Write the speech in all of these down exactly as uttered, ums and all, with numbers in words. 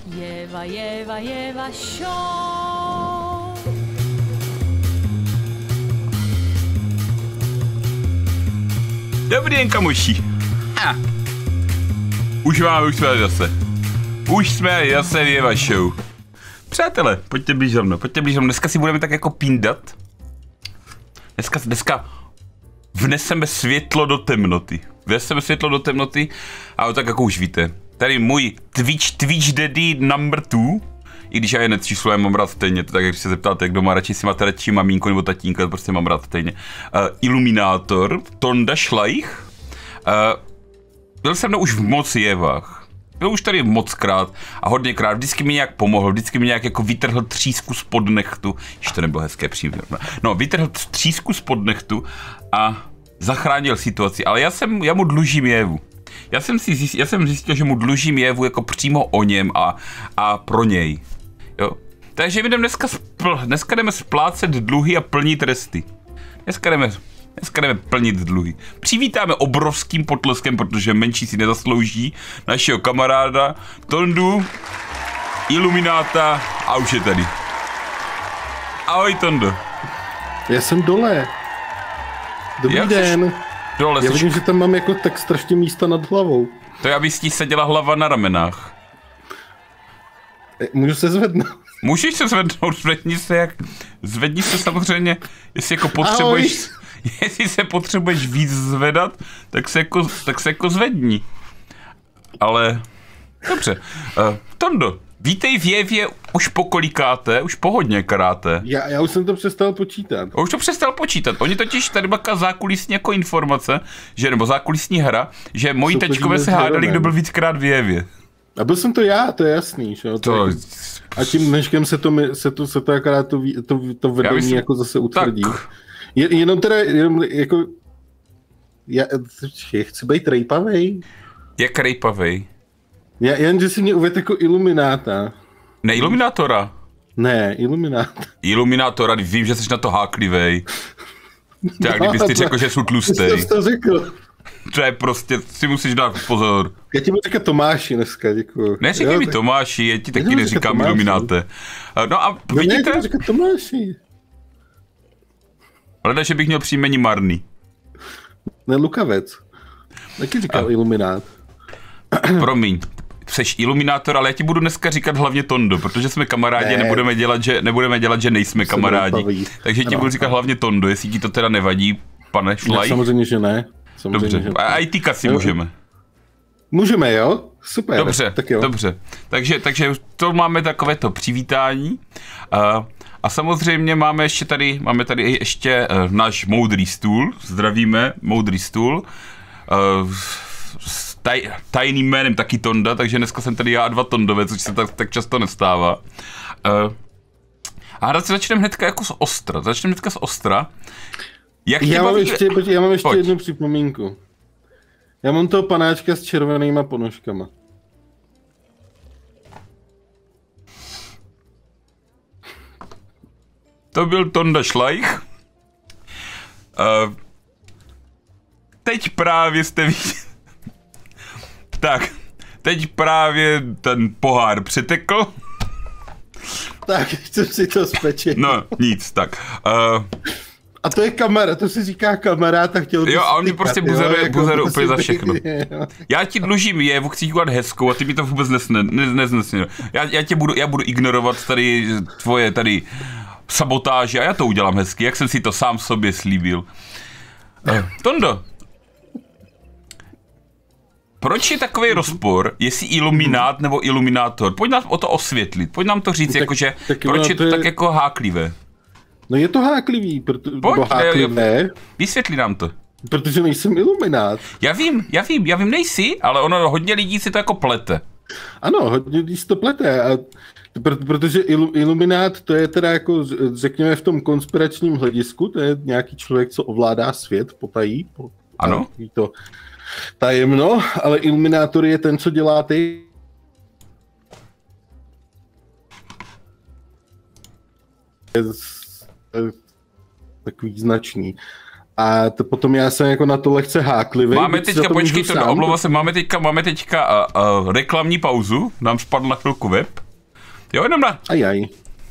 Jeva, Jeva, Jeva Show. Dobrý den, kamoši. Ha. Už máme, už jsme zase. Už jsme zase v Jeva Show. Přátelé, pojďte blíž za mnou, pojďte blíž za mnou. Dneska si budeme tak jako píndat. Dneska, dneska vneseme světlo do temnoty. Vneseme světlo do temnoty, ale tak jako už víte. Tady můj Twitch, Twitch Daddy number two. I když já je nečíslo, já mám rád stejně, to tak jak se zeptáte, kdo má radši, si máte radši mamínko nebo tatínka, to prostě mám rád stejně. Uh, Iluminátor, Tonda Schleich. Uh, byl jsem mnou už v moc jevách. Byl už tady mockrát a hodněkrát, vždycky mi nějak pomohl, vždycky mi nějak jako vytrhl třísku spod nechtu. Ještě to nebylo hezké přímě. No, vytrhl třísku spod nechtu a zachránil situaci, ale já jsem, já mu dlužím jevu. Já jsem si zjistil, já jsem zjistil, že mu dlužím jevu jako přímo o něm a, a pro něj. Jo. Takže my jdeme dneska, spl, dneska jdeme splácet dluhy a plnit tresty. Dneska jdeme, dneska jdeme plnit dluhy. Přivítáme obrovským potleskem, protože menší si nezaslouží, našeho kamaráda Tondu, Ilumináta a už je tady. Ahoj, Tondo. Já jsem dole. Dobrý Jak den. Dole, Já jsi... vidím, že tam mám jako tak strašně místa nad hlavou. To je, aby ti seděla hlava na ramenách. Můžu se zvednout? Můžeš se zvednout, zvedni se jak... Zvedni se samozřejmě, jestli jako potřebuješ... Ahoj. Jestli se potřebuješ víc zvedat, tak se jako, tak se jako zvedni. Ale... Dobře. Uh, Tondo, vítej v Jevě už po kolikáté, už po hodně karáté. Já, já už jsem to přestal počítat. Už to přestal počítat. Oni totiž tady byla zákulisní jako informace, že, nebo zákulisní hra, že moji Co tačkové se hádali, kdo byl víckrát v Jevě. A byl jsem to já, to je jasný, že jo? To... A tím dneškem se to, se to, se to akorát to, to, to vedení myslím, jako zase utvrdí. Tak. Je, jenom teda, jenom jako... Já, já chci být rejpavej. Jak rejpavej? Já, jen, že si mě uvedl jako Ilumináta. Ne, Iluminátora. Ne, Ilumináta. Iluminátora, vím, že jsi na to háklivej. Tak, kdybys ty řekl, že jsou tlustej. Jsi to řekl. To je prostě, si musíš dát pozor. Já ti budu říkat Tomáši dneska, děkuju. Neříkej jo, mi tak... Tomáši, já ti taky neříkám Ilumináte. No a no vidíte? Ne, říkat Tomáši. Ale ne, že bych měl příjmení marný. Ne, Lukavec. Taky říkal a... Iluminát. Promiň. Seš Iluminátor, ale já ti budu dneska říkat hlavně Tondo, protože jsme kamarádi, ne. nebudeme dělat, že, nebudeme dělat, že nejsme Jsem kamarádi. Takže ti ano, budu říkat ano. hlavně Tondo, jestli ti to teda nevadí, pane Schleich. Samozřejmě, že ne. Samozřejmě, dobře, že ne. a i týka si můžeme. Můžeme, jo? Super. Dobře, tak jo. dobře. Takže, takže to máme takovéto přivítání. A, a samozřejmě máme ještě tady, máme tady ještě uh, náš moudrý stůl. Zdravíme, moudrý stůl. Uh, Taj, tajným jménem taky Tonda, takže dneska jsem tady já a dva Tondové, což se tak, tak často nestává. Uh, a hned si začneme hnedka jako z ostra. Začneme hnedka z ostra. Jak já, mám baví... ještě, já mám ještě Pojď. jednu připomínku. Já mám toho panáčka s červenýma ponožkama. To byl Tonda Schleich. Uh, teď právě jste viděli... Tak, teď právě ten pohár přetekl. Tak, chcem si to spečit. No, nic, tak. Uh, a to je kamera, to si říká kamarád a chtěl bych jo, a on mi prostě buzeruje, jako buzeruje úplně za všechno. Já ti dlužím jevu, chci dělat hezkou a ty mi to vůbec nesne, ne, neznesne. Já, já tě budu, já budu ignorovat tady tvoje tady sabotáže a já to udělám hezky, jak jsem si to sám sobě slíbil. Uh, Tondo. Proč je takový rozpor, jestli Iluminát nebo Iluminátor? Pojď nám o to osvětlit, pojď nám to říct, tak, jakože, tak proč je to, to je... tak jako háklivé? No je to háklivý, proto... Pojď, háklivé. Vysvětli nám to. Protože nejsem Iluminát. Já vím, já vím, já vím, nejsi, ale ono hodně lidí si to jako plete. Ano, hodně lidí si to plete, a protože ilu, Iluminát to je teda jako, řekněme v tom konspiračním hledisku, to je nějaký člověk, co ovládá svět, potají. Po, ano. To tajemno, ale Iluminátor je ten, co dělá ty. Je takový značný. A to potom já jsem jako na to lehce háklivý. Máme teďka, počkej, to omlouvá se, máme teďka, máme teďka uh, uh, reklamní pauzu, nám spadl na chvilku web. Jo, jenom na... Ajaj.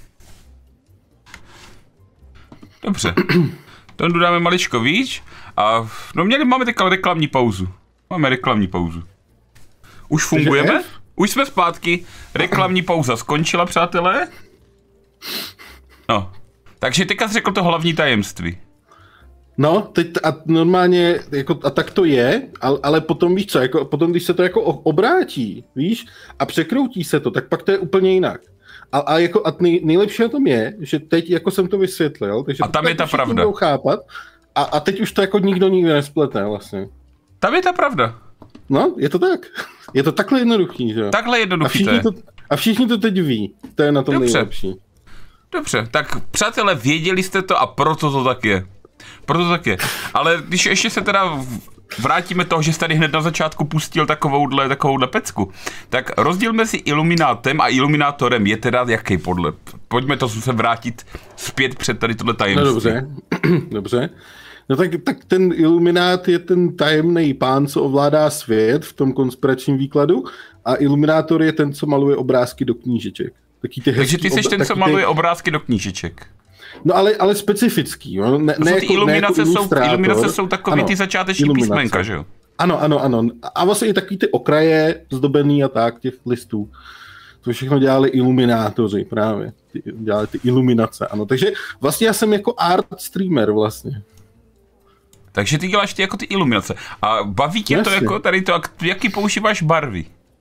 Dobře, to dáme maličko víc a no měli, máme teďka reklamní pauzu. Máme reklamní pauzu. Už fungujeme? Už jsme zpátky, reklamní pauza skončila, přátelé. No, takže teďka jsi řekl to hlavní tajemství. No, teď a normálně, jako, a tak to je, ale, ale potom víš co, jako, potom když se to jako obrátí, víš, a překroutí se to, tak pak to je úplně jinak. A, a, jako, a nej, nejlepší na tom je, že teď jako jsem to vysvětlil, takže a tam je ta pravda. Budou chápat, a, a teď už to jako nikdo nikdy nesplete vlastně. Tam je ta pravda. No, je to tak. Je to takhle jednoduchý, že jo? Takhle jednoduchý a to, a všichni to teď ví, to je na tom Dobře. nejlepší. Dobře, tak přátelé, věděli jste to a proto to tak je. Proto to tak je. Ale když ještě se teda vrátíme toho, že jsi tady hned na začátku pustil takovouhle, takovouhle pecku, tak rozdíl mezi iluminátem a iluminátorem je teda jaký podle? Pojďme to se vrátit zpět před tady tohle tajemství. No dobře, dobře. No tak, tak ten iluminát je ten tajemný pán, co ovládá svět v tom konspiračním výkladu, a iluminátor je ten, co maluje obrázky do knížeček. Ty Takže ty jsi ten, co maluje ty... obrázky do knížeček. No ale, ale specifický. Jo? Ne, ne jsou jako, iluminace, ne jako jsou, iluminace jsou takový ano, ty začáteční písmenka, že jo? Ano, ano, ano. A vlastně i takový ty okraje zdobený a tak, těch listů. To všechno dělali iluminátoři právě. Ty, dělali ty iluminace, ano. Takže vlastně já jsem jako art streamer vlastně. Takže ty děláš ty jako ty iluminace. A baví tě Jasně. to jako tady to, jaký používáš barvy?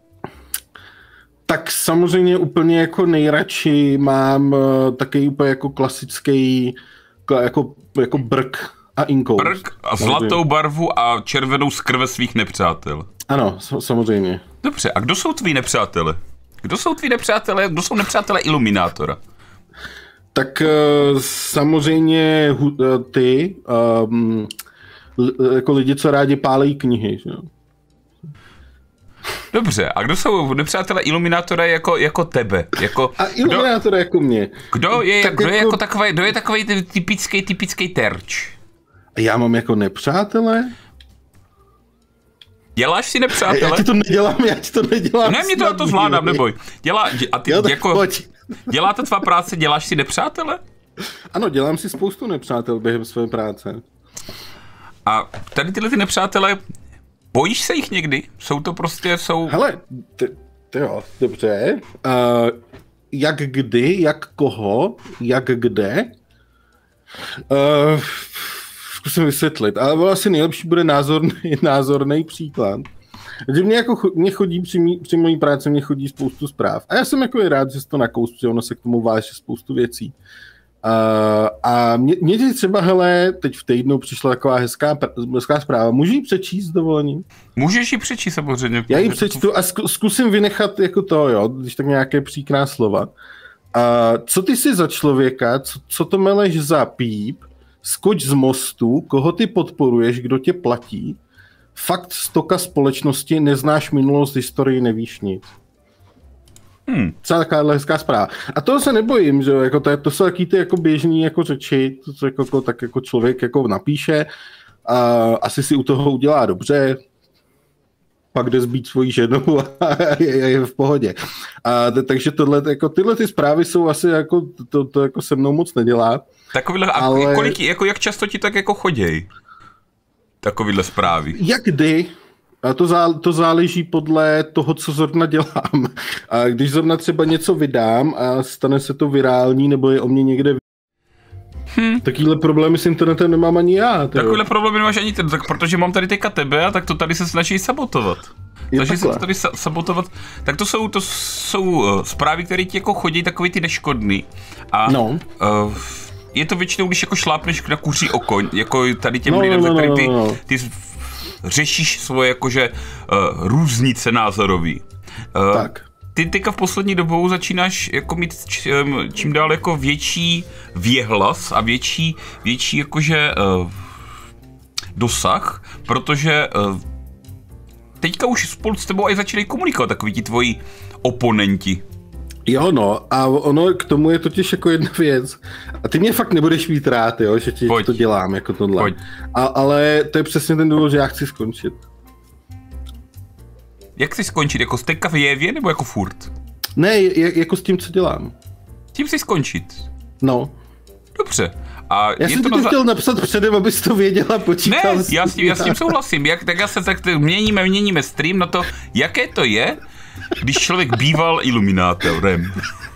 Tak samozřejmě úplně jako nejradši mám uh, takový úplně jako klasický jako, jako brk a inkous. Brk a zlatou barvu a červenou z krve svých nepřátel. Ano, samozřejmě. Dobře, a kdo jsou tví nepřátelé? Kdo jsou tví nepřátelé? Kdo jsou nepřátelé iluminátora? Tak uh, samozřejmě uh, ty, um, l- jako lidi, co rádi pálejí knihy, že jo? Dobře, a kdo jsou nepřátelé iluminátora jako, jako tebe? Jako, a iluminátora jako mě. Kdo je, tak kdo jako, je jako takový, kdo je takový typický, typický terč? A já mám jako nepřátele? Děláš si nepřátele? Já ti to nedělám, já ti to nedělám. Ne, mě to, to zvládám, neboj. Dělá, a ty, jo, jako, dělá to tvá práce, děláš si nepřátele? Ano, dělám si spoustu nepřátel během své práce. A tady tyhle ty nepřátelé, bojíš se jich někdy? Jsou to prostě, jsou... Hele, ty, ty jo, dobře. Uh, jak kdy, jak koho, jak kde? Uh, zkusím vysvětlit, ale asi nejlepší bude názorný, názorný příklad. Že mě, jako, mě chodí při, mý, při mojí práci, mě chodí spoustu zpráv. A já jsem jako i rád, že se to nakous, protože ono se k tomu váže spoustu věcí. Uh, a mě, mě třeba, hele, teď v týdnu přišla taková hezká, hezká zpráva. Můžu ji přečíst s dovolením? Můžeš ji přečíst samozřejmě. Já ji přečtu a zkusím vynechat jako to, jo, když tak nějaké příkrá slova. Uh, co ty jsi za člověka, co, co to meleš za píp, skoč z mostu, koho ty podporuješ, kdo tě platí, fakt stoka společnosti, neznáš minulost, historii, nevíš nic. Hmm. Celá taková hezká zpráva. A toho se nebojím, že jako to, to jsou taky ty jako běžný jako řeči, to, co jako, tak jako člověk jako napíše, a asi si u toho udělá dobře, pak jde zbít svoji ženu a je, je v pohodě. A t- takže tohle, jako, tyhle ty zprávy jsou asi jako, to, to jako se mnou moc nedělá. Takovýhle, ale... a kolik, jako jak často ti tak jako choděj? Takovýhle zprávy. Jak kdy? A to, zá, to záleží podle toho, co zrovna dělám. A když zrovna třeba něco vydám a stane se to virální, nebo je o mě někde hmm. Takovýhle problémy s internetem nemám ani já. Takovýhle problémy nemáš ani ty, tak protože mám tady teďka tebe a tak to tady se snaží sabotovat. Takže se to tady sa- sabotovat. Tak to jsou, to jsou uh, zprávy, které ti jako chodí takový ty neškodný. A no. uh, je to většinou, když jako šlápneš na kuří oko, jako tady těm no, lidem, no, za který no, ty, no, no. ty řešíš svoje jakože uh, různice názorový. Uh, tak. Ty teďka v poslední dobou začínáš jako mít čím, čím dál jako větší věhlas a větší, větší jakože uh, dosah, protože uh, teďka už spolu s tebou aj začínají komunikovat takový ti tvoji oponenti. Jo, no, a ono k tomu je totiž jako jedna věc. A ty mě fakt nebudeš mít rád, jo, že ti to dělám, jako tohle. A, ale to je přesně ten důvod, že já chci skončit. Jak chci skončit? Jako stejka v jevě, nebo jako furt? Ne, jako s tím, co dělám. Tím chci skončit? No. Dobře. A já je jsem to ti to za... chtěl napsat předem, abys to věděl a počítal. Ne, já s tím, já s tím souhlasím. Jak, tak já se tak měníme, měníme stream na to, jaké to je, když člověk býval iluminátorem.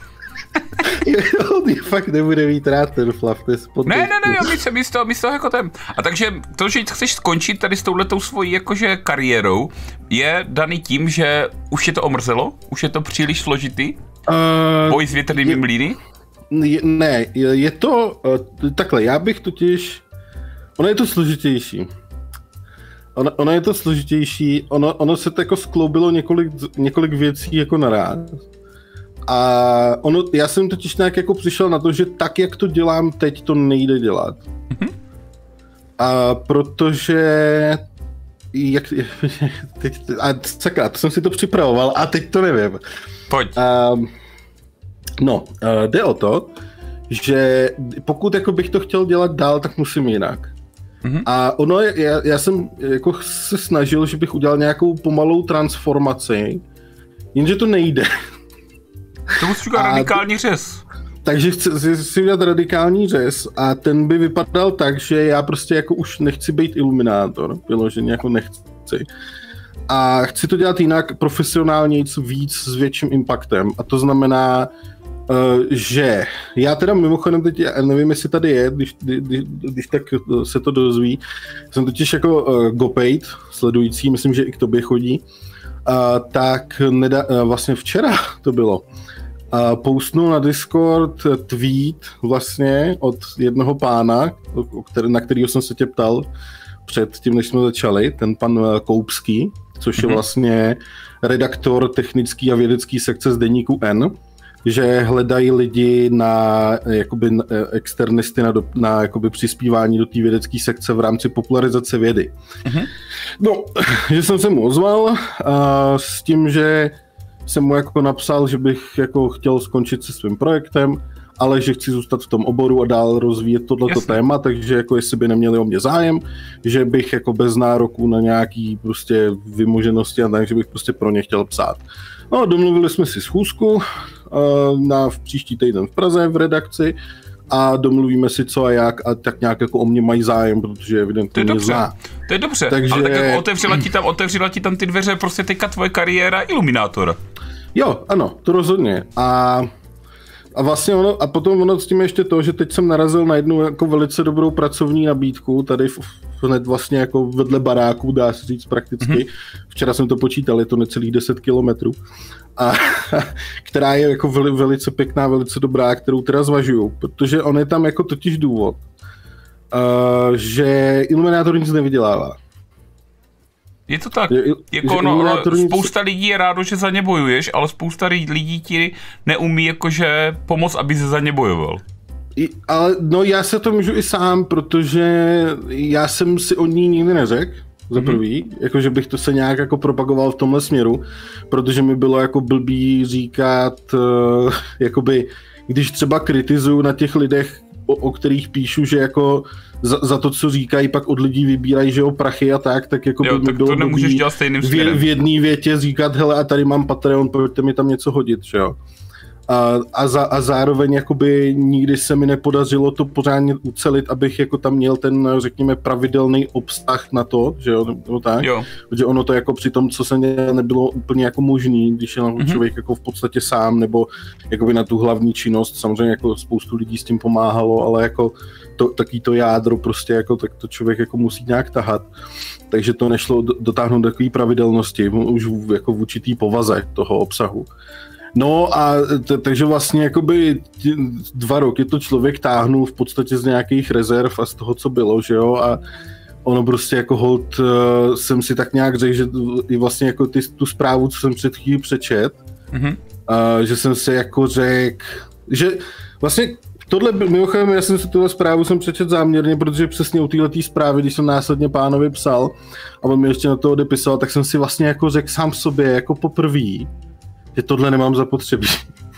Jo, ty fakt nebude mít rád ten flav, to je ne, ne, ne, jo, my se, my z toho, my z toho jako ten. A takže to, že chceš skončit tady s touhletou svojí jakože kariérou, je daný tím, že už je to omrzelo? Už je to příliš složitý? Uh, Boj s větrnými mlýny? Ne, je, je to uh, takhle, já bych totiž, ono je to složitější. Ono, ono je to složitější, ono, ono se to jako skloubilo několik, několik věcí jako naráz. A ono, já jsem totiž nějak jako přišel na to, že tak, jak to dělám teď, to nejde dělat. Mm-hmm. A protože... Jak, teď, a sakra, to jsem si to připravoval a teď to nevím. Pojď. A, no, a jde o to, že pokud jako bych to chtěl dělat dál, tak musím jinak. Mm-hmm. A ono, já, já jsem jako se snažil, že bych udělal nějakou pomalou transformaci, jenže to nejde. To musíš udělat radikální řez. Takže chci si udělat radikální řez a ten by vypadal tak, že já prostě jako už nechci být iluminátor, vyloženě jako nechci. A chci to dělat jinak, profesionálně, víc s větším impactem. A to znamená, uh, že já teda mimochodem teď, nevím, jestli tady je, když, když, když tak se to dozví, jsem totiž jako uh, Gopejt, sledující, myslím, že i k tobě chodí, uh, tak neda, uh, vlastně včera to bylo. A postnul na Discord tweet vlastně od jednoho pána, na kterého jsem se tě ptal před tím, než jsme začali, ten pan Koupský, což je vlastně redaktor technický a vědecký sekce z deníku N, že hledají lidi na jakoby externisty na, do, na jakoby přispívání do té vědecké sekce v rámci popularizace vědy. Uh-huh. No, že jsem se mu ozval a s tím, že jsem mu jako napsal, že bych jako chtěl skončit se svým projektem, ale že chci zůstat v tom oboru a dál rozvíjet tohleto téma, takže jako jestli by neměli o mě zájem, že bych jako bez nároků na nějaký prostě vymoženosti a tak, že bych prostě pro ně chtěl psát. No, domluvili jsme si schůzku uh, na v příští týden v Praze v redakci a domluvíme si co a jak a tak nějak jako o mě mají zájem, protože evidentně mě zná. To je dobře, takže... ale tak jako otevřela ti tam, otevřela ti tam ty dveře prostě teďka tvoje kariéra iluminátora. Jo, ano, to rozhodně. A, a vlastně ono, a potom ono s tím ještě to, že teď jsem narazil na jednu jako velice dobrou pracovní nabídku, tady v, hned vlastně jako vedle baráku, dá se říct prakticky. Mm-hmm. Včera jsem to počítal, je to necelých deset kilometrů. A která je jako veli, velice pěkná, velice dobrá, kterou teda zvažuju, protože on je tam jako totiž důvod, uh, že iluminátor nic nevydělává. Je to tak, je, jako no, no, spousta lidí je rádo, že za ně bojuješ, ale spousta lidí ti neumí jakože pomoct, aby se za ně bojoval. I, ale no já se to můžu i sám, protože já jsem si o ní nikdy neřekl, za prvý, mm-hmm. jakože bych to se nějak jako propagoval v tomhle směru, protože mi bylo jako blbý říkat, uh, jakoby, když třeba kritizuju na těch lidech, o, o kterých píšu, že jako za, za to, co říkají, pak od lidí vybírají, že jo, prachy a tak, tak jako jo, by tak bylo to nemůžeš dělat stejným směrem. V, v jedné větě říkat, hele, a tady mám Patreon, pojďte mi tam něco hodit, že jo. A, a, za, a zároveň jakoby nikdy se mi nepodařilo to pořádně ucelit, abych jako tam měl ten, řekněme, pravidelný obsah na to, že jo, nebo tak, jo. Protože ono to jako při tom, co se dělá, nebylo úplně jako možný, když je mm-hmm. člověk jako v podstatě sám, nebo jakoby na tu hlavní činnost, samozřejmě jako spoustu lidí s tím pomáhalo, ale jako to, taký to jádro prostě jako, tak to člověk jako musí nějak tahat, takže to nešlo dotáhnout do takové pravidelnosti, už v, jako v určitý povaze toho obsahu. No a t- takže vlastně jakoby dva roky to člověk táhnul v podstatě z nějakých rezerv a z toho, co bylo, že jo, a ono prostě jako hold uh, jsem si tak nějak řekl, že i vlastně jako ty, tu zprávu, co jsem před chvílí přečet, mm-hmm. uh, že jsem si jako řekl, že vlastně tohle, mimochodem, já jsem si tuhle zprávu jsem přečet záměrně, protože přesně u téhletý zprávy, když jsem následně pánovi psal a on mi ještě na to odepisal, tak jsem si vlastně jako řekl sám sobě jako poprvý, že tohle nemám zapotřebí.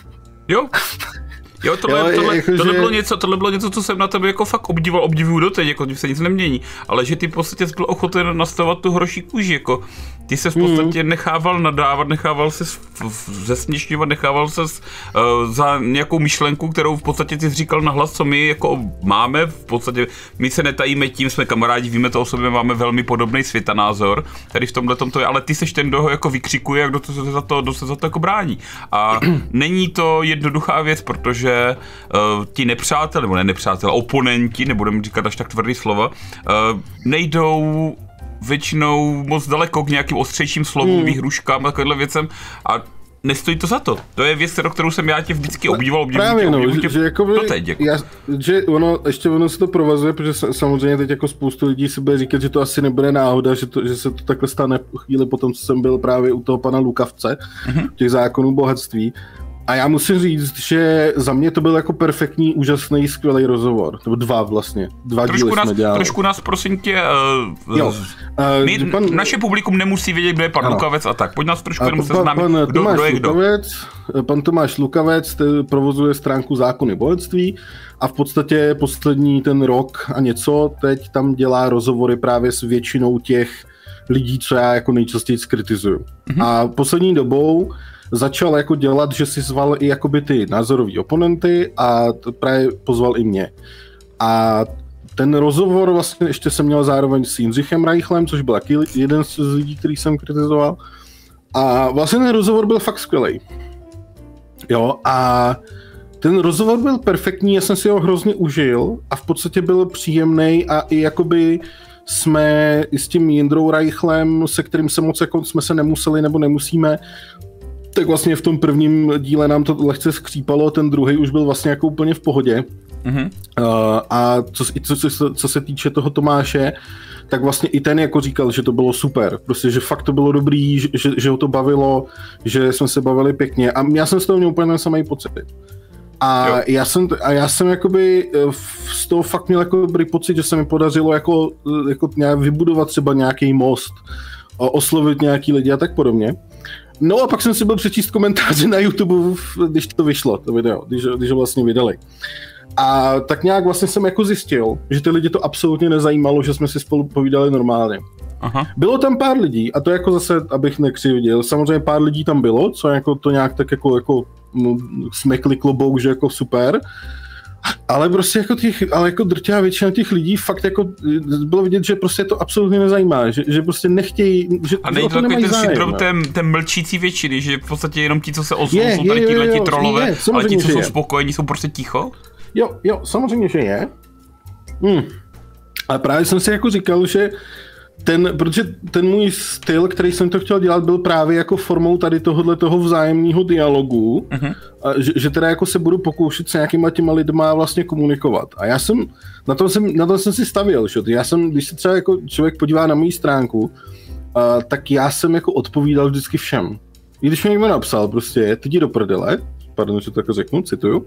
Jo. Jo, tohle, jo, tohle, jako, tohle, že... bylo něco, tohle bylo něco, co jsem na tebe jako fakt obdivoval, obdivuju doteď, jako se nic nemění, ale že ty v podstatě byl ochoten nastavovat tu hroší kůži, jako ty se v podstatě nechával nadávat, nechával se zesměšňovat, nechával se uh, za nějakou myšlenku, kterou v podstatě ty jsi říkal nahlas, co my jako máme, v podstatě my se netajíme tím, jsme kamarádi, víme to o sobě, máme velmi podobný světanázor, tady v tomhle to je, ale ty seš ten, kdo ho jako vykřikuje a kdo to se za to, kdo se za to jako brání. A není to jednoduchá věc, protože uh, ti nepřátelé, nebo ne nepřátelé, oponenti, nebudeme říkat až tak tvrdý slova, uh, nejdou většinou moc daleko k nějakým ostřejším slovům, hmm. výhruškám, takovýmhle věcem a nestojí to za to. To je věc, kterou jsem já tě vždycky obdivoval, obdivuji Právě, tě, no, obdivuji tě že, že jakoby, doteď. Jako. Já, že ono, ještě ono se to provazuje, protože samozřejmě teď jako spoustu lidí si bude říkat, že to asi nebude náhoda, že, to, že se to takhle stane chvíli potom, co jsem byl právě u toho pana Lukavce, mm-hmm. těch zákonů bohatství. A já musím říct, že za mě to byl jako perfektní, úžasný, skvělý rozhovor. Nebo dva vlastně. Dva trošku díly nás, jsme dělali. Trošku nás, prosím tě, uh, jo. Uh, my, pan, naše publikum nemusí vědět, kdo je pan ano. Lukavec a tak. Pojď nás trošku jenom seznámit, pan, kdo, kdo je kdo. Lukavec, pan Tomáš Lukavec provozuje stránku Zákony bohatství a v podstatě poslední ten rok a něco teď tam dělá rozhovory právě s většinou těch lidí, co já jako nejčastěji kritizuju. Mm-hmm. A poslední dobou začal jako dělat, že si zval i jakoby ty názorový oponenty a právě pozval i mě. A ten rozhovor vlastně ještě jsem měl zároveň s Jindřichem Reichlem, což byl taky jeden z lidí, který jsem kritizoval. A vlastně ten rozhovor byl fakt skvělej. Jo, a ten rozhovor byl perfektní, já jsem si ho hrozně užil a v podstatě byl příjemný a i jakoby jsme i s tím Jindrou Reichlem, se kterým se moc jako jsme se nemuseli nebo nemusíme, tak vlastně v tom prvním díle nám to lehce skřípalo, ten druhý už byl vlastně jako úplně v pohodě. Mm-hmm. Uh, a co, co, co, co se týče toho Tomáše, tak vlastně i ten jako říkal, že to bylo super, prostě, že fakt to bylo dobrý, že, že, že ho to bavilo, že jsme se bavili pěkně a já jsem z toho měl úplně ten samý pocit. A já jsem, a já jsem jakoby z toho fakt měl jako dobrý pocit, že se mi podařilo jako, jako nějak vybudovat třeba nějaký most, oslovit nějaký lidi a tak podobně. No a pak jsem si byl přečíst komentáře na YouTube, když to vyšlo, to video, když, když ho vlastně vydali. A tak nějak vlastně jsem jako zjistil, že ty lidi to absolutně nezajímalo, že jsme si spolu povídali normálně. Aha. Bylo tam pár lidí, a to jako zase, abych nekřivdil, samozřejmě pár lidí tam bylo, co jako to nějak tak jako, jako no, smekli klobouk, že jako super, ale prostě jako těch, ale jako drtivá většina těch lidí fakt jako bylo vidět, že prostě to absolutně nezajímá, že, že prostě nechtějí, že a nejde to takový ten syndrom té, té mlčící většiny, že v podstatě jenom ti, co se ozvou, jsou tady tihleti trolové, je, ale ti, co jsou je. spokojení, jsou prostě ticho? Jo, jo, samozřejmě, že je. Hmm. Ale právě jsem si jako říkal, že ten, protože ten můj styl, který jsem to chtěl dělat, byl právě jako formou tady tohohle toho vzájemného dialogu, uh-huh. a že, že teda jako se budu pokoušet s nějakýma těma lidma vlastně komunikovat. A já jsem, na to jsem, na to jsem si stavěl, že? Já jsem, když se třeba jako člověk podívá na moji stránku, a, tak já jsem jako odpovídal vždycky všem. I když mi někdo napsal prostě, ty jdi do prdele, pardon, že to jako řeknu, cituju,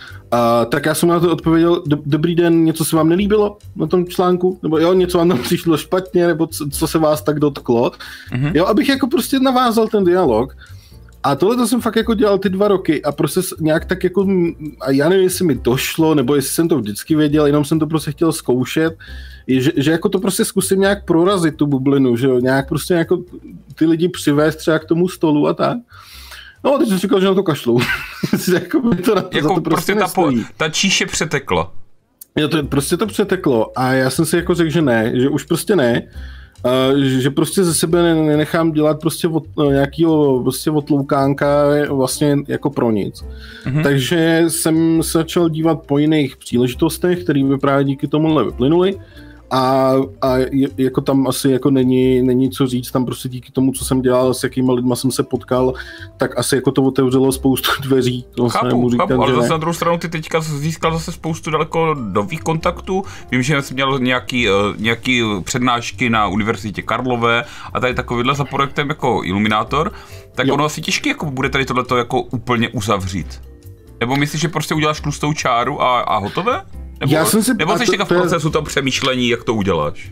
a, tak já jsem na to odpověděl, dobrý den, něco se vám nelíbilo na tom článku, nebo jo, něco vám tam přišlo špatně, nebo co, co se vás tak dotklo, mm-hmm. jo, abych jako prostě navázal ten dialog. A tohle to jsem fakt jako dělal ty dva roky a prostě nějak tak jako, a já nevím, jestli mi došlo, nebo jestli jsem to vždycky věděl, jenom jsem to prostě chtěl zkoušet, že, že jako to prostě zkusím nějak prorazit tu bublinu, že jo, nějak prostě jako ty lidi přivést třeba k tomu stolu a tak. No, teď jsem říkal, že na to kašlou. jako to na to, jako to prostě, prostě ta, po, ta číše přetekla. Jo, to prostě to přeteklo a já jsem si jako řekl, že ne, že už prostě ne, uh, že prostě ze sebe nenechám dělat prostě od, uh, nějakýho prostě otloukánka vlastně jako pro nic. Mm-hmm. Takže jsem se začal dívat po jiných příležitostech, které by právě díky tomuhle vyplynuly. A, a jako tam asi jako není, není co říct, tam prostě díky tomu, co jsem dělal, s jakýma lidma jsem se potkal, tak asi jako to otevřelo spoustu dveří. To chápu, říkat, chápu, ale zase na druhou stranu ty teďka získal zase spoustu daleko nových kontaktů. Vím, že jsem měl nějaký, nějaký přednášky na Univerzitě Karlové a tady takovýhle za projektem jako Iluminátor, tak jo. Ono asi těžké jako bude tady tohleto jako úplně uzavřít. Nebo myslíš, že prostě uděláš tlustou čáru a, a hotové? Nebo, já jsem si, nebo jsi v procesu toho přemýšlení, jak to uděláš?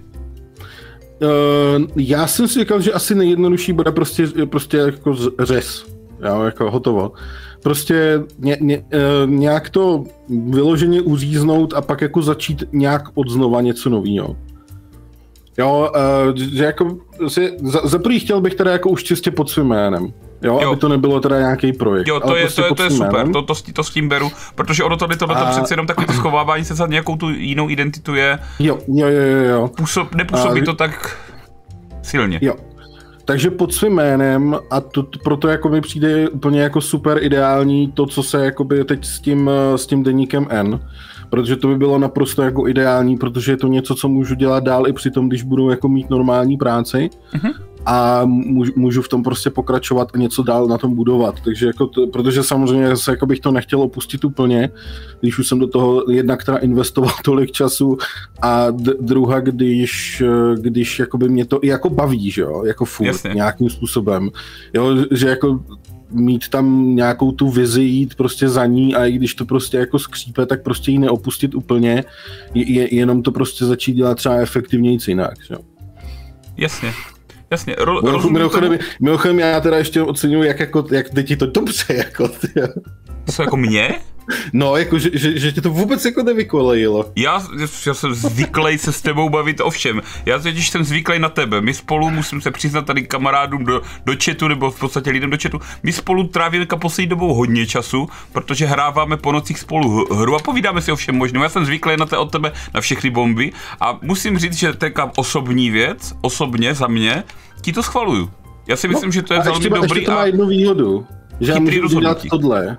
Uh, já jsem si říkal, že asi nejjednodušší bude prostě, prostě jako řez. jo, jako hotovo. Prostě ně, ně, nějak to vyloženě uříznout a pak jako začít nějak od znova něco novýho. Jo, že jako si, za, za prvý chtěl bych teda jako už čistě pod svým jménem. Jo, jo, aby to nebylo teda nějaký projekt. Jo, to je, prostě to je, to je super, to, to, to s tím beru, protože ono tady tohle to přece jenom takový to schovávání se za nějakou tu jinou identitu je... Jo, jo, jo, jo. Působ, nepůsobí a, to tak silně. Jo. Takže pod svým jménem a to, proto jako mi přijde úplně jako super ideální to, co se jakoby teď s tím, s tím deníkem N, protože to by bylo naprosto jako ideální, protože je to něco, co můžu dělat dál i při tom, když budu jako mít normální práci. Mm-hmm. A můžu, můžu v tom prostě pokračovat a něco dál na tom budovat. Takže jako to, protože samozřejmě se jako bych to nechtěl opustit úplně, když už jsem do toho jednak teda investoval tolik času a d- druhá, když, když jakoby mě to i jako baví, že jo, jako furt Jasně. nějakým způsobem. Jo, že jako mít tam nějakou tu vizi, jít prostě za ní a i když to prostě jako skřípe, tak prostě ji neopustit úplně, je, je, jenom to prostě začít dělat třeba efektivnějc jinak, že jo. Jasně. Jasně, ro, mimochodem, mimochodem já teda ještě oceňuji, jak, jako, jak jde ti to dobře, jako ty. To jsou jako mě? No, jako, že, že, že tě to vůbec jako nevykolejilo. Já, já jsem zvyklý se s tebou bavit o všem. Já totiž jsem zvyklý na tebe. My spolu, musím se přiznat tady kamarádům do, do chatu, nebo v podstatě lidem do chatu, my spolu trávíme poslední dobou hodně času, protože hráváme po nocích spolu hru a povídáme si o všem možném. Já jsem zvyklý na te, od tebe na všechny bomby a musím říct, že taková osobní věc, osobně za mě, ti to schvaluju. Já si myslím, no, že to je velmi ještě, dobrý ještě to má jednu výhodu, že já můžu dělat tohle.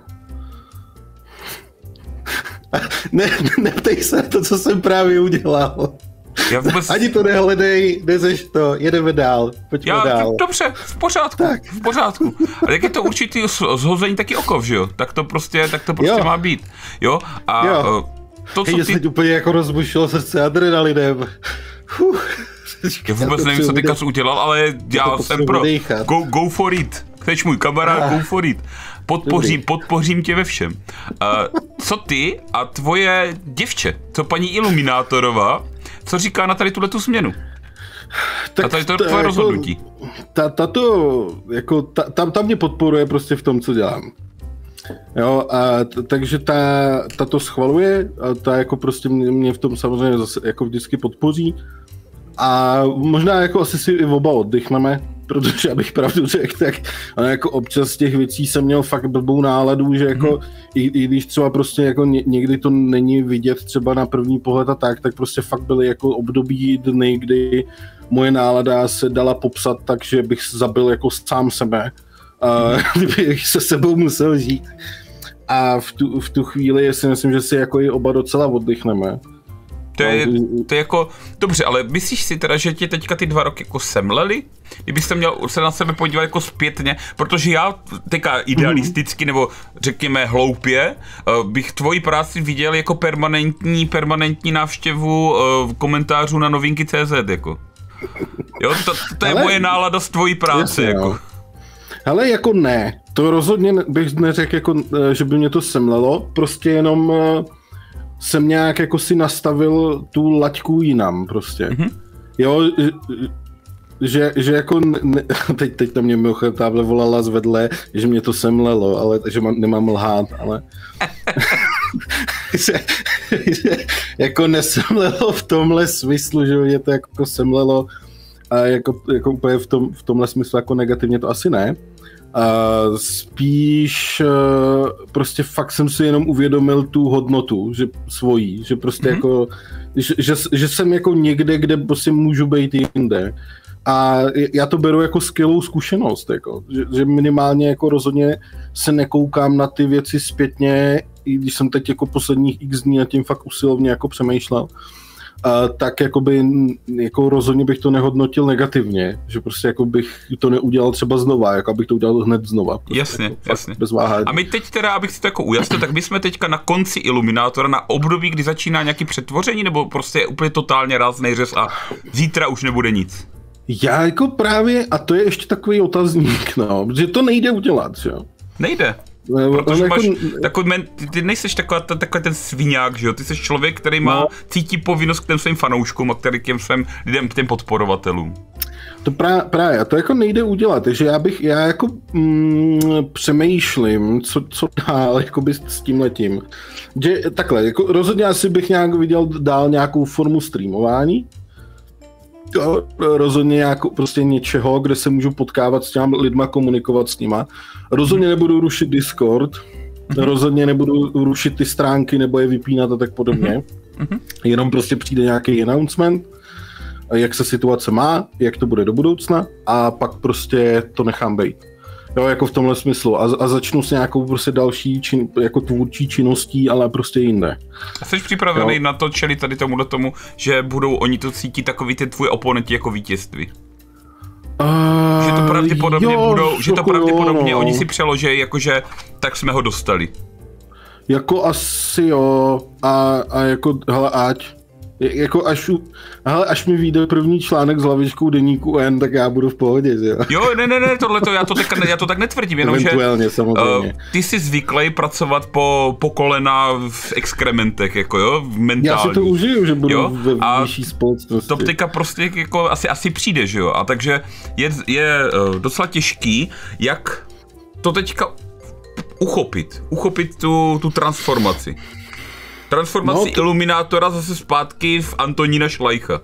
Ne, neptej se na to, co jsem právě udělal. Já vůbec... Ani to nehledej, nezeš to, jedeme dál, pojďme Já, dál. Dobře, v pořádku, tak. v pořádku. Ale jak je to určitý zhození taky okov, že jo? Tak to prostě, tak to prostě jo. má být, jo? A jo. to, co Hej, ty... teď úplně jako rozbušilo srdce adrenalinem. Já vůbec já nevím, co teďka jsi udělal, ale já jsem pro. Go, go for it. Chceš můj kamarád, ah. go for it. Podpořím, podpořím tě ve všem. Uh, co ty a tvoje děvče, co paní Iluminátorová, co říká na tady tuhletu změnu? Tak a tady to je tvoje jako, rozhodnutí. Ta, tato, jako, ta, tam, tam mě podporuje prostě v tom, co dělám. Jo, a t, takže ta, ta to schvaluje a ta jako prostě mě, mě v tom samozřejmě zase jako vždycky podpoří. A možná jako asi si i oba oddychneme, protože abych pravdu řekl, tak jako občas z těch věcí jsem měl fakt blbou náladu, že jako hmm. i, i když třeba prostě jako ně, někdy to není vidět třeba na první pohled a tak, tak prostě fakt byly jako období dny, kdy moje nálada se dala popsat tak, že bych zabil jako sám sebe, a kdybych se sebou musel žít. A v tu, v tu chvíli si myslím, že si jako i oba docela oddychneme. To je, to je jako, dobře, ale myslíš si teda, že tě teďka ty dva roky jako semleli? Kdybyste měl se na sebe podívat jako zpětně, protože já teďka idealisticky, nebo řekněme hloupě, bych tvoji práci viděl jako permanentní, permanentní návštěvu komentářů na novinky tečka cé zet, jako. Jo, to, to je ale, moje nálada z tvojí práce, jasně, jako. Jo. Ale jako ne, to rozhodně bych neřekl, jako, že by mě to semlelo, prostě jenom jsem nějak jako si nastavil tu laťku jinam prostě. Mm-hmm. Jo, že, že jako, ne, teď, teď na mě mimochodem táhle volala zvedle, že mě to semlelo, ale takže mám, nemám lhát, ale že, že jako nesemlelo v tomhle smyslu, že mě to jako semlelo a jako, jako úplně v, tom, v tomhle smyslu jako negativně to asi ne. Uh, spíš uh, prostě fakt jsem si jenom uvědomil tu hodnotu, že svojí, že prostě mm-hmm. jako, že, že, že jsem jako někde, kde prostě můžu být jinde. A já to beru jako skvělou zkušenost, jako, že, že minimálně jako rozhodně se nekoukám na ty věci zpětně, i když jsem teď jako posledních x dní nad tím fakt usilovně jako přemýšlel. Uh, tak jakoby, jako rozhodně bych to nehodnotil negativně, že prostě jako bych to neudělal třeba znova, jako abych to udělal hned znova. Prostě jasně, jako jasně. Bez váhání. A my teď teda, abych si to jako ujasnil, tak my jsme teďka na konci Iluminátora, na období, kdy začíná nějaký přetvoření, nebo prostě je úplně totálně ráznej řez a zítra už nebude nic? Já jako právě, a to je ještě takový otazník, no, že to nejde udělat, že jo? Nejde. Protože jako... máš takový, men, ty nejseš taková, takový ten sviňák, že jo? Ty jsi člověk, který má, no. cítí povinnost k těm svým fanouškům a který k těm svým lidem, k těm podporovatelům. To právě, právě, a to jako nejde udělat, takže já bych, já jako mm, přemýšlím, co, co dál, jakoby s tímhletím. Že takhle, jako rozhodně asi bych nějak viděl dál nějakou formu streamování, jo, rozhodně nějakou, prostě něčeho, kde se můžu potkávat s těmi lidma, komunikovat s nima. Rozhodně nebudu rušit Discord, mm-hmm. rozhodně nebudu rušit ty stránky nebo je vypínat a tak podobně. Mm-hmm. Jenom prostě přijde nějaký announcement, jak se situace má, jak to bude do budoucna a pak prostě to nechám bejt. Jo, jako v tomhle smyslu. A, a začnu s nějakou prostě další čin, jako tvůrčí činností, ale prostě jinde. A jsi připravený jo? na to, čeli tady tomuhle tomu, že budou oni to cítit takový ty tvoje oponenti jako vítězství? Uh, že to pravděpodobně jo, budou, že to pravděpodobně jo, no. oni si přeloží, jakože tak jsme ho dostali. Jako asi jo, a, a jako, hele, ať. Jako až, hele, až mi vyjde první článek s hlavičkou deníku N, tak já budu v pohodě, jo? Jo, ne, ne, ne, tohleto, já to, tak, já to tak netvrdím, jenom že uh, ty jsi zvyklý pracovat po, po kolena v exkrementech, jako jo, mentálně. Já si to užiju, že budu jo? ve vyšší společnosti. To teďka prostě jako asi, asi přijde, že jo, a takže je, je uh, docela těžký, jak to teďka uchopit, uchopit tu, tu transformaci. Transformaci no, to... Iluminátora zase zpátky v Antonína Šlajcha.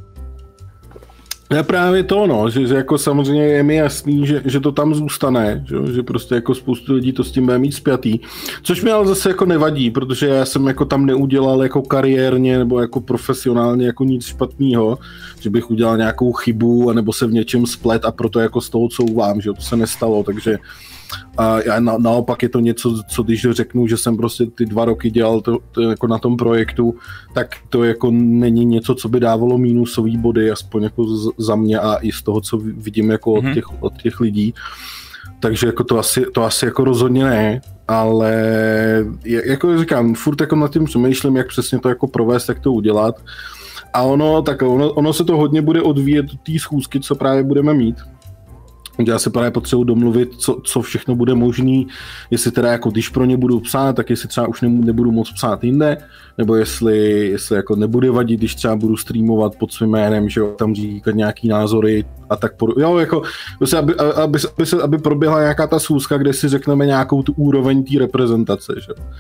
Je právě to, no, že, že jako samozřejmě je mi jasný, že, že to tam zůstane, že, že prostě jako spoustu lidí to s tím bude mít spjatý, což mi ale zase jako nevadí, protože já jsem jako tam neudělal jako kariérně nebo jako profesionálně jako nic špatného, že bych udělal nějakou chybu anebo se v něčem splet a proto jako z toho couvám, že to se nestalo, takže a já na, naopak je to něco, co když řeknu, že jsem prostě ty dva roky dělal to, to jako na tom projektu, tak to jako není něco, co by dávalo mínusový body, aspoň jako z, za mě a i z toho, co vidím jako mm-hmm. od, těch, od těch lidí. Takže jako to asi, to asi jako rozhodně ne, ale jako říkám, furt jako nad tím přemýšlím, jak přesně to jako provést, jak to udělat. A ono, tak ono, ono se to hodně bude odvíjet od té schůzky, co právě budeme mít. Já se právě potřebuji domluvit, co, co všechno bude možný, jestli teda jako když pro ně budu psát, tak jestli třeba už nebudu moc psát jinde, nebo jestli, jestli jako nebude vadit, když třeba budu streamovat pod svým jménem, že jo, tam říkat nějaký názory a tak pod... Jo, jako, aby, aby, aby, se, aby proběhla nějaká ta schůzka, kde si řekneme nějakou tu úroveň té reprezentace, že jo.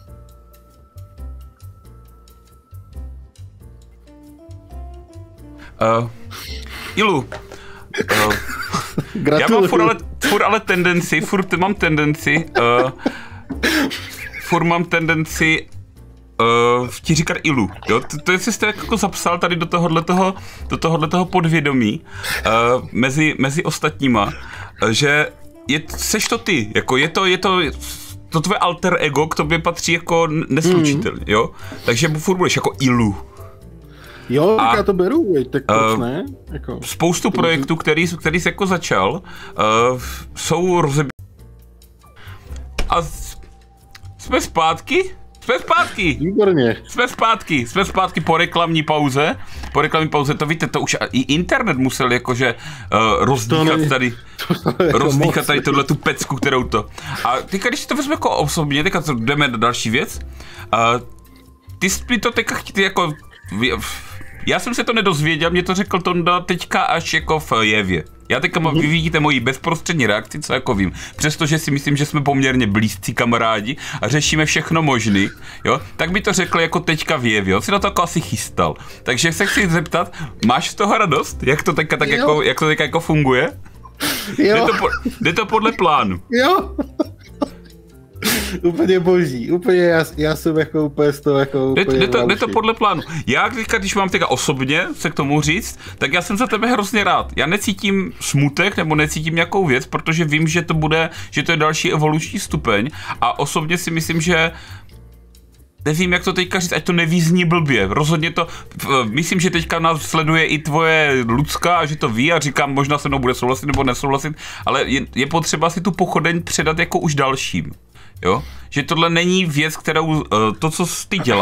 Uh, Ilu, uh, já mám furt ale, furt ale tendenci, furt mám tendenci, uh, furt mám tendenci uh, ti říkat Ilu, jo, to, to jsi jste jako zapsal tady do tohohletoho, do tohohletoho podvědomí, uh, mezi, mezi ostatníma, uh, že je, seš to ty, jako je to, je to, to tvoje alter ego k tobě patří jako neslučitelně, mm. jo, takže furt budeš jako Ilu. Jo, tak já to beru, veď, tak proč uh, ne? Jako, spoustu projektů, který, který jsi jako začal, uh, jsou rozebí... A jsme zpátky? Jsme zpátky! Výborně. Jsme zpátky, jsme zpátky po reklamní pauze. Po reklamní pauze, to víte, to už i internet musel jakože uh, rozdýchat to tady, rozdýchat tady tohle tu pecku, kterou to. A teďka, když si to vezme jako osobně, teďka jdeme na další věc. Uh, ty jsi to teďka chtěl jako... Já jsem se to nedozvěděl, mě to řekl Tonda teďka až jako v jevě. Já teďka mm-hmm. vy vidíte moji bezprostřední reakci, co jako vím. Přestože si myslím, že jsme poměrně blízcí kamarádi a řešíme všechno možný, jo, tak by to řekl jako teďka v jevě, jo, si na to jako asi chystal. Takže se chci zeptat, máš z toho radost? Jak to teďka tak jako, jak to teďka jako funguje? Jo. Jde to, po, jde to podle plánu? Jo. Úplně boží, úplně, já, já jsem jako úplně z toho jako úplně jde, jde, to, jde to podle plánu. Já, když mám teďka osobně se k tomu říct, tak já jsem za tebe hrozně rád. Já necítím smutek nebo necítím nějakou věc, protože vím, že to bude, že to je další evoluční stupeň a osobně si myslím, že nevím, jak to teďka říct, ať to nevízní blbě. Rozhodně to, myslím, že teďka nás sleduje i tvoje Lucka a že to ví a říkám, možná se mnou bude souhlasit nebo nesouhlasit, ale je, je potřeba si tu pochodeň předat jako už dalším. Jo? Že tohle není věc, kterou, to, co jsi ty dělal,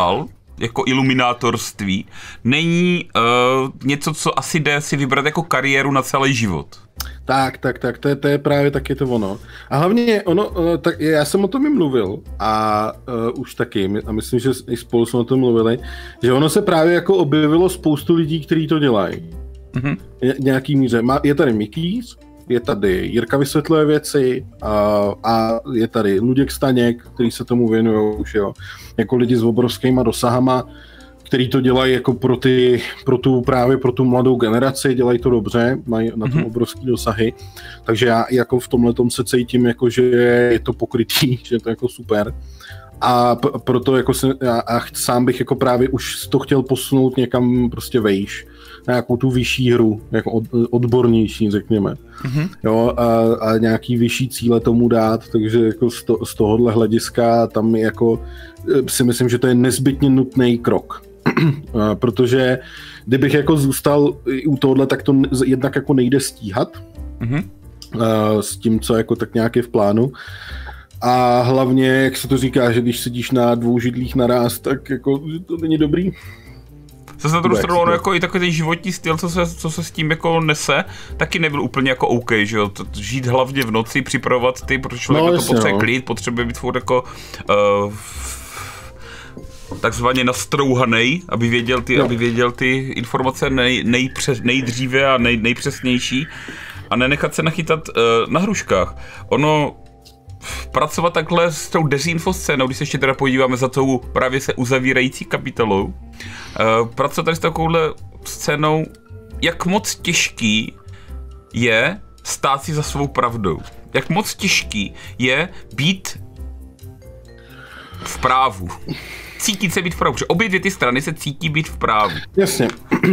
jako iluminátorství, není uh, něco, co asi jde si vybrat jako kariéru na celý život. Tak, tak, tak, to je, to je právě taky to ono. A hlavně ono, uh, tak já jsem o tom i mluvil a uh, už taky, a myslím, že i spolu jsme o tom mluvili, že ono se právě jako objevilo spoustu lidí, kteří to dělají. Mm-hmm. Nějaký míře. Má, je tady Mikýř, je tady Jirka vysvětluje věci a, a je tady Luděk Staněk, který se tomu věnují už, jo. Jako lidi s obrovskýma dosahama, který to dělají jako pro ty, pro tu právě pro tu mladou generaci, dělají to dobře, mají na tom mm-hmm. obrovský dosahy, takže já jako v tomhletom se cítím jako, že je to pokrytý, že je to jako super. A p- proto jako se, já, a sám bych jako právě už to chtěl posunout někam prostě vejš, na nějakou tu vyšší hru, jako od, odbornější, řekněme. Mm-hmm. Jo, a, a nějaký vyšší cíle tomu dát, takže jako z, to, z tohohle hlediska tam jako si myslím, že to je nezbytně nutný krok. Protože kdybych jako zůstal u tohohle, tak to jednak jako nejde stíhat mm-hmm. s tím, co jako tak nějak je v plánu. A hlavně, jak se to říká, že když sedíš na dvou židlích naráz, tak jako to není dobrý. Zase na druhou stranu, ono jako i takový ten životní styl, co se, co se s tím jako nese, taky nebyl úplně jako OK, že jo, žít hlavně v noci, připravovat ty, protože člověk no, to potřebuje no. klid, potřebuje být furt jako uh, takzvaně nastrouhanej, aby věděl ty, no. aby věděl ty informace nej, nejpřes, nejdříve a nej, nejpřesnější a nenechat se nachytat uh, na hruškách. Ono pracovat takhle s tou dezinfoscénou, když se ještě teda podíváme za tou právě se uzavírající kapitolou, uh, pracovat tady s takovouhle scénou, jak moc těžký je stát si za svou pravdou. Jak moc těžký je být v právu. Cítit se být v právu, protože obě dvě ty strany se cítí být v právu. Jasně.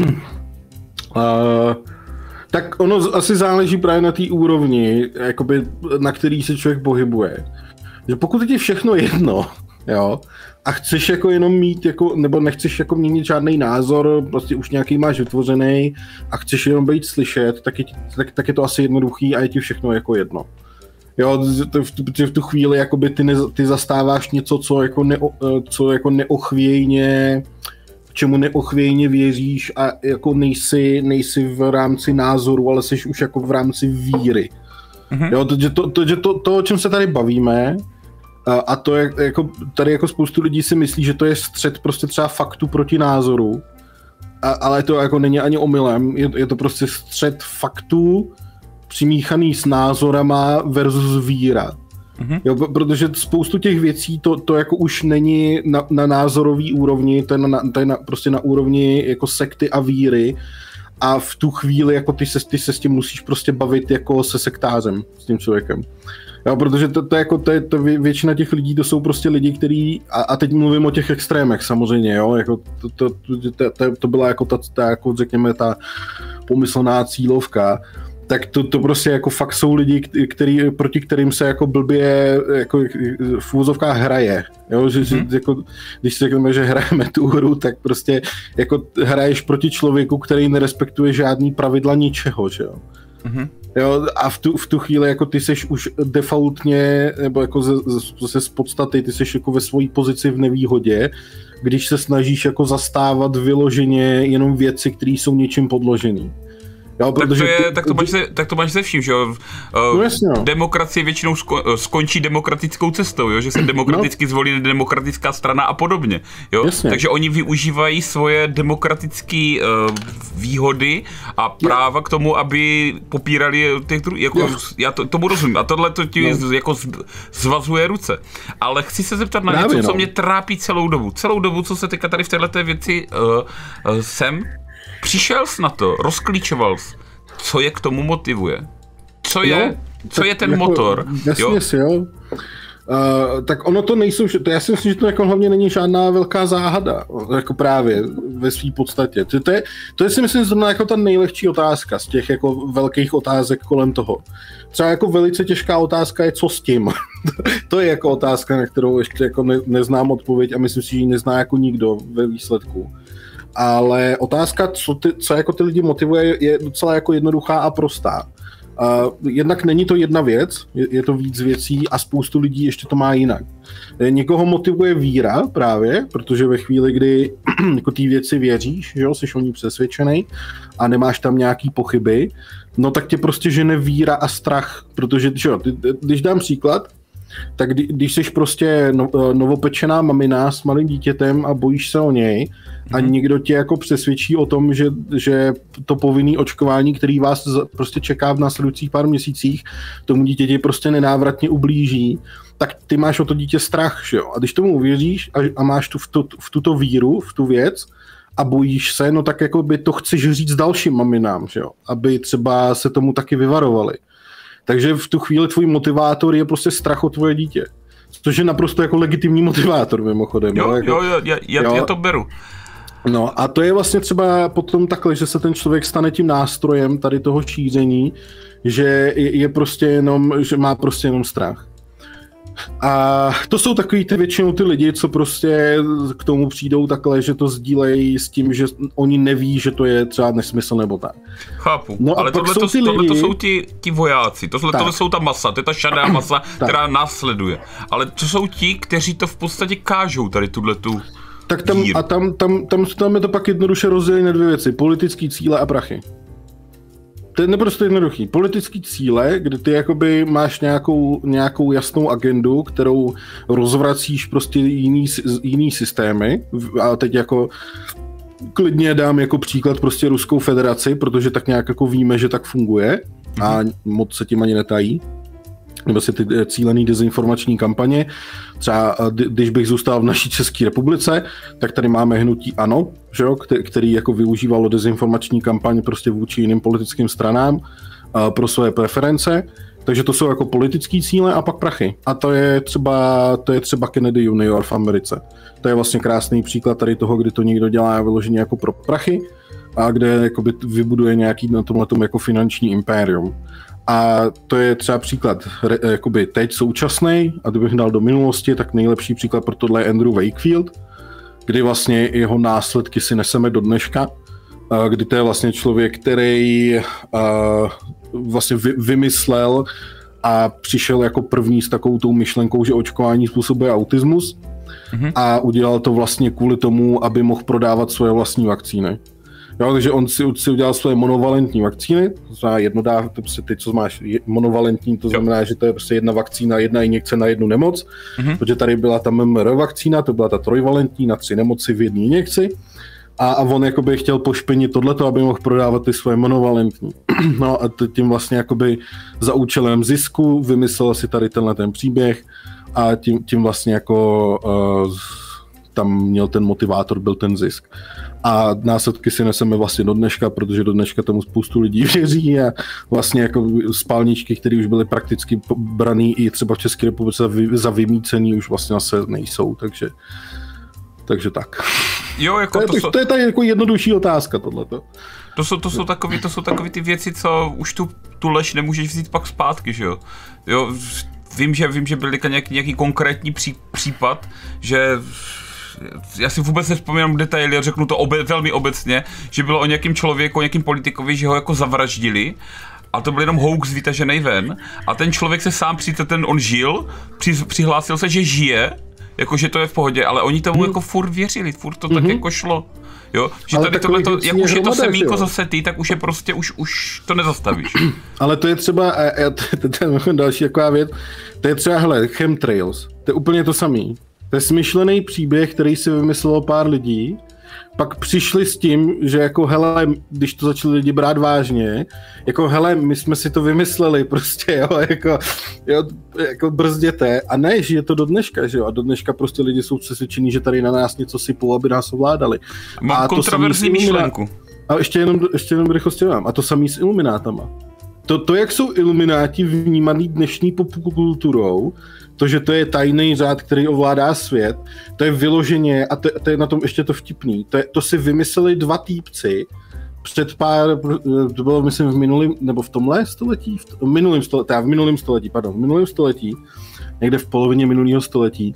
uh... Tak ono asi záleží právě na té úrovni, jakoby, na který se člověk pohybuje. Že pokud je ti všechno jedno, jo, a chceš jako jenom mít, jako, nebo nechceš jako měnit žádný názor, prostě už nějaký máš vytvořený a chceš jenom být slyšet, tak je, tak, tak je to asi jednoduchý a je ti všechno jako jedno. Jo, protože v tu chvíli jakoby ty, ne, ty zastáváš něco, co jako, ne, co jako neochvějně čemu neochvějně věříš a jako nejsi, nejsi v rámci názoru, ale jsi už jako v rámci víry. Mm-hmm. Jo, to, to, to, to, to, o čem se tady bavíme, a, a to je jako, tady jako spoustu lidí si myslí, že to je střet prostě třeba faktu proti názoru, a, ale to jako není ani omylem, je, je to prostě střet faktů přimíchaný s názorama versus víra. Mm-hmm. Jo, protože spoustu těch věcí to, to jako už není na, na názorový úrovni, to je, na, to je na, prostě na úrovni jako sekty a víry a v tu chvíli jako ty se, ty se s tím musíš prostě bavit jako se sektářem, s tím člověkem. Jo, protože to, to, jako, to je to většina těch lidí, to jsou prostě lidi, kteří, a, a teď mluvím o těch extrémech samozřejmě, jo, jako to, to, to, to, to, to byla jako ta, ta, jako řekněme ta pomyslná cílovka. Tak to, to prostě jako fakt jsou lidi, který, proti kterým se jako blbě jako v úvozovkách hraje. Jo? Že, mm-hmm. že, jako, když si řekneme, že hrajeme tu hru, tak prostě jako hraješ proti člověku, který nerespektuje žádný pravidla ničeho, že jo. Mm-hmm. Jo, a v tu, v tu chvíli jako ty seš už defaultně, nebo jako ze, ze z podstaty, ty seš jako ve své pozici v nevýhodě, když se snažíš jako zastávat vyloženě jenom věci, které jsou něčím podložený. Jo, tak, to je, tak, to máš se, tak to máš se vším, že jo? No jasně, no. Demokracie většinou sko, skončí demokratickou cestou, jo? Že se demokraticky no. zvolí demokratická strana a podobně. Jo? Takže oni využívají svoje demokratické uh, výhody a práva je. K tomu, aby popírali těch druhých. Jako, já to, tomu rozumím. A tohle to ti no. jako zvazuje ruce. Ale chci se zeptat na Právě, něco, co no. mě trápí celou dobu. Celou dobu, co se teďka tady v této věci uh, uh, jsem přišel jsi na to, rozklíčoval jsi, co je k tomu motivuje. Co je, jo, co je ten jako, motor. Jasně jo? si, jo. Uh, tak ono to nejsou, to já si myslím, že to jako hlavně není žádná velká záhada, jako právě ve své podstatě. To, to, je, to je si myslím zrovna jako ta nejlehčí otázka z těch jako velkých otázek kolem toho. Třeba jako velice těžká otázka je, co s tím. To je jako otázka, na kterou ještě jako ne, neznám odpověď a myslím si, že ji nezná jako nikdo ve výsledku. Ale otázka, co, ty, co jako ty lidi motivuje, je docela jako jednoduchá a prostá. Uh, jednak není to jedna věc, je, je to víc věcí a spoustu lidí ještě to má jinak. Někoho motivuje víra právě, protože ve chvíli, kdy jako ty věci věříš, že jo, jsi o ní přesvědčený a nemáš tam nějaký pochyby, no tak tě prostě žene víra a strach, protože, že jo, když dám příklad, tak kdy, když jsi prostě no, novopečená mamina s malým dítětem a bojíš se o něj a někdo tě jako přesvědčí o tom, že, že to povinné očkování, který vás prostě čeká v následujících pár měsících, tomu dítěti prostě nenávratně ublíží, tak ty máš o to dítě strach, že jo? A když tomu uvěříš a, a máš tu v, tu, v tuto víru, v tu věc a bojíš se, no tak jako by to chceš říct dalším maminám, že jo? Aby třeba se tomu taky vyvarovali. Takže v tu chvíli tvůj motivátor je prostě strach o tvoje dítě. Což je naprosto jako legitimní motivátor mimochodem. Jo, jako, jo, jo, já, jo, já to beru. No a to je vlastně třeba potom takhle, že se ten člověk stane tím nástrojem tady toho šíření, že je, je prostě jenom, že má prostě jenom strach. A to jsou takový ty většinou ty lidi, co prostě k tomu přijdou takhle, že to sdílejí s tím, že oni neví, že to je třeba nesmysl nebo tak. Chápu, no ale tohle jsou, lidi... jsou ti, ti vojáci, tohle, tohle jsou ta masa, to je ta šedá masa, která následuje. Ale to jsou ti, kteří to v podstatě kážou tady tuhletu tak tam, a tam, tam, tam, tam je to pak jednoduše rozdělení na dvě věci, politický cíle a prachy. To je naprosto jednoduchý. Politický cíle, kde ty jakoby máš nějakou, nějakou jasnou agendu, kterou rozvracíš prostě jiný, jiný systémy. A teď jako klidně dám jako příklad prostě Ruskou federaci, protože tak nějak jako víme, že tak funguje a moc se tím ani netají. Nebo si ty cílený dezinformační kampaně. Třeba když bych zůstal v naší České republice, tak tady máme hnutí ANO, že jo, který jako využívalo dezinformační kampaň prostě vůči jiným politickým stranám pro své preference. Takže to jsou jako politický cíle a pak prachy. A to je třeba, to je třeba Kennedy junior v Americe. To je vlastně krásný příklad tady toho, kdy to někdo dělá vyloženě jako pro prachy a kde jakoby vybuduje nějaký na tomhletom jako finanční impérium. A to je třeba příklad jakoby teď současný, a kdybych dal do minulosti, tak nejlepší příklad pro tohle je Andrew Wakefield, kdy vlastně jeho následky si neseme do dneška, kdy to je vlastně člověk, který vlastně vymyslel a přišel jako první s takovou tou myšlenkou, že očkování způsobuje autismus mm-hmm. a udělal to vlastně kvůli tomu, aby mohl prodávat svoje vlastní vakcíny. Jo, takže on si, si udělal svoje monovalentní vakcíny, to znamená jednodáv, to prostě ty, co máš monovalentní, to znamená, že to je prostě jedna vakcína, jedna injekce na jednu nemoc, mm-hmm. protože tady byla ta M M R vakcína, to byla ta trojvalentní na tři nemoci v jedné injekci a, a on jakoby chtěl pošpinit tohleto, aby mohl prodávat ty svoje monovalentní. No a tím vlastně jakoby za účelem zisku vymyslel si tady tenhle ten příběh a tím, tím vlastně jako uh, tam měl ten motivátor, byl ten zisk. A následky si neseme vlastně do dneška, protože do dneška tomu spoustu lidí věří a vlastně jako spálničky, které už byly prakticky braný i třeba v České republice za vymícený, už vlastně zase nejsou, takže, takže tak. Jo, jako to, to, je, jsou, to je ta jako jednodušší otázka tohleto. To jsou, to jsou takový, to jsou takový ty věci, co už tu, tu lež nemůžeš vzít pak zpátky, že jo? Jo, vím, že, vím, že byl nějaký, nějaký konkrétní pří, případ, že já si vůbec nevzpomínám detaily, řeknu to obe, velmi obecně, že bylo o nějakým člověku, o nějakým politikovi, že ho jako zavraždili a to byl jenom hoax vytažený ven a ten člověk se sám při ten on žil, při, přihlásil se, že žije, jakože to je v pohodě, ale oni tomu hmm. jako furt věřili, furt to hmm. tak jako šlo. Jo, že ale tady tohle, to, jak už je to semínko zase ty, tak už je prostě, už, už to nezastavíš. Ale to je třeba, a, a to, to je další taková věc, to je třeba, hele, chemtrails, to je úplně to samý. To je smyšlený příběh, který si vymyslelo pár lidí, pak přišli s tím, že jako hele, když to začali lidi brát vážně, jako hele, my jsme si to vymysleli prostě, jo, jako, jo, jako brzděte a ne, že je to do dneška, že jo, a do dneška prostě lidi jsou přesvědčení, že tady na nás něco sypou, aby nás ovládali. Mám a kontroverzní myšlenku. A ještě jenom, ještě jenom rychlosti mám, a to samý s iluminátama. To, to, jak jsou ilumináti vnímaný dnešní popkulturou, to, že to je tajný řád, který ovládá svět, to je vyloženě, a to, to je na tom ještě to vtipný, to, je, to si vymysleli dva týpci před pár, to bylo myslím v minulém, nebo v tomhle století, v minulém století, v minulém století, pardon, v minulém století, někde v polovině minulého století,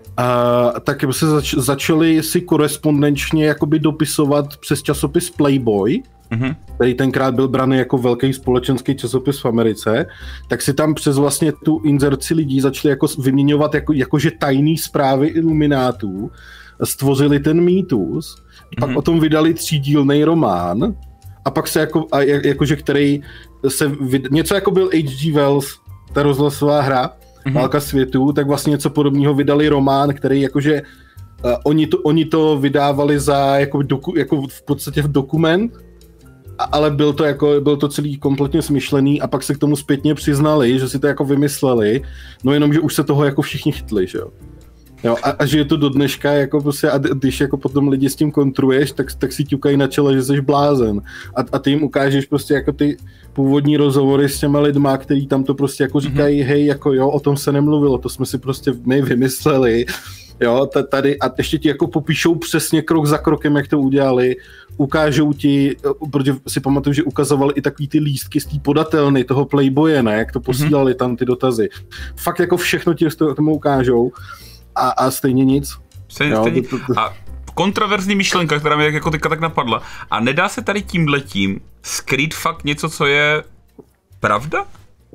a tak se zač, začali si korespondenčně jakoby dopisovat přes časopis Playboy, mm-hmm. který tenkrát byl braný jako velký společenský časopis v Americe, tak si tam přes vlastně tu inzerci lidí začali jako vyměňovat jako, jakože tajný zprávy iluminátů, stvořili ten mýtus, pak mm-hmm. o tom vydali třídílnej román a pak se jako, a jakože který se, vyd, něco jako byl H G Wells, ta rozhlasová hra, mm-hmm. Válka světů, tak vlastně něco podobného vydali román, který jakože uh, oni, to, oni to vydávali za jako, doku, jako v podstatě v dokument, a, ale byl to jako, byl to celý kompletně smyšlený a pak se k tomu zpětně přiznali, že si to jako vymysleli, no jenom, že už se toho jako všichni chytli, že jo. Jo, a, a že je to do dneška, jako prostě, a když jako potom lidi s tím kontruješ, tak, tak si ťukají na čele, že jsi blázen. A, a ty jim ukážeš prostě jako ty původní rozhovory s těma lidma, který tam to prostě jako říkají, mm-hmm. hej, jako jo, o tom se nemluvilo, to jsme si prostě my vymysleli. Jo, tady a ještě ti jako popíšou přesně krok za krokem, jak to udělali, ukážou ti, protože si pamatuju, že ukazovali i takový ty lístky z té podatelny toho Playboye, ne, jak to posílali mm-hmm. tam ty dotazy. Fakt jako všechno ti tomu ukážou. A, a stejně nic. Stejně, jo, stejně. To, to, to. A kontroverzní myšlenka, která mě jako teďka tak napadla. A nedá se tady tímhletím skrýt fakt něco, co je pravda?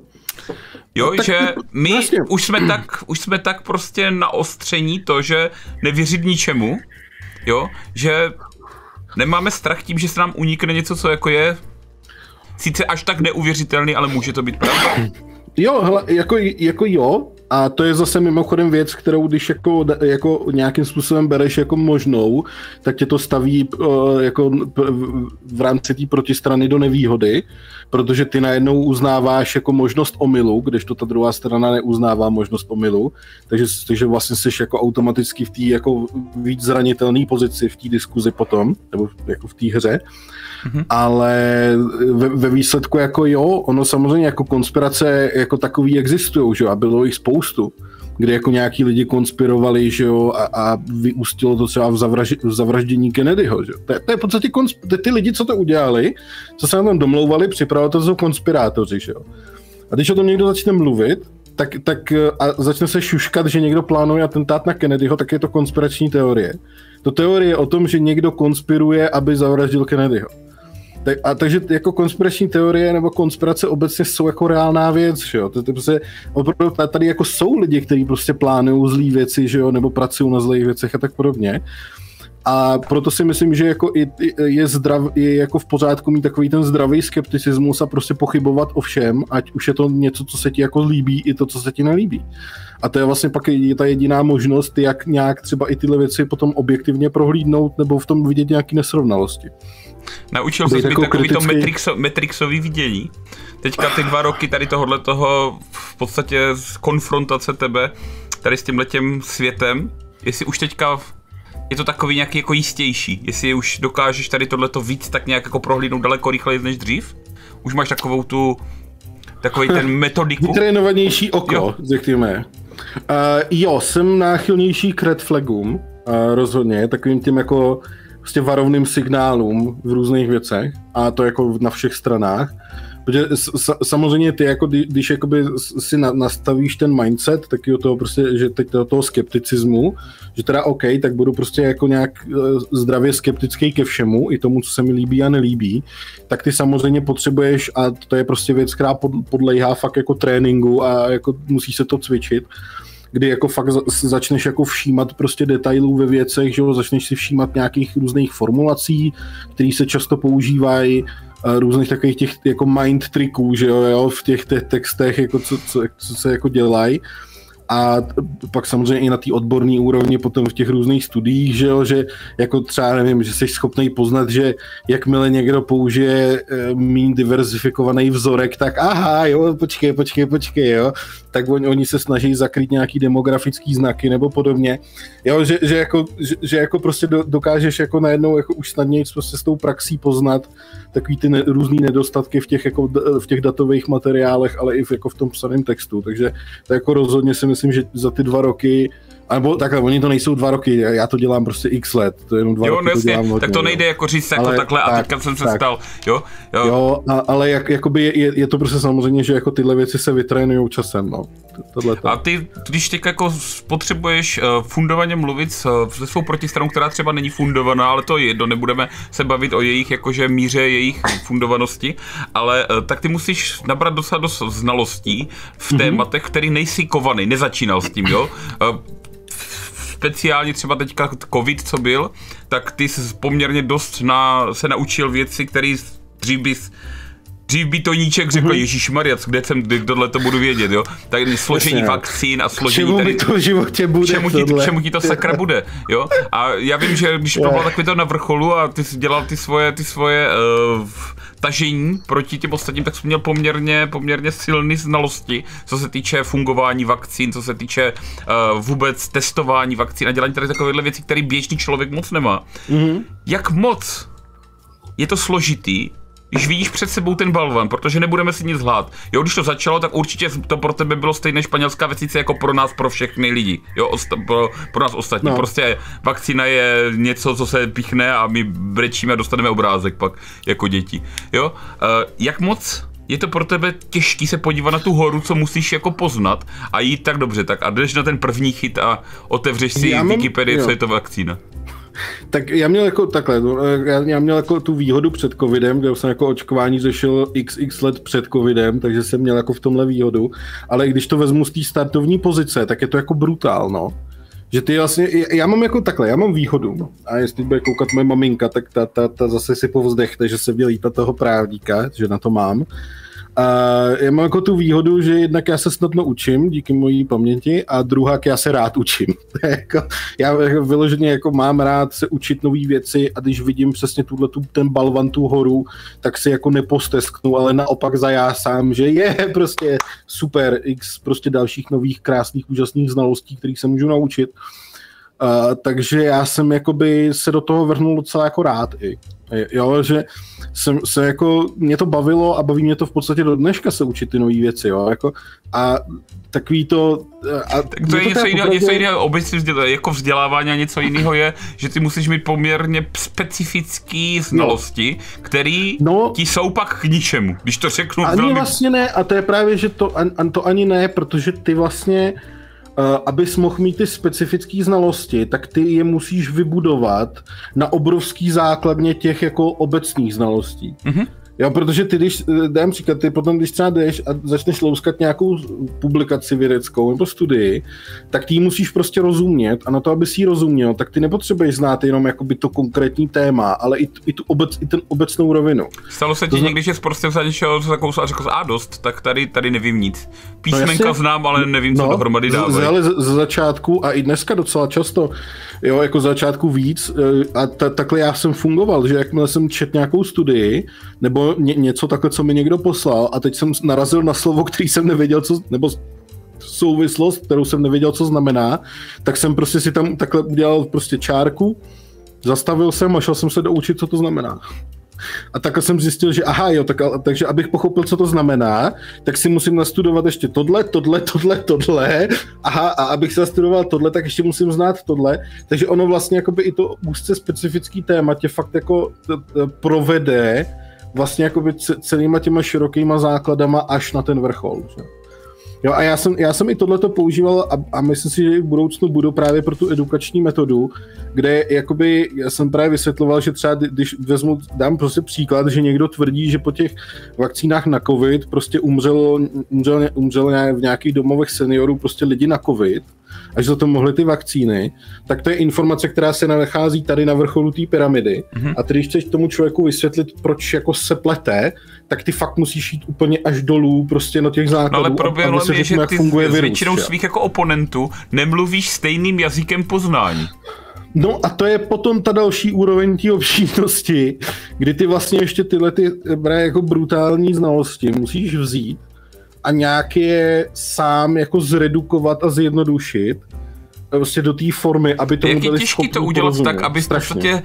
Jo, no, že my vlastně. už jsme tak, už jsme tak prostě naostření to, že nevěřit ničemu, jo, že nemáme strach tím, že se nám unikne něco, co jako je sice až tak neuvěřitelný, ale může to být pravda. Jo, hele, jako, jako jo, a to je zase mimochodem věc, kterou když jako, jako nějakým způsobem bereš jako možnou, tak tě to staví uh, jako v rámci té protistrany do nevýhody, protože ty najednou uznáváš jako možnost omylu, kdežto ta druhá strana neuznává možnost omylu, takže, takže vlastně jsi jako automaticky v té jako víc zranitelné pozici v té diskuzi potom, nebo jako v té hře. Mm-hmm. Ale ve, ve výsledku jako jo, ono samozřejmě jako konspirace jako takový existují, že jo, a bylo jich spoustu, kde jako nějaký lidi konspirovali, že jo, a, a vyústilo to třeba v, zavraž, v zavraždění Kennedyho, že jo. To, to je v podstatě konsp- ty lidi, co to udělali, co se na tom domlouvali, připravili, to jsou konspirátoři, že jo. A když o tom někdo začne mluvit, tak, tak a začne se šuškat, že někdo plánuje atentát na Kennedyho, tak je to konspirační teorie. To teorie je o tom, že někdo konspiruje, aby zavraždil Kennedyho. Tak, a takže jako konspirační teorie nebo konspirace obecně jsou jako reálná věc, že jo. To, to prostě, opravdu tady jako jsou lidi, kteří prostě plánují zlý věci, že jo, nebo pracují na zlých věcech a tak podobně. A proto si myslím, že jako je, zdrav, je jako v pořádku mít takový ten zdravý skepticismus a prostě pochybovat o všem, ať už je to něco, co se ti jako líbí, i to, co se ti nelíbí. A to je vlastně pak je ta jediná možnost, jak nějak třeba i tyhle věci potom objektivně prohlídnout nebo v tom vidět nějaké nesrovnalosti. Naučil jsi být takový to metrixo, metrixový vidění. Teďka ty dva roky tady tohohle toho v podstatě konfrontace tebe tady s tímhletěm světem, jestli už teďka je to takový nějaký jako jistější, jestli už dokážeš tady tohleto víc tak nějak jako prohlídnout daleko rychleji než dřív? Už máš takovou tu, takový ten metodiku? Vytrénovanější oko, řekněme. Uh, jo, jsem náchylnější k red flagům, uh, rozhodně, takovým tím jako prostě varovným signálům v různých věcech a to jako na všech stranách. Protože s- samozřejmě ty, jako když jakoby si na- nastavíš ten mindset, taky o toho prostě, že teď do toho skepticismu, že teda OK, tak budu prostě jako nějak zdravě skeptický ke všemu, i tomu, co se mi líbí a nelíbí, tak ty samozřejmě potřebuješ, a to je prostě věc, která podléhá fakt jako tréninku a jako musí se to cvičit, kdy jako fakt začneš jako všímat prostě detailů ve věcech, že jo, začneš si všímat nějakých různých formulací, které se často používají, různých takových těch jako mind triků, že jo, jo v těch te- textech, jako co, co, co se jako dělají. A pak samozřejmě i na té odborné úrovni potom v těch různých studiích, že jo, že jako třeba nevím, že jsi schopný poznat, že jakmile někdo použije e, míň diverzifikovaný vzorek, tak aha, jo, počkej, počkej, počkej, jo, tak on, oni se snaží zakrýt nějaký demografický znaky nebo podobně, jo, že, že, jako, že, že jako prostě do, dokážeš jako najednou jako už snadněji prostě s tou praxí poznat takový ty ne, různý nedostatky v těch, jako, v těch datových materiálech, ale i v, jako v tom psaném textu, takže to jako rozhodně si myslím, že za ty dva roky Nebo takhle, oni to nejsou dva roky, já to dělám prostě x let, to je jenom dva jo, roky, no to jasně, dělám hodně, tak to nejde jo. jako říct jako ale, takhle a tak, teďka jsem se tak. stal, jo? Jo, jo a, ale jak, jakoby je, je to prostě samozřejmě, že jako tyhle věci se vytrénujou časem, no. Tohleto. A ty, když teď jako potřebuješ uh, fundovaně mluvit se svou protistranou, která třeba není fundovaná, ale to je jedno, nebudeme se bavit o jejich jakože míře jejich fundovanosti, ale uh, tak ty musíš nabrat dost dost znalostí v tématech, který nejsi kovaný, nezačínal s tím, jo? Uh, speciálně třeba teďka covid, co byl, tak ty jsi poměrně dost na, se naučil věci, které dřív bys Dřív by to Níček řekl, mm-hmm. ježišmarja, kde jsem, tohle to budu vědět, jo? Tak složení Jasně, vakcín a složení čemu tady... by to v životě bude čemu ti, čemu ti to sakra bude, jo? A já vím, že když to bylo takový to na vrcholu a ty jsi dělal ty svoje, ty svoje uh, tažení proti těm ostatním, tak jsi měl poměrně, poměrně silné znalosti, co se týče fungování vakcín, co se týče uh, vůbec testování vakcín a dělání tady takovéhle věcí, které běžný člověk moc nemá. Mm-hmm. Jak moc je to složitý, když vidíš před sebou ten balvan, protože nebudeme si nic lhát. Jo, když to začalo, tak určitě to pro tebe bylo stejné španělská vesnice jako pro nás, pro všechny lidi. Jo, osta- pro, pro nás ostatní. No. Prostě vakcína je něco, co se píchne a my brečíme a dostaneme obrázek pak jako děti. Jo, uh, jak moc je to pro tebe těžký se podívat na tu horu, co musíš jako poznat a jít tak dobře, tak a jdeš na ten první chyt a otevřeš si mám, Wikipedii, jo. Co je to vakcína. Tak já měl jako takhle, já, já měl jako tu výhodu před covidem, kde jsem jako očkování řešil xx let před covidem, takže jsem měl jako v tomhle výhodu, ale když to vezmu z té startovní pozice, tak je to jako brutál, no. Že ty vlastně, já mám jako takhle, já mám výhodu, no. A jestli bude koukat moje maminka, tak ta, ta, ta zase si povzdechne, že se dělí na toho právníka, že na to mám. A já mám jako tu výhodu, že jednak já se snadno učím díky mojí paměti a druhá, já se rád učím. jako, já jako vyloženě jako mám rád se učit nové věci a když vidím přesně tuhle, tu, ten balvan, tu horu, tak si jako nepostesknu, ale naopak zajásám, že je prostě super x prostě dalších nových krásných úžasných znalostí, kterých se můžu naučit. Uh, takže já jsem jakoby se do toho vrhnul docela jako rád i. Jo, že jsem se jako, mě to bavilo a baví mě to v podstatě do dneška se učit ty nové věci, jo, jako a takový to... A tak to je něco jiného, popravdě... něco jiného obecně jako vzdělávání a něco jiného je, že ty musíš mít poměrně specifické znalosti, no. Které no, ti jsou pak k ničemu, když to řeknu ani velmi... vlastně ne, a to je právě, že to, an, to ani ne, protože ty vlastně Uh, abys mohl mít ty specifické znalosti, tak ty je musíš vybudovat na obrovský základně těch jako obecných znalostí. Mm-hmm. Jo, protože ty, když, dám příklad, ty potom, když třeba jdeš a začneš louskat nějakou publikaci vědeckou nebo studii, tak ty ji musíš prostě rozumět a na to, aby si ji rozuměl, tak ty nepotřebuješ znát jenom jakoby to konkrétní téma, ale i, i, tu obec, i ten obecnou rovinu. Stalo se ti to někdy, že jsi prostě zašel a řekl a dost, tak tady, tady nevím nic. Písmenka no znám, ale nevím, co no, dohromady dávají. Ale z, z začátku a i dneska docela často, jo, jako z začátku víc a t- takhle já jsem fungoval, že jakmile jsem četl nějakou studii, nebo ně, něco takhle, co mi někdo poslal a teď jsem narazil na slovo, který jsem nevěděl, co, nebo souvislost, kterou jsem nevěděl, co znamená, tak jsem prostě si tam takhle udělal prostě čárku, zastavil jsem a šel jsem se doučit, co to znamená. A takhle jsem zjistil, že aha, jo, tak, takže abych pochopil, co to znamená, tak si musím nastudovat ještě tohle, tohle, tohle, tohle, aha, a abych se nastudoval tohle, tak ještě musím znát tohle, takže ono vlastně jakoby i to úzce specifický téma tě fakt jako t- t- provede vlastně jakoby celýma těma širokýma základama až na ten vrchol. Že? Jo, a já jsem, já jsem i tohleto používal a, a myslím si, že i v budoucnu budu právě pro tu edukační metodu, kde jakoby, já jsem právě vysvětloval, že třeba když vezmu, dám prostě příklad, že někdo tvrdí, že po těch vakcínách na covid prostě umřelo, umřel, umřel v nějakých domovech seniorů prostě lidi na covid a že za to mohly ty vakcíny, tak to je informace, která se nachází tady na vrcholu té pyramidy. Mm-hmm. A ty, když chceš tomu člověku vysvětlit, proč jako se plete, tak ty fakt musíš jít úplně až dolů prostě na těch základů. No ale proběhlo mi, že ty s většinou svých jako oponentů nemluvíš stejným jazykem poznání. No a to je potom ta další úroveň té obšírnosti, kdy ty vlastně ještě tyhle ty jako brutální znalosti musíš vzít a nějak je sám jako zredukovat a zjednodušit prostě do té formy, aby to byli schopni. Jak je těžký to udělat porozumět. Tak, aby v podstatě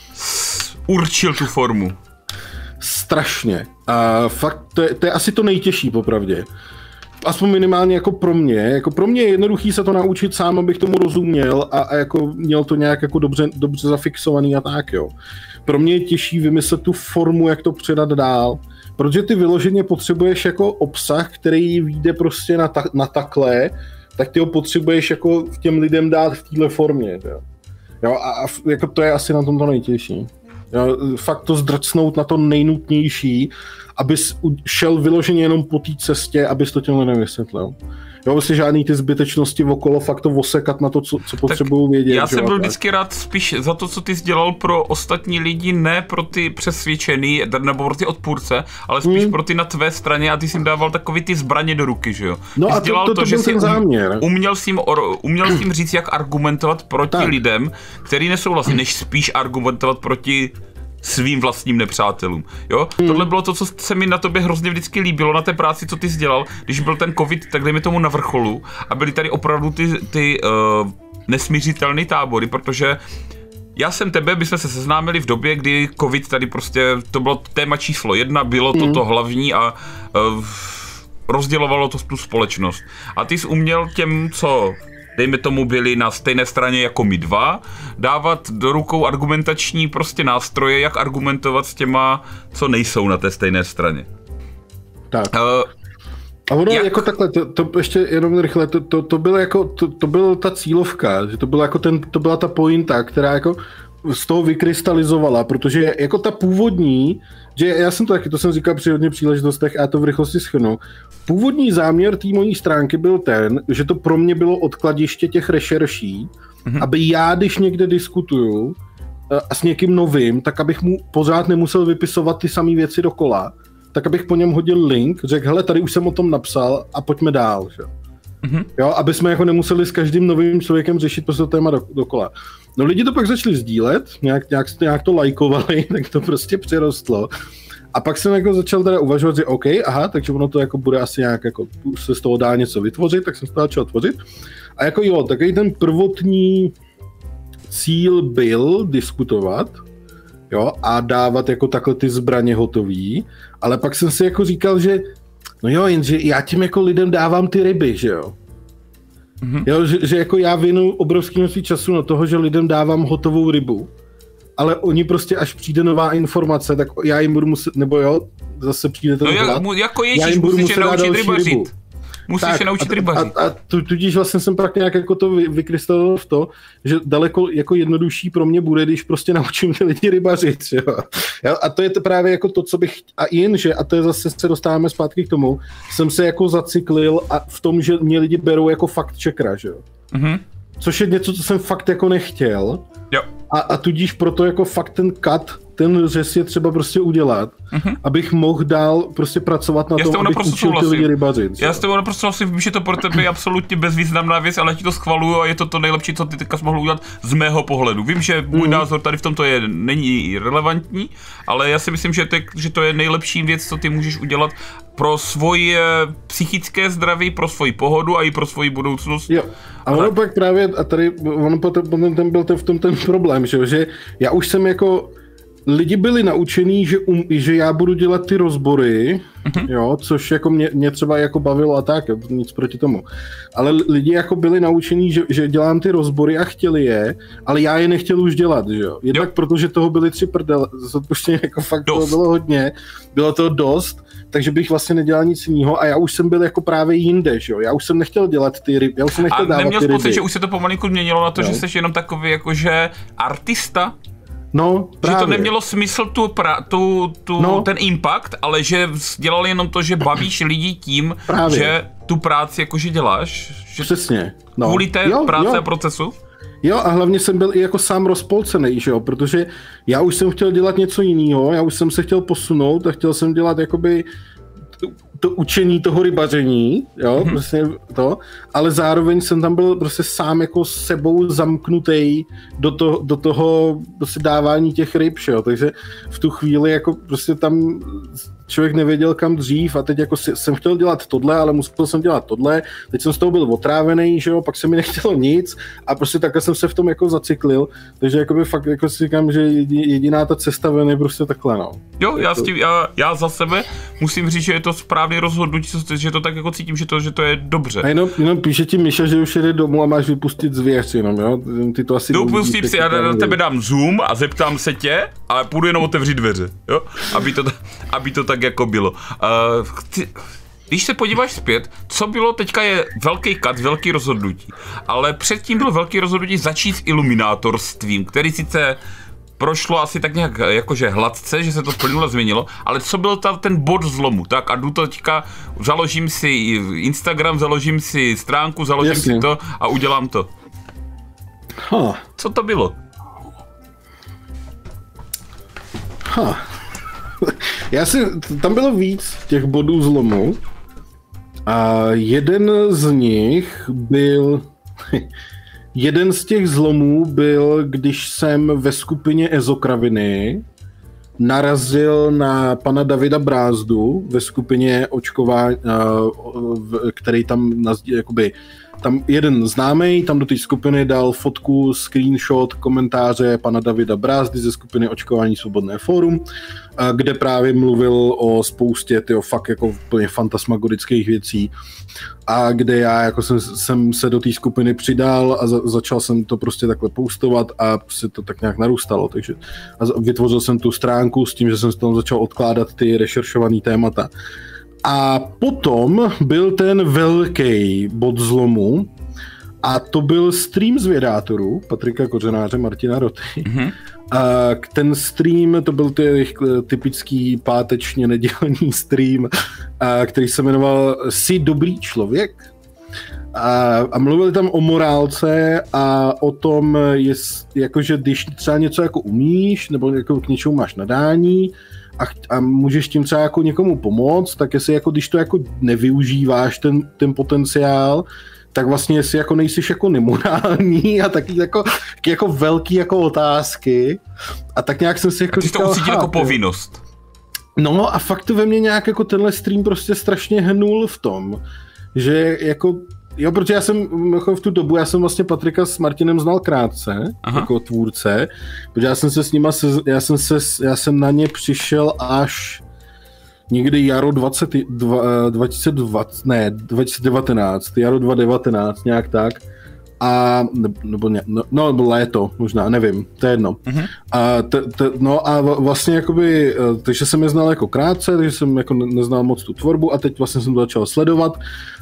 určil tu formu? Strašně. A fakt, to je, to je asi to nejtěžší popravdě. aspoň minimálně jako pro mě. Jako pro mě je jednoduchý se to naučit sám, abych tomu rozuměl a, a jako měl to nějak jako dobře, dobře zafixovaný a tak, jo. Pro mě je těžší vymyslet tu formu, jak to předat dál, protože ty vyloženě potřebuješ jako obsah, který vyjde prostě na, ta, na takhle, tak ty ho potřebuješ jako těm lidem dát v téhle formě, jo. Jo, a, a jako to je asi na tom to nejtěžší. Jo, fakt to zdrcnout na to nejnutnější, abys šel vyloženě jenom po té cestě, abys to těm lidem vysvětlil. Jo, vlastně žádný ty zbytečnosti okolo, fakt to osekat na to, co, co potřebují vědět. Já jsem byl tak. vždycky rád spíš za to, co ty jsi dělal pro ostatní lidi, ne pro ty přesvědčený, nebo pro ty odpůrce, ale spíš hmm. pro ty na tvé straně a ty jsi jim dával takový ty zbraně do ruky, že jo? No ty a to, to, to, to že byl ten záměr. Uměl jsi jim, uměl jsi jim říct, jak argumentovat proti tak. lidem, který nesouhlasí, než spíš argumentovat proti svým vlastním nepřátelům, jo? Hmm. Tohle bylo to, co se mi na tobě hrozně vždycky líbilo, na té práci, co ty jsi dělal, když byl ten covid, tak dejme tomu na vrcholu a byly tady opravdu ty, ty uh, nesmířitelné tábory, protože já jsem tebe, my jsme se seznámili v době, kdy covid tady prostě, to bylo téma číslo jedna, bylo to hmm. to hlavní a uh, rozdělovalo to tu společnost. A ty jsi uměl těm, co dejme tomu byli na stejné straně jako my dva, dávat do rukou argumentační prostě nástroje, jak argumentovat s těma, co nejsou na té stejné straně. Tak. Uh, a ono jak... jako takhle, to, to ještě jenom rychle, to, to, to bylo jako, to, to byla ta cílovka, že to byla jako ten, to byla ta pointa, která jako z toho vykrystalizovala, protože jako ta původní, že já jsem to taky, to jsem říkal při hodně příležitostech a já to v rychlosti shrnu. Původní záměr té mojí stránky byl ten, že to pro mě bylo odkladiště těch rešerší, mm-hmm. aby já, když někde diskutuju a s někým novým, tak abych mu pořád nemusel vypisovat ty samé věci dokola, tak abych po něm hodil link, řekl, hele, tady už jsem o tom napsal a pojďme dál, že? Mm-hmm. Jo, aby jsme jako nemuseli s každým novým člověkem řešit prostě to téma do, dokola. No lidi to pak začali sdílet, nějak, nějak, nějak to lajkovali, tak to prostě přirostlo. A pak jsem jako začal teda uvažovat, že OK, aha, takže ono to jako bude asi nějak jako, už se z toho dá něco vytvořit, tak jsem to začal tvořit. A jako jo, takový ten prvotní cíl byl diskutovat, jo, a dávat jako takhle ty zbraně hotový, ale pak jsem si jako říkal, že no jo, jenže já tím jako lidem dávám ty ryby, že jo. Mm-hmm. Jo, že, že jako já věnu obrovský množství času na toho, že lidem dávám hotovou rybu, ale oni prostě, až přijde nová informace, tak já jim budu muset, nebo jo, zase přijde ten no hlad, jako já jim budu muset dát další rybu. Musíš tak, se naučit a, rybařit. A, a tudíž vlastně jsem pak nějak jako to vy, vykrystaloval v to, že daleko jako jednodušší pro mě bude, když prostě naučím ty lidi rybařit. Jo. A to je to právě jako to, co bych, a jenže, a to je zase se dostáváme zpátky k tomu, jsem se jako zacyklil a v tom, že mě lidi berou jako fakt checkera, že jo. Mm-hmm. Což je něco, co jsem fakt jako nechtěl. Jo. A, a tudíž proto jako fakt ten cut, ten řez je třeba prostě udělat, mm-hmm. abych mohl dál prostě pracovat na já tom, abych učil ty lidi rybařit. Já s tebou naprosto souhlasím, vím, že to pro tebe je absolutně bezvýznamná věc, ale já ti to schvaluju a je to to nejlepší, co ty teďka jsi mohl udělat z mého pohledu. Vím, že můj mm. názor tady v tomto je, není relevantní, ale já si myslím, že to, je, že to je nejlepší věc, co ty můžeš udělat pro svoje psychické zdraví, pro svoji pohodu a i pro svoji budoucnost. Jo. A ono tak. Pak právě, a tady ono potom ten byl ten, v tom ten problém, že, že já už jsem jako lidi byli naučení, že, um, že já budu dělat ty rozbory, mm-hmm. jo, což jako mě, mě třeba jako bavilo a tak, nic proti tomu. Ale lidi jako byli naučení, že, že dělám ty rozbory a chtěli je, ale já je nechtěl už dělat, že jo. Jednak jo. protože toho byly tři prdele, z odpuštění jako fakt dost. Toho bylo hodně, bylo toho dost, takže bych vlastně nedělal nic jiného a já už jsem byl jako právě jinde, že jo. Já už jsem nechtěl dělat ty ryby, já už jsem nechtěl a dávat ty ryby. A neměl pocit, že už se to pomalinku změnilo na to, jo. že jsi jenom takový jakože artista? No, právě. Že to nemělo smysl tu, pra, tu, tu no. ten impact, ale že dělal jenom to, že bavíš lidi tím, právě. Že tu práci jakože děláš. Že přesně. No. Kvůli té jo, práce jo. a procesu? Jo, a hlavně jsem byl i jako sám rozpolcený, že jo, protože já už jsem chtěl dělat něco jiného, já už jsem se chtěl posunout a chtěl jsem dělat jakoby to učení toho rybaření, jo, mm-hmm. prostě to, ale zároveň jsem tam byl prostě sám jako s sebou zamknutý do, to, do toho prostě dávání těch ryb, jo, takže v tu chvíli jako prostě tam člověk nevěděl kam dřív a teď jako jsem chtěl dělat tohle, ale musel jsem dělat tohle, teď jsem z toho byl otrávený, že jo, pak se mi nechtělo nic a prostě takhle jsem se v tom jako zacyklil, takže jakoby fakt jako si říkám, že jediná ta cesta ven je prostě takhle, no. Jo, já, s tím, já, já za sebe musím říct, že je to správně žádný rozhodnutí, že to tak jako cítím, že to, že to je dobře. A jenom, jenom píše ti Míša, že už jede domů a máš vypustit zvěř jenom, jo? Ty to asi... Jdu pustím si, já na tebe dám zoom a zeptám se tě, ale půjdu jenom otevřít dveře, jo? Aby to, aby to tak jako bylo. Uh, chci, když se podíváš zpět, co bylo, teďka je velký kat, velký rozhodnutí, ale předtím bylo velký rozhodnutí začít s iluminátorstvím, který sice prošlo asi tak nějak jakože hladce, že se to plynule změnilo, ale co byl ta, ten bod zlomu, tak a jdu to teďka, založím si Instagram, založím si stránku, založím Jasně. si to a udělám to. Huh. Co to bylo? Huh. Já si, tam bylo víc těch bodů zlomu a jeden z nich byl... Jeden z těch zlomů byl, když jsem ve skupině Ezokraviny narazil na pana Davida Brázdu ve skupině očkování, který tam, jakoby, tam jeden známý tam do té skupiny dal fotku, screenshot, komentáře pana Davida Brázdy ze skupiny Očkování Svobodné fórum, kde právě mluvil o spoustě tyjo, fakt jako úplně fantasmagorických věcí a kde já jako jsem, jsem se do té skupiny přidal a za, začal jsem to prostě takhle postovat a se to tak nějak narůstalo, takže a vytvořil jsem tu stránku s tím, že jsem s tom začal odkládat ty rešeršované témata. A potom byl ten velký bod zlomu a to byl stream z Vědátorů Patrika Kořenáře, Martina Roty. Mm-hmm. A ten stream, to byl ty typický pátečně nedělní stream, a, který se jmenoval Jsi dobrý člověk? A, a mluvili tam o morálce a o tom, jest, jakože když třeba něco jako umíš, nebo jako k něčemu máš nadání, A, a můžeš tím třeba jako někomu pomoct, tak jestli jako když to jako nevyužíváš ten, ten potenciál, tak vlastně jestli jako nejsiš jako nemorální a taky jako, jako velký jako otázky a tak nějak jsem si jako a ty říkal, to ucítil jako povinnost. No a fakt to ve mně nějak jako tenhle stream prostě strašně hnul v tom, že jako jo, protože já jsem jako v tu dobu, já jsem vlastně Patrika s Martinem znal krátce, Aha. jako tvůrce, protože já jsem se s nima, se, já jsem se, já jsem na ně přišel až někdy jaro dvacet, dva tisíce dvacet, ne, dva tisíce devatenáct, jaro dva tisíce devatenáct, nějak tak. A, nebo ne, no, no, nebo léto, možná, nevím, to je jedno. Uh-huh. A t, t, no a vlastně jakoby, takže jsem je znal jako krátce, takže jsem jako neznal moc tu tvorbu a teď vlastně jsem to začal sledovat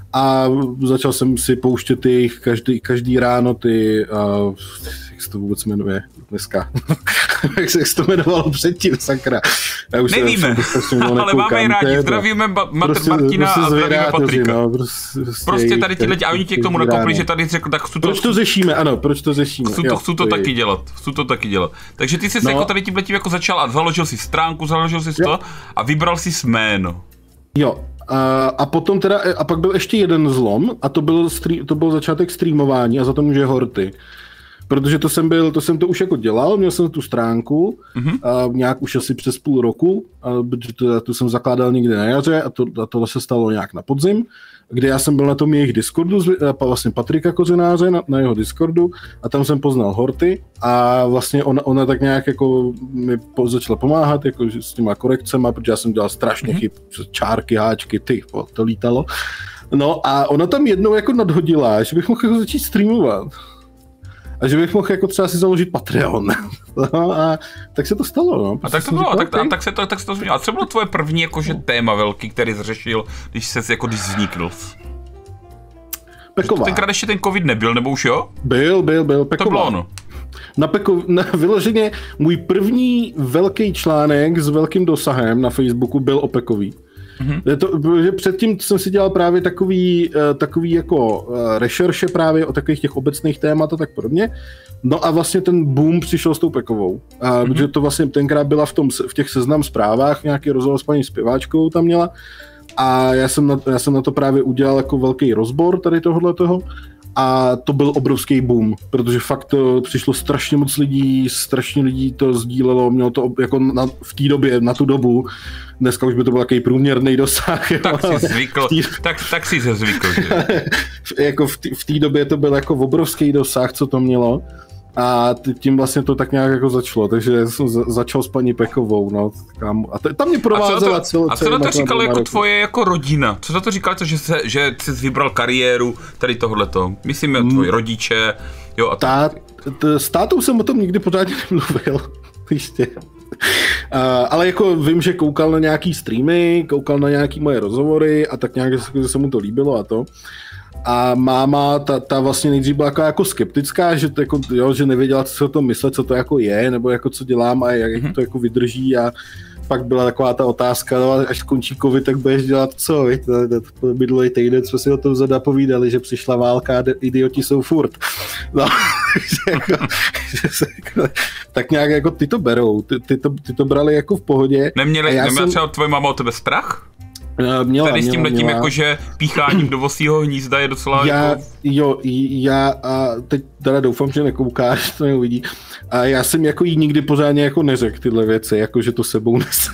a začal jsem si pouštět jich každý, každý ráno ty, uh, jak se to vůbec jmenuje dneska, jak se to jmenovalo předtím, sakra. Já už nevíme, jsem, ale máme je rádi, zdravíme ba- prostě, Martina prostě a zdravíme Patrika. No, prostě, prostě tady tyhle, a oni tě k tomu nakopli, že tady řekl, tak chci to... Proč to řešíme, ano, proč to řešíme. Chci to, chci to taky dělat, chci to taky dělat. Takže ty jsi no. jako tady tímhletím jako začal a založil si stránku, založil si to a vybral si jméno. Jo. A, a potom teda, a pak byl ještě jeden zlom a to byl, stream, to byl začátek streamování a za to může Horty. Protože to jsem byl, to jsem to už jako dělal, měl jsem tu stránku, mm-hmm. a nějak už asi přes půl roku, a to, to jsem zakládal někde na jaře a, to, a tohle se stalo nějak na podzim, kde já jsem byl na tom jejich Discordu, vlastně Patrika Kořenáře na, na jeho Discordu a tam jsem poznal Horty a vlastně ona, ona tak nějak jako mi po, začala pomáhat jako s těma korekcema, protože já jsem dělal strašně mm-hmm. chyb, čárky, háčky, ty, to lítalo. No a ona tam jednou jako nadhodila, že bych mohl jako začít streamovat. A že bych mohl jako třeba si založit Patreon. No a tak se to stalo, no. A tak to bylo, říkal, tak, okay. a tak se to, tak se to změnilo. A co bylo tvoje první jakože téma velký, který jsi řešil, když ses jako když vzniknul? Peková. Tenkrát ještě ten covid nebyl, nebo už jo? Byl, byl, byl, Peková. To bylo ono. Na, Peko, na vyloženě můj první velký článek s velkým dosahem na Facebooku byl o Pekový. Mm-hmm. To, že předtím jsem si dělal právě takový, takový jako rešerše právě o takových těch obecných témat a tak podobně. No a vlastně ten boom přišel s tou Pekovou. A, mm-hmm. Protože to vlastně tenkrát byla v, tom, v těch seznam zprávách, nějaký rozhovor s paní zpěváčkou tam měla. A já jsem na, já jsem na to právě udělal jako velký rozbor tady tohohletoho. A to byl obrovský boom, protože fakt to přišlo strašně moc lidí, strašně lidí to sdílelo, mělo to jako na, v té době, na tu dobu, dneska už by to byl takový průměrný dosah. Tak si zvykl, tý... tak, tak si se zvykl. Že? Jako v té době to byl jako obrovský dosah, co to mělo. A tím vlastně to tak nějak jako začalo, takže jsem začal s paní Pekovou, no. A t- tam mě provázela celou. A co na to říkalo jako tvoje jako rodina? Co za to říkalo, to, že, se, že jsi vybral kariéru, tady tohleto? Myslím, hmm. tvoji rodiče, jo a tá, t- S tátou jsem o tom nikdy pořádně nemluvil, ještě. Uh, ale jako vím, že koukal na nějaký streamy, koukal na nějaký moje rozhovory a tak nějak se mu to líbilo a to. A máma, ta, ta vlastně nejdřív byla jako, jako skeptická, že, to jako, jo, že nevěděla, co se o tom myslet, co to jako je, nebo jako co dělám a jak, jak to jako vydrží a pak byla taková ta otázka, no, až skončí covid, tak budeš dělat co, víš, minulý týden jsme si o tom zada povídali, že přišla válka a idioti jsou furt. No, že jako, že se jako, tak nějak jako ty to berou, ty, ty, to, ty to brali jako v pohodě. Neměli, neměla jsem... třeba tvoje máma o tebe strach? Měla, Tady s tím letím, jakože pícháním do vosího hnízda je docela já, jako... Jo, já a teď teda doufám, že nekoukáš, to neuvidí. A já jsem jako jí nikdy pořádně jako neřekl tyhle věci, jako že to sebou nese.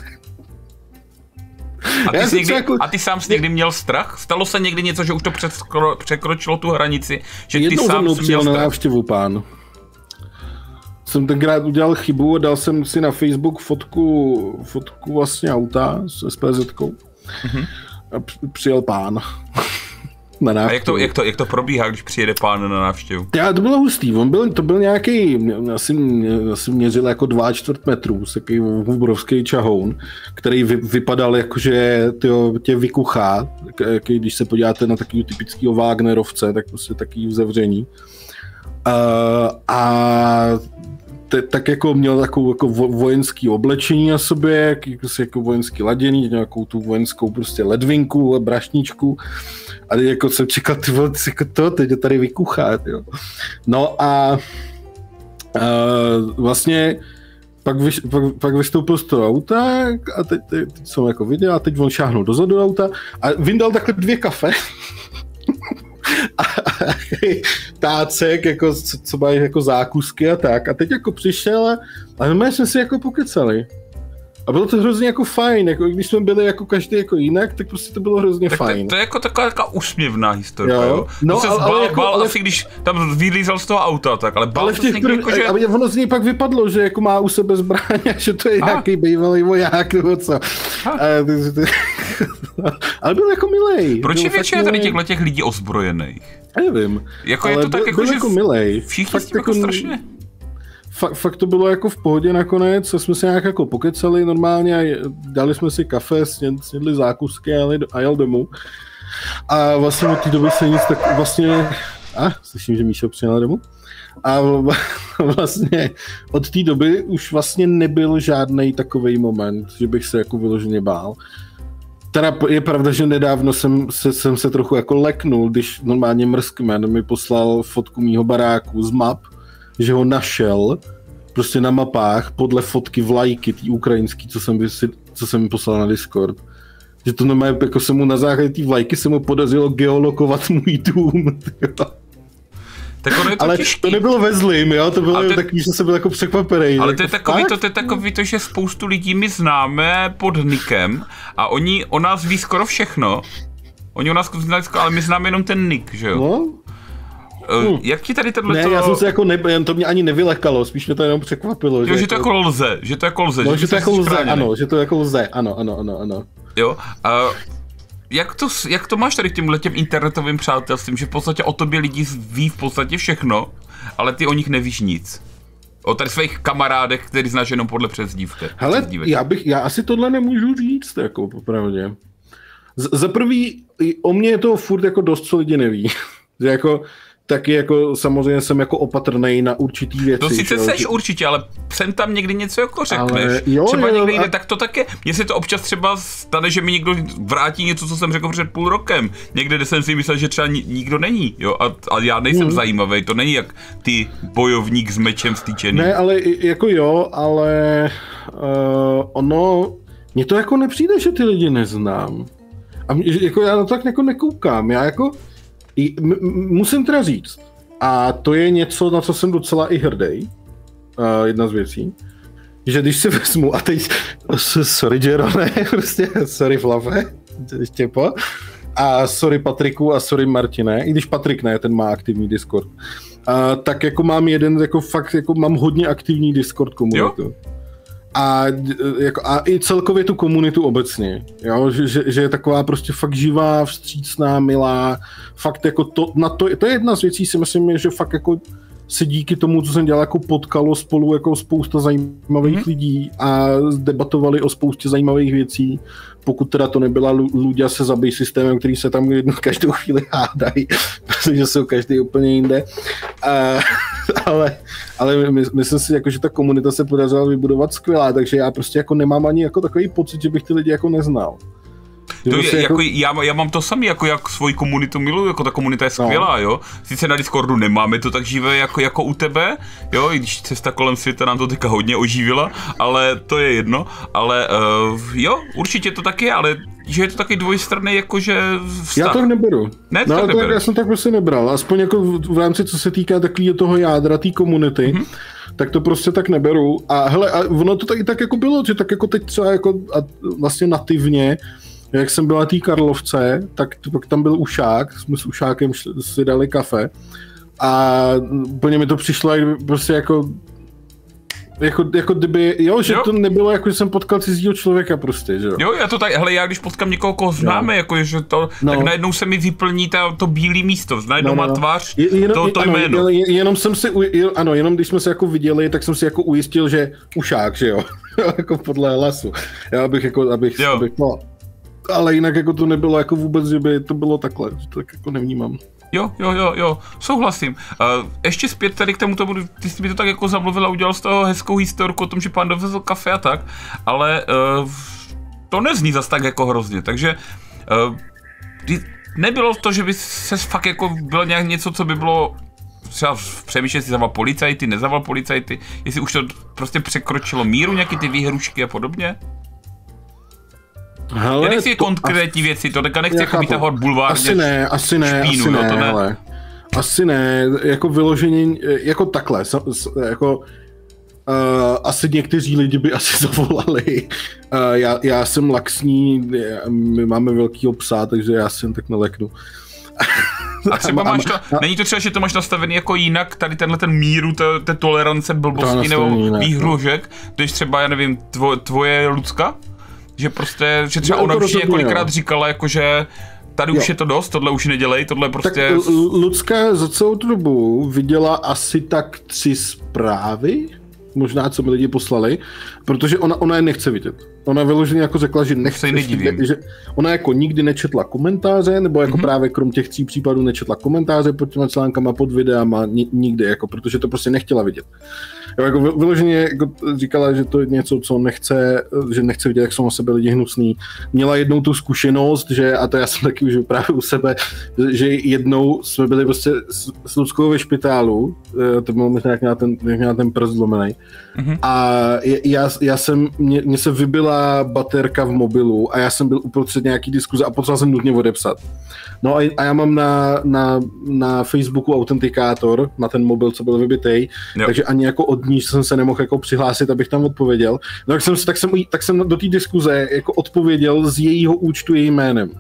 A ty, jsi někdy, jako... a ty sám jsi někdy měl strach? Stalo se někdy něco, že už to přeskro, překročilo tu hranici? Že ty jednou sám jsi měl na návštěvu pán. Jsem tenkrát udělal chybu a dal jsem si na Facebook fotku, fotku vlastně auta s es pé zetkou. Mm-hmm. A přijel pán na návštěvu. A jak to, jak, to, jak to probíhá, když přijede pán na návštěvu? Já, to bylo hustý, on byl, to byl nějaký, asi, asi měřil jako dva čtvrt metrů, takový obrovský čahoun, který vy, vypadal jako, že tyjo, tě vykuchá, když se podíváte na takový typického Wagnerovce, tak prostě takový vzevření. Uh, a te, tak jako měl takovou jako vojenský oblečení na sobě, jako, jako vojenský laděný, nějakou tu vojenskou prostě ledvinku, brašničku. A teď jako jsem čekal, ty vole, jako to, teď je tady vykuchá, jo. No a uh, vlastně pak, vyš, pak, pak vystoupil z toho auta a teď, teď, teď jsem jako viděl a teď on šáhnul dozadu auta a vyndal takhle dvě kafe. A, a tácek, jako, co, co mají jako zákusky a tak. A teď jako přišel a, a my jsme si jako pokecali. A bylo to hrozně jako fajn, jako když jsme byli jako každý jako jinak, tak prostě to bylo hrozně tak fajn. To, to je jako taková, taková úsměvná historie, jo? jo? No, to se ale, bál, ale, jako, bál ale... asi, když tam vylízal z toho auta, tak, ale bál ale se někdy jako, že... Ale ono z něj pak vypadlo, že jako má u sebe zbraň a že to je nějaký bývalý voják nebo co. A, ale byl jako milej. Proč je většina tady těchto těch lidí ozbrojených? Já nevím. Jako je to tak byl, jako, byl že jako milej. Všichni fakt s tím jako strašně... Fakt, fakt to bylo jako v pohodě nakonec, jsme se nějak jako pokecali normálně a dali jsme si kafe, snědli zákusky a, a jel domů. A vlastně od té doby se nic tak vlastně... A, slyším, že Míša přijela domů. A vlastně od té doby už vlastně nebyl žádnej takovej moment, že bych se jako vyloženě bál. Teda je pravda, že nedávno jsem se, jsem se trochu jako leknul, když normálně Mrskman mi poslal fotku mýho baráku z map, že ho našel prostě na mapách podle fotky vlajky, tý ukrajinský, co jsem, co jsem mi poslal na Discord. Že to normálně, jako se mu na základě té vlajky se mu podařilo geolokovat můj dům. Tak ono je to ale těžký. To nebylo ve zlým, jo? To bylo te... takový, že jsem byl jako překvapený. Ale jako to je takový to, to je takový to, že spoustu lidí my známe pod nikem a oni o nás ví skoro všechno. Oni o nás znají, ale my známe jenom ten nick, že jo? No. Uh, jak ti tady tohle to... Ne, já jsem se jako ne, jen to mě ani nevylekalo, spíš mě to jenom překvapilo. Jo, že, že to jako lze, že to jako lze. No, že, že to jako lze, správně, ano, že to jako lze, ano, ano, ano, ano. Jo, uh, jak to, jak to máš tady tímhle těm internetovým přátelstvím, že v podstatě o tobě lidi ví v podstatě všechno, ale ty o nich nevíš nic. O tady svých kamarádech, který znáš jenom podle přezdívky. Hele, já bych, já asi tohle nemůžu říct, jako popravdě. Za prvý, o mě je to furt jako dost, co lidi neví. Že jako taky jako samozřejmě jsem jako opatrnej na určitý věci. To sice že? seš určitě, ale jsem tam někdy něco jako řekneš. Ale jo, třeba jo, někdy jde, a... tak to také, mně se to občas třeba stane, že mi někdo vrátí něco, co jsem řekl před půl rokem. Někde, kde jsem si myslel, že třeba nikdo není, jo, a, a já nejsem hmm. zajímavý, to není jak ty bojovník s mečem stýčený. Ne, ale jako jo, ale uh, ono, mně to jako nepřijde, že ty lidi neznám. A mě, jako já na to tak jako nekoukám, já jako M- musím teda říct, a to je něco, na co jsem docela i hrdý, uh, jedna z věcí, že když si vezmu, a teď, sorry Jerone, prostě, sorry Flave, Štěpo, a sorry Patriku a sorry Martine, i když Patrik ne, ten má aktivní Discord, a tak jako mám jeden, jako fakt, jako mám hodně aktivní Discord komunitu. Jo? A, jako, a i celkově tu komunitu obecně, jo? Že, že, že je taková prostě fakt živá, vstřícná, milá, fakt jako to, na to, to je jedna z věcí, si myslím, že fakt jako se díky tomu, co jsem dělal, jako potkalo spolu jako spousta zajímavých mm-hmm. lidí a debatovali o spoustě zajímavých věcí, pokud teda to nebyla Luďa se zabij systémem, který se tam jednou každou chvíli hádají, protože jsou každý úplně jinde. A, ale ale my, myslím si, jako, že ta komunita se podařila vybudovat skvělá, takže já prostě jako nemám ani jako takový pocit, že bych ty lidi jako neznal. To je, jako, jako, já, já mám to samý, jako jak svoji komunitu miluji, jako ta komunita je skvělá, no. Jo. Sice na Discordu nemáme to tak živé jako, jako u tebe, jo, i když cesta kolem světa nám to teďka hodně oživila, ale to je jedno, ale uh, jo, určitě to tak je, ale že je to taky dvojstranný jakože vztah. Já to neberu. Ne, to no, tak tak já jsem tak prostě nebral, aspoň jako v, v rámci, co se týká takového toho jádra, té komunity, mm-hmm. tak to prostě tak neberu. A hele, a ono to tak, tak jako bylo, že tak jako teď třeba jako a vlastně nativně, jak jsem byl na té Karlovce, tak pak tam byl Ušák, jsme s Ušákem šli, si dali kafe a úplně mi to přišlo prostě jako jako, jako kdyby, jo, že jo. To nebylo jako, že jsem potkal cizího člověka prostě, že jo. Jo, já to tak, hele, já když potkám někoho, koho známe, jo. Jako, že to, no. Tak najednou se mi vyplní ta, to bílý místo, najednou no, no, má tvář, je, jenom, to, to ano, jméno. Je, jenom jsem si, ano, jenom když jsme se jako viděli, tak jsem si jako ujistil, že Ušák, že jo, jako podle hlasu, já abych jako, abych, jo. abych, no. Ale jinak jako to nebylo jako vůbec, že by to bylo takhle, tak jako nevnímám. Jo, jo, jo, jo, souhlasím. Uh, ještě zpět tady k tomu, tomu, ty jsi mi to tak jako zamluvil a udělal z toho hezkou historku o tom, že pán dovezl kafe a tak, ale uh, to nezní zas tak jako hrozně, takže uh, nebylo to, že by se fakt jako bylo nějak něco, co by bylo třeba přemýšlet, jestli zaval policajty, nezaval policajty, jestli už to prostě překročilo míru, nějaký ty výhrušky a podobně? Hele, já nechci konkrétní věci, to teďka nechci jako vytahovat bulvárně. Asi ne, asi ne, špínu, asi jo, ne, to ne. Ale asi ne, jako vyložení, jako takhle, jako uh, asi někteří lidi by asi zavolali. Uh, já, já jsem laxní, my máme velkýho psa, takže já si jen tak neleknu. A třeba máš to, není to třeba, že to máš nastavený jako jinak, tady tenhle ten míru, té, té tolerance blbosti nebo výhružek, když třeba, já nevím, tvo, tvoje Lucka? Že prostě, že třeba ona už několikrát říkala, jakože tady jo. Už je to dost, tohle už nedělej, tohle prostě... Tak Lucka za celou tu dobu viděla asi tak tři zprávy, možná co mi lidi poslali, protože ona, ona je nechce vidět. Ona vyloženě jako řekla, že nechce, že ona jako nikdy nečetla komentáře, nebo jako mm-hmm. právě krom těch tří případů nečetla komentáře pod těma článkama, pod videama, ni, nikdy, jako, protože to prostě nechtěla vidět. Jo, jako vyloženě jako říkala, že to je něco, co nechce, že nechce vidět, jak jsou na sebe lidi hnusný. Měla jednou tu zkušenost, že, a to já jsem taky už právě u sebe, že jednou jsme byli prostě s, s Luckou ve špitálu, to bylo možná jak měla ten, jak měla ten prst zlomenej, mm-hmm. a já, já jsem, mě, mě se vybila baterka v mobilu a já jsem byl uprostřed nějaký diskuze a potřeboval jsem nutně odepsat. No a, a já mám na, na, na Facebooku autentikátor na ten mobil, co byl vybitej, jo. Takže ani jako od ní jsem se nemohl jako přihlásit, abych tam odpověděl. No tak jsem, tak jsem, tak jsem do té diskuze jako odpověděl z jejího účtu jejím jménem.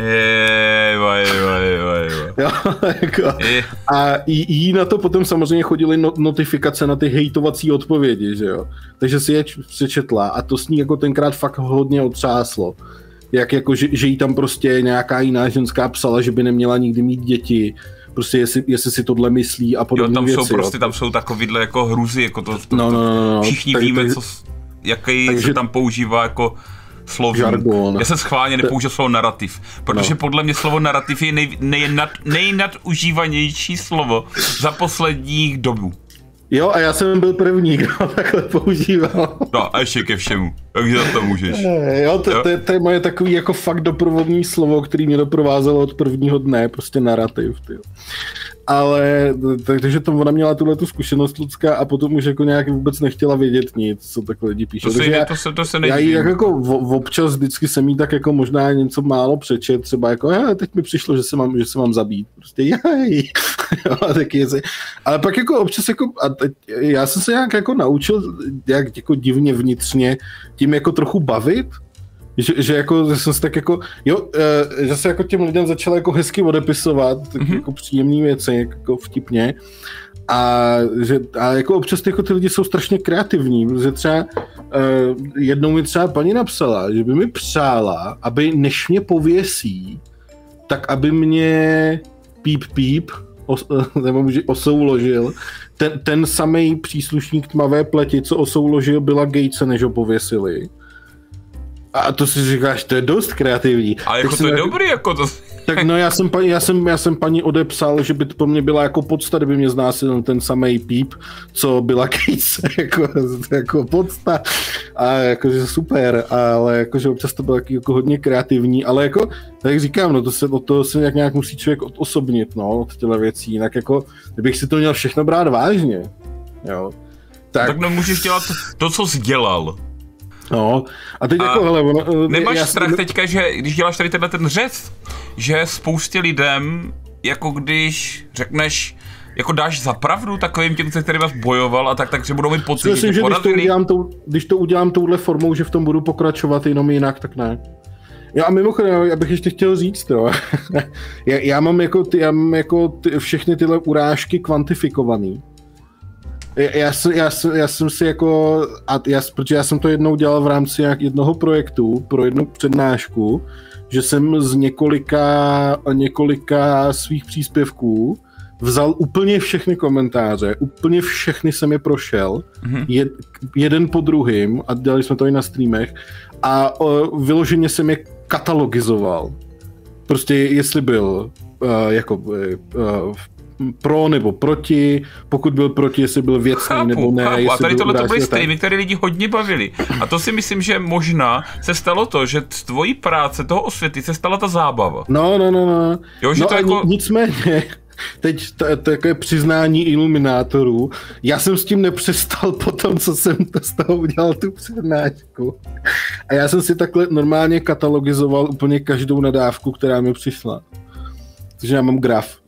Ejva, ejva, ejva, ejva. Jo, jako, a jí na to potom samozřejmě chodily no, notifikace na ty hejtovací odpovědi, že jo. Takže si je přečetla a to s ní jako tenkrát fakt hodně otřáslo. Jak jako, že, že jí tam prostě nějaká jiná ženská psala, že by neměla nikdy mít děti, prostě jestli, jestli si tohle myslí a podobné tam věci. Jsou prostě, tam jsou takovýhle jako hruzy, jako to, to, no, no, no, no. Všichni tak, víme, tak, co, jaký takže, se tam používá jako slovník. Žargon. Já jsem schválně nepoužil slovo narrativ, protože no. Podle mě slovo narrativ je nej, nejnad, nejnadužívanější slovo za posledních dobů. Jo, a já jsem byl první, kdo takhle používal. No a ještě ke všemu, takže za to můžeš. Jo, to, jo? To, to je moje takový jako fakt doprovodný slovo, který mě doprovázelo od prvního dne, prostě narrativ, tyjo. Ale, takže to ona měla tuhle tu zkušenost Lucka a potom už jako nějak vůbec nechtěla vědět nic, co takhle lidi píšou. To se, já, to se, to se já jí jako v, občas vždycky jsem jí tak jako možná něco málo přečet, třeba jako, já, teď mi přišlo, že se mám, že se mám zabít. Prostě jaj. Jo, taky je, ale pak jako občas jako, a teď, já jsem se nějak jako naučil, jak jako divně vnitřně tím jako trochu bavit, Že, že jako, že jsem se tak jako, jo, že se jako těm lidem začal jako hezky odepisovat, tak mm-hmm. jako příjemný věci, jako vtipně. A, že, a jako občas jako ty lidi jsou strašně kreativní, protože třeba uh, jednou mi třeba paní napsala, že by mi přála, aby než mě pověsí, tak aby mě píp píp os, nebo osouložil ten, ten samej příslušník tmavé pleti, co osouložil Billa Gatese, než ho pověsili. A to si říkáš, to je dost kreativní. Ale jako to je dobrý, jako to... Tak no já jsem, paní, já, jsem, já jsem paní odepsal, že by to po mně byla jako podsta, kdyby mě znásilnil ten samej píp, co Billa Gatese, jako, jako podsta. A jakože super, ale jakože občas to bylo jako hodně kreativní, ale jako, tak říkám, no to se, od toho se nějak, nějak musí člověk odosobnit, no, od těchto věcí, jinak jako, kdybych si to měl všechno brát vážně, jo. Tak, tak nemůžeš dělat to, co jsi dělal. No, a teď a jako, hele, ono, nemáš já strach jsem... teďka, že když děláš tady tenhle ten řez, že spoustě lidem, jako když řekneš, jako dáš za pravdu takovým těm, se kterým vás bojoval a tak, takže budou mít pocit, myslím, že, že když to, udělám tou, když to udělám touhle formou, že v tom budu pokračovat jenom jinak, tak ne. Já a mimochodem, já bych ještě chtěl říct, jo. já, já mám jako, ty, já mám jako ty, všechny tyhle urážky kvantifikovaný. Já, já, jsem, já, jsem, já jsem si jako, a já, protože já jsem to jednou dělal v rámci jednoho projektu pro jednu přednášku, že jsem z několika, několika svých příspěvků vzal úplně všechny komentáře, úplně všechny jsem je prošel, mm-hmm. jed, jeden po druhým, a dělali jsme to i na streamech, a uh, vyloženě jsem je katalogizoval. Prostě jestli byl uh, jako uh, pro nebo proti, pokud byl proti, jestli byl věcný chápu, nebo ne. Chápu. A tady tohle to byly streamy, které lidi hodně bavili. A to si myslím, že možná se stalo to, že z tvojí práce, toho osvěty, se stala ta zábava. No, no, no, no. Jo, že no to a jako... nicméně, teď to, takové přiznání iluminátorů, já jsem s tím nepřestal po tom, co jsem to z toho udělal tu přednášku. A já jsem si takhle normálně katalogizoval úplně každou nadávku, která mi přišla. Takže já mám graf.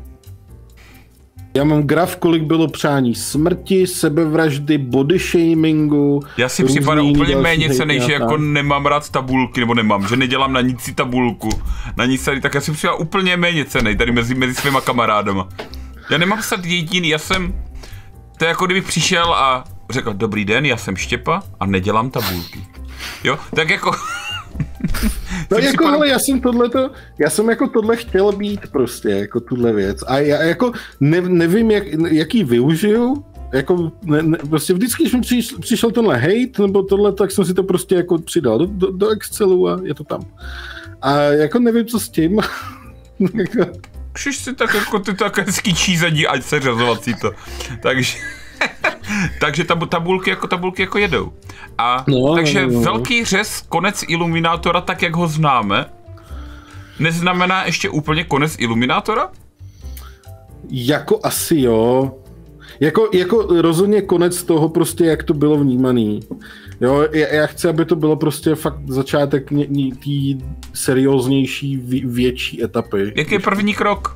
Já mám graf, kolik bylo přání smrti, sebevraždy, body shamingu. Já si připadám úplně méně cenej, že jako nemám rád tabulky, nebo nemám, že nedělám na nic si tabulku, na nic tady, tak já si připadám úplně méně cenej tady mezi, mezi svýma kamarádama. Já nemám snad jediný, já jsem, to je jako kdybych přišel a řekl, dobrý den, já jsem Štěpa a nedělám tabulky. Jo, tak jako... No jako, připadám... hele, já jsem tohleto, já jsem jako tohle chtěl být prostě, jako tuhle věc. A já jako ne, nevím, jak, jak ji využiju, jako ne, ne, prostě vždycky, když mi přišel, přišel tenhle hate, nebo tohle, tak jsem si to prostě jako přidal do, do, do Excelu a je to tam. A jako nevím, co s tím. Přiš si tak jako ty tak hezký čízení, ať se řazovací to. Takže... takže tab- tabulky jako tabulky jako jedou. A no, takže no, no. Velký řez, konec Iluminátora, tak jak ho známe, neznamená ještě úplně konec Iluminátora? Jako asi jo. Jako, jako rozhodně konec toho prostě, jak to bylo vnímaný. Jo, já, já chci, aby to bylo prostě fakt začátek té serióznější, větší etapy. Jaký je první krok?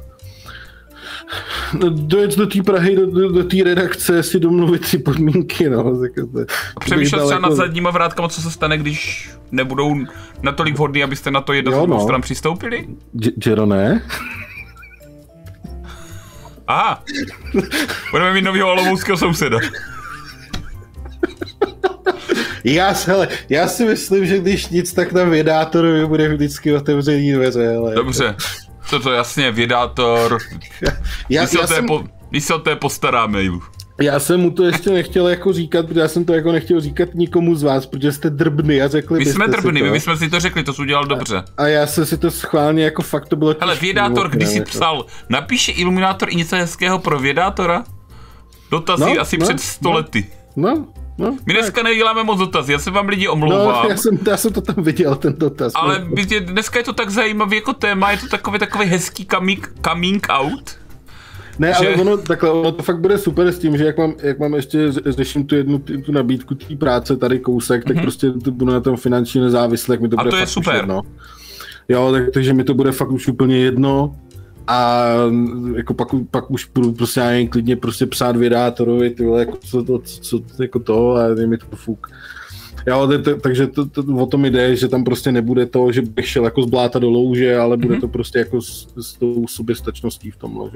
Dojet do té Prahy, do, do, do té redakce, si domluvit ty podmínky, no. Přemýšlet třeba jako... nad zadníma vrátkama, co se stane, když nebudou natolik vhodný, abyste na to jedno z no. stran přistoupili? Jero ne? Aha, budeme mít novýho olomouckého souseda. Já, hele, já si myslím, že když nic, tak na Vědátorovi bude vždycky otevřený dveře. Hele. Dobře. Co to jasně, Vědátor, já, my, se já jsem, po, my se o té postaráme. Já jsem mu to ještě nechtěl jako říkat, protože já jsem to jako nechtěl říkat nikomu z vás, protože jste drbny a řekli my byste jsme drbny, si to. my jsme si to řekli, to jsi udělal dobře. A, a já jsem si to schválně jako fakt to bylo... Hele, Vědátor, když jsi psal, napíše Iluminátor i něco hezkého pro Vědátora? Dotazy no, asi no, před sto no, lety. No, no. My dneska neděláme moc dotazy, já se vám lidi omlouvám. No, já jsem, já jsem to tam viděl, ten dotaz. Ale dneska je to tak zajímavý jako téma, je to takový, takový hezký coming, coming out. Ne, že... ale ono, takhle, ono to fakt bude super s tím, že jak mám, jak mám ještě řeším tu jednu tu nabídku té práce tady kousek, mm-hmm. tak prostě to budu na tom finančně nezávislý, jak mi to a bude to fakt je super. jedno. Jo, tak, takže mi to bude fakt už úplně jedno a jako pak, pak už budu prostě já jen klidně prostě psát Vědátorovi, tyhle, jako co to, co, co, jako to a je mi to fuk. Jo, takže to, to, o tom jde, že tam prostě nebude to, že bych šel jako z bláta do louže, ale bude mm-hmm. to prostě jako s, s tou soběstačností v tom lože.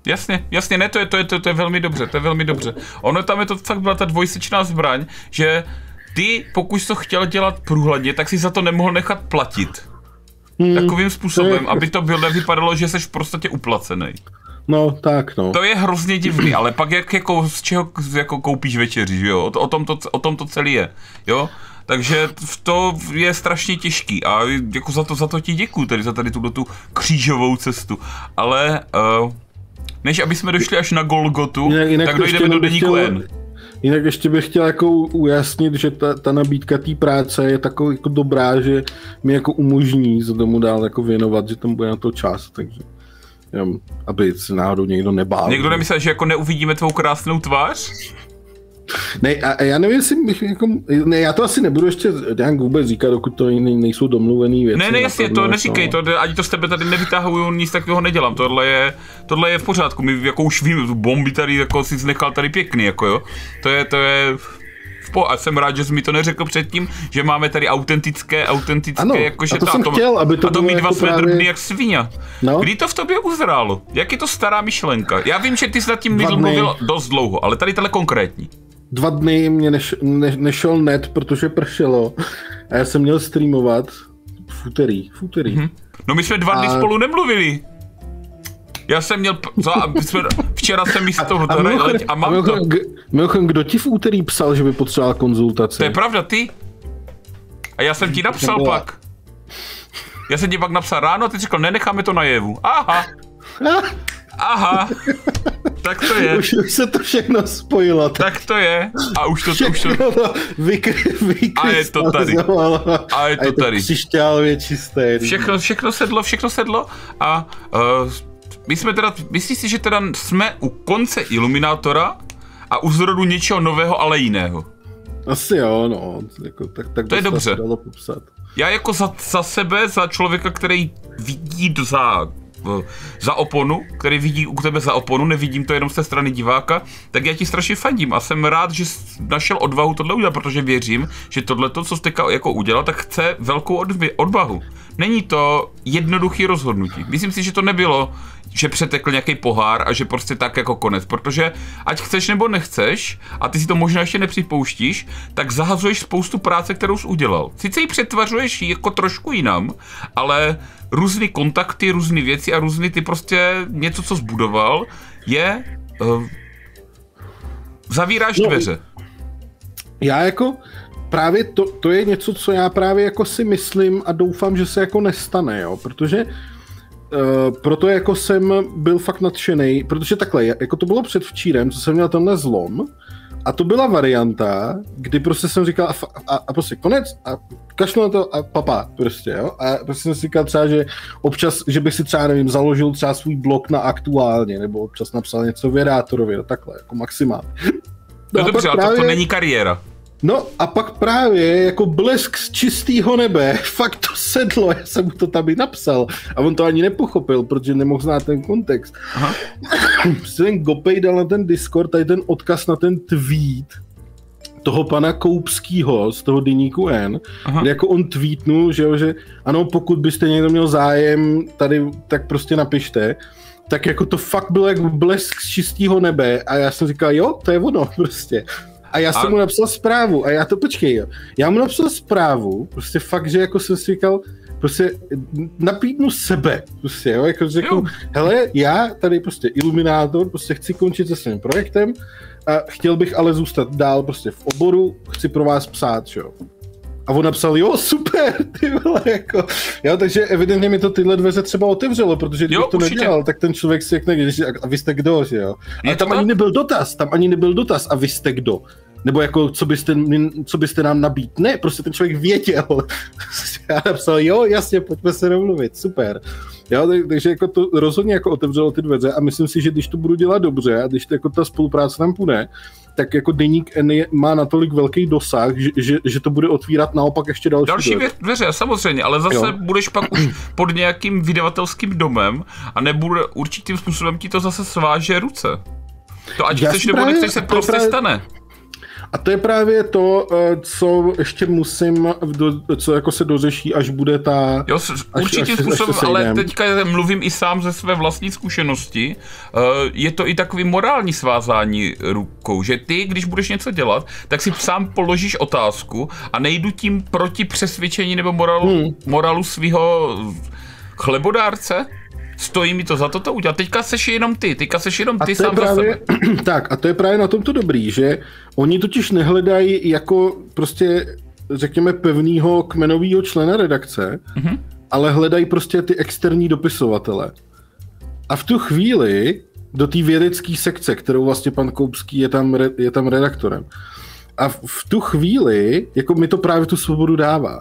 Jasně, jasně, ne, to je, to je, to je, to je velmi dobře, to je velmi dobře. Ono tam je to fakt byla ta dvojsečná zbraň, že ty, pokud jsi to chtěl dělat průhledně, tak si za to nemohl nechat platit. Hmm, takovým způsobem, to je... aby to bylo, nevypadalo, že jsi v podstatě uplacený. No, tak no. To je hrozně divný, ale pak jak jako, z čeho jako koupíš večeři, že jo? O, o, tom to, o tom to celé je, jo? Takže to je strašně těžký a jako za to, za to ti děkuju, tady za tady tu křížovou cestu, ale uh, než aby jsme došli až na Golgotu, jinak, jinak tak dojdeme do deníku N. Jinak ještě bych chtěl jako ujasnit, že ta, ta nabídka té práce je takový jako dobrá, že mi jako umožní se tomu dál jako věnovat, že tam bude na to čas, takže jenom, aby se náhodou někdo nebál. Někdo nemyslel, že jako neuvidíme tvou krásnou tvář? Ne, a, a já nevím, jestli bych jako, ne, já to asi nebudu ještě nějak vůbec říkat, dokud to nejsou domluvený věci. Ne, ne, jasně, to neříkej, to, ani to z tebe tady nevytahuju, nic takového nedělám, tohle je, tohle je v pořádku, my jako už víme, bomby tady jako si znechal tady pěkný, jako jo, to je, to je, po, a jsem rád, že jsi mi to neřekl předtím, že máme tady autentické, autentické, ano, jakože to jsem to, chtěl, aby to a to mít dva jako své právě... drbny jak svině. No. Kdy to v tobě uzrálo? Jak je to stará myšlenka? Já vím, že ty jsi nad tím mluvil dost dlouho, ale tady tohle konkrétní. Dva dny mě neš, ne, nešel net, protože pršelo a já jsem měl streamovat v úterý. V úterý. Mm-hmm. No my jsme dva dny a... spolu nemluvili. Já jsem měl, za, jsme, včera jsem mi z toho a, a, a mám a to. Mimochodem, kdo ti v úterý psal, že by potřeboval konzultaci? To je pravda, ty. A já jsem ti napsal pak. Já jsem ti pak napsal ráno a ty řekl, nenecháme to najevu. Aha. Aha. Tak to je. Už, už se to všechno spojilo. Tak, tak to je. A už to... Všechno už to... to vykry, vykry, a je to tady. A je to tady. Křišťálově čisté. Všechno, všechno sedlo, všechno sedlo. A uh, my jsme teda... Myslíš si, že teda jsme u konce Iluminátora a u zrodu něčeho nového, ale jiného? Asi jo, no. Jako, tak, tak to je dobře. Dalo popsat. Já jako za, za sebe, za člověka, který vidí za... za oponu, který vidí u tebe za oponu, nevidím to jenom z té strany diváka, tak já ti strašně fandím a jsem rád, že jsi našel odvahu tohle udělat, protože věřím, že tohleto, co jsi teďka jako udělal, tak chce velkou odvahu. Není to jednoduchý rozhodnutí. Myslím si, že to nebylo, že přetekl nějaký pohár a že prostě tak jako konec, protože ať chceš nebo nechceš, a ty si to možná ještě nepřipouštíš, tak zahazuješ spoustu práce, kterou jsi udělal. Sice ji přetvařuješ jako trošku jinam, ale různý kontakty, různé věci a různý ty prostě něco, co zbudoval, je... Uh, zavíráš no, dveře. Já jako... Právě to, to je něco, co já právě jako si myslím a doufám, že se jako nestane, jo, protože uh, proto jako jsem byl fakt nadšenej, protože takhle, jako to bylo předvčírem, co jsem měl tenhle zlom a to byla varianta, kdy prostě jsem říkal a, a, a prostě konec a kašlu na to a papa prostě, jo, a prostě jsem si říkal třeba, že občas, že bych si třeba, nevím, založil třeba svůj blog na Aktuálně, nebo občas napsal něco v Jedátorovi, takhle, jako maximálně. No, no dobře, ale právě... to, to není kariéra. No a pak právě jako blesk z čistého nebe, fakt to sedlo, já jsem mu to tam i napsal a on to ani nepochopil, protože nemohl znát ten kontext. Aha. Ten Gopej dal na ten Discord tady ten odkaz na ten tweet toho pana Koupskýho z toho deníku N, aha, kde jako on tweetnul, že, jo, že ano, pokud byste někdo měl zájem tady, tak prostě napište. Tak jako to fakt bylo jak blesk z čistého nebe a já jsem říkal, jo, to je ono prostě. A já jsem a... mu napsal zprávu a já to počkej, jo. Já mu napsal zprávu, prostě fakt, že jako jsem si říkal, prostě napídnu sebe, prostě, jo, jako řeknu, hele, já tady prostě Iluminátor, prostě chci končit se svým projektem a chtěl bych ale zůstat dál prostě v oboru, chci pro vás psát, jo. A on napsal, jo, super, ty vole, jako, jo, takže evidentně mi to tyhle dveře třeba otevřelo, protože kdybych jo, to určitě nedělal, tak ten člověk si řekne, a vy jste kdo, že jo. Ale tam ani nebyl dotaz, tam ani nebyl dotaz, a vy jste kdo. Nebo jako, co byste, co byste nám nabít. Ne, prostě ten člověk věděl. Já napsal, jo, jasně, pojďme se domluvit, super. Jo, takže jako to rozhodně jako otevřelo ty dveře a myslím si, že když to budu dělat dobře a když to jako ta spolupráce tam půjde, tak jako deník N má natolik velký dosah, že, že, že to bude otvírat naopak ještě další Další dveře, dveře samozřejmě, ale zase jo, budeš pak už pod nějakým vydavatelským domem a nebude určitým způsobem ti to zase sváže ruce. To ať já chceš nebo právě, nechceš se prostě právě... stane. A to je právě to, co ještě musím, co jako se dořeší, až bude ta... Jo, určitým způsobem, ale teďka mluvím i sám ze své vlastní zkušenosti. Je to i takový morální svázání rukou, že ty, když budeš něco dělat, tak si sám položíš otázku a nejdu tím proti přesvědčení nebo moralu, hmm. moralu svého chlebodárce? Stojí mi to za to to udělat. Teďka seš jenom ty, teďka seš jenom ty sám právě, za sebe. Tak a to je právě na tomto dobrý, že oni totiž nehledají jako prostě, řekněme, pevnýho kmenovýho člena redakce, mm-hmm. ale hledají prostě ty externí dopisovatele. A v tu chvíli do té vědecké sekce, kterou vlastně pan Koupský je tam, je tam redaktorem. A v tu chvíli, jako mi to právě tu svobodu dává.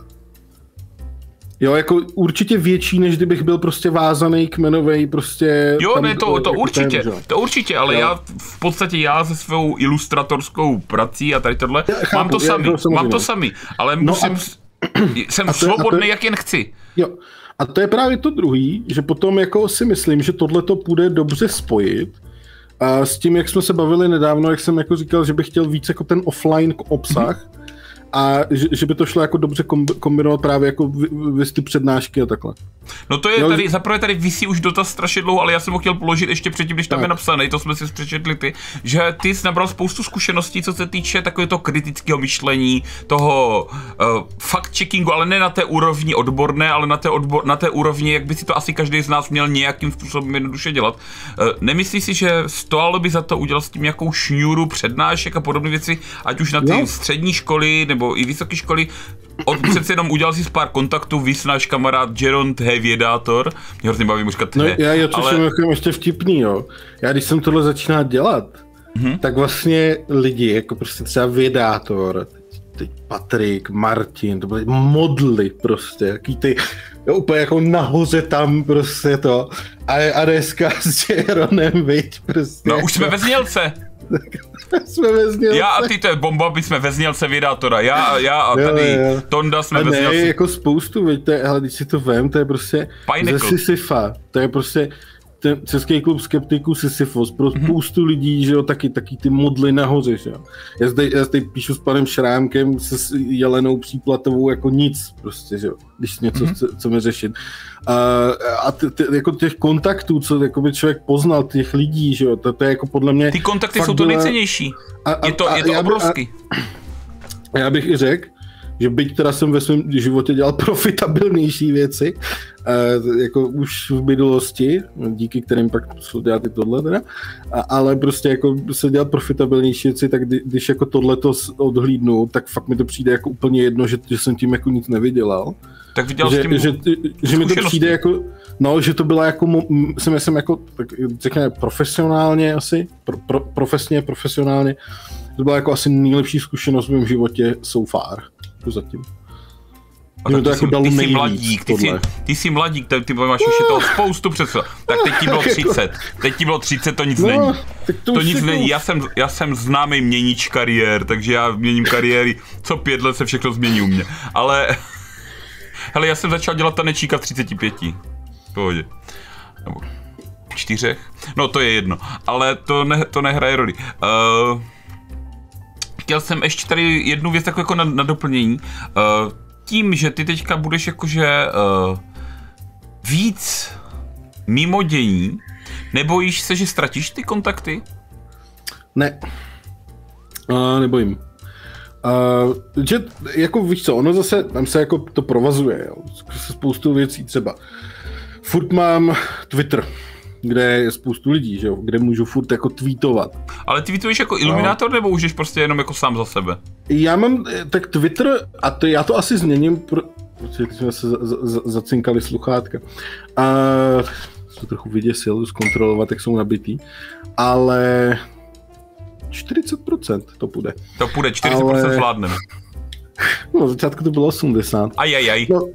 Jo, jako určitě větší, než kdybych byl prostě vázaný kmenovej, prostě... Jo, tam, ne, to, to jako určitě, ten, to určitě, ale jo. já v podstatě já se svou ilustratorskou prací a tady tohle, já chápu, mám to samý, mám to samý, ale musím, no a, jsem a to, svobodný, a to, jak jen chci. Jo, a to je právě to druhý, že potom jako si myslím, že tohle to půjde dobře spojit a s tím, jak jsme se bavili nedávno, jak jsem jako říkal, že bych chtěl víc jako ten offline obsah, mm-hmm. a že, že by to šlo jako dobře kombinovat právě jako vy ty přednášky a takhle. No to je jo, tady, zaprvé tady visí už dotaz strašně dlouho, ale já jsem ho chtěl položit ještě předtím, když tam tak. je napsaný, to jsme si přečetli ty, že ty jsi nabral spoustu zkušeností, co se týče takového toho kritického myšlení, toho uh, fact-checkingu, ale ne na té úrovni odborné, ale na té, odbor, na té úrovni, jak by si to asi každý z nás měl nějakým způsobem jednoduše dělat. Uh, nemyslíš si, že stálo by za to udělat s tím nějakou šňůru přednášek a podobné věci, ať už na ty no. střední školy nebo i vysoké školy? Od, přece jenom udělal si pár kontaktů, vys náš kamarád Gerond He Vědátor. Mě hrozně baví mu říkat no, He. Já, já to ale... jsem jako ještě vtipný, jo. Já když jsem tohle začínal dělat, mm-hmm. tak vlastně lidi, jako prostě třeba Vědátor, teď Patrik, Martin, to byly modly prostě, jaký ty, jo, úplně jako nahoře tam prostě to. A, a dneska s Geronem, viď, prostě. No jako... už jsme ve znělce. jsme ve znělce. Já a ty, to je bomba, my jsme ve znělce Vědátora. Já, já a tady jo, jo. Tonda jsme a ve znělce. Ne, jako spoustu, viď, to je, ale když si to vem, to je prostě Pineapple. Ze Sisyfa, to je prostě ten Český klub skeptiků Sisyfos, pro spoustu mm-hmm. lidí, že jo, taky, taky ty modly nahoře, že jo. Já zde, já zde píšu s panem Šrámkem, se Jelenou Příplatovou, jako nic, prostě, že jo, když něco mm-hmm. chceme řešit. A, a t, t, jako těch kontaktů, co jako by člověk poznal, těch lidí, že jo, to, to je jako podle mě... Ty kontakty jsou to nejcennější, a, a, je to, a, je to obrovský. A, já bych i řekl, že byť teda jsem ve svém životě dělal profitabilnější věci, uh, jako už v minulosti, díky kterým pak jsou dělat i tohle teda, a, ale prostě jako se dělat profitabilnější věci, tak kdy, když jako tohleto odhlídnu, tak fakt mi to přijde jako úplně jedno, že, že jsem tím jako nic nevydělal. Tak viděl že, s tím že, že mi to přijde jako, no, že to byla jako, jsem, jsem jako, tak řekněme, profesionálně asi, pro, pro, profesně, profesionálně, to byla jako asi nejlepší zkušenost v mém životě so far. Zatím. A tak to ty, jako jsi, ty jsi mladík, ty jsi, ty jsi mladík, ty, ty máš ještě toho spoustu přece. Tak teď ti bylo třicet, teď ti bylo třicet, to nic no, není. To, to nic není, já jsem, já jsem známý měnič kariér, takže já měním kariéry, co pět let se všechno změní u mě. Ale, hele, já jsem začal dělat tanečíka v třiceti pěti. V pohodě. Nebo čtyřech. No to je jedno, ale to, ne, to nehraje roli. Uh, Chtěl jsem ještě tady jednu věc takovou jako na, na doplnění. Uh, tím, že ty teďka budeš jakože uh, víc mimo dění, nebojíš se, že ztratíš ty kontakty? Ne. Uh, nebojím. Uh, že jako víš co, ono zase tam se jako to provazuje, jo. Spoustu věcí třeba. Furt mám Twitter, kde je spoustu lidí, že jo, kde můžu furt jako tweetovat. Ale ty tweetuješ jako iluminátor, no. nebo už ješ prostě jenom jako sám za sebe? Já mám, tak Twitter, a to, já to asi změním, protože jsme se za, za, zacinkali sluchátka. A to trochu vyděsil, zkontrolovat, jak jsou nabitý, ale čtyřicet procent to půjde. To půjde, čtyřicet procent ale... zvládneme. No, v začátku to bylo osmdesát. Ajajaj. No,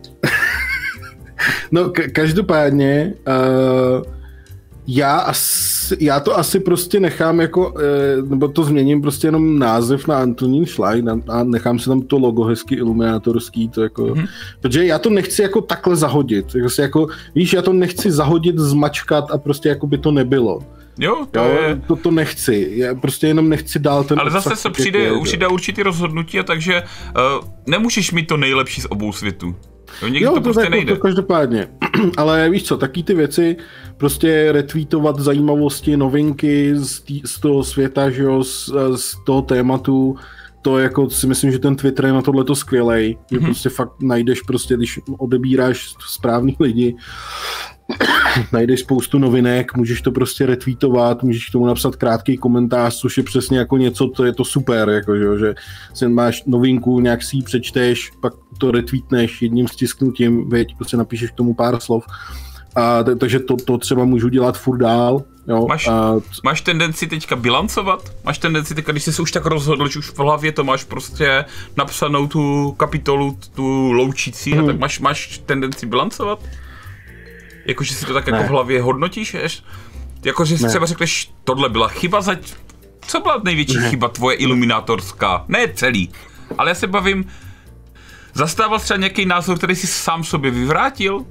no ka- každopádně, uh, Já, asi, já to asi prostě nechám jako, nebo to změním prostě jenom název na Antonín Schleich a nechám si tam to logo hezky iluminátorský, to jako, mm-hmm. protože já to nechci jako takhle zahodit, jako, víš, já to nechci zahodit, zmačkat a prostě jako by to nebylo. Jo, to jo, je... to, to nechci, já prostě jenom nechci dál ten... Ale zase se přijde určitě určitý rozhodnutí, a takže uh, nemůžeš mít to nejlepší z obou světů. Jo, někdy jo, to, to prostě tak, nejde. To každopádně. Ale víš co, taky ty věci, prostě retweetovat zajímavosti, novinky z, tý, z toho světa, že jo, z, z toho tématu, to jako si myslím, že ten Twitter je na tohleto skvělej. Mm-hmm. Že prostě fakt najdeš prostě, když odebíráš správný lidi, najdeš spoustu novinek, můžeš to prostě retweetovat, můžeš k tomu napsat krátký komentář, což je přesně jako něco, to je to super, jako, že, že si máš novinku, nějak si ji přečteš, pak to retweetneš jedním stisknutím, věď, prostě napíšeš k tomu pár slov. A t- takže to, to třeba můžu dělat furt dál. Jo. Máš, a... máš tendenci teďka bilancovat? Máš tendenci teďka, když jsi se už tak rozhodl, že už v hlavě to máš prostě napsanou tu kapitolu, tu loučící, hmm. tak máš, máš tendenci bilancovat? Jakože si to tak ne. jako v hlavě hodnotíš? Jakože si třeba řekneš, tohle byla chyba, zať... co byla největší ne. chyba tvoje iluminátorská? Ne celý, ale já se bavím, zastával třeba nějaký názor, který jsi sám sobě vyvrátil?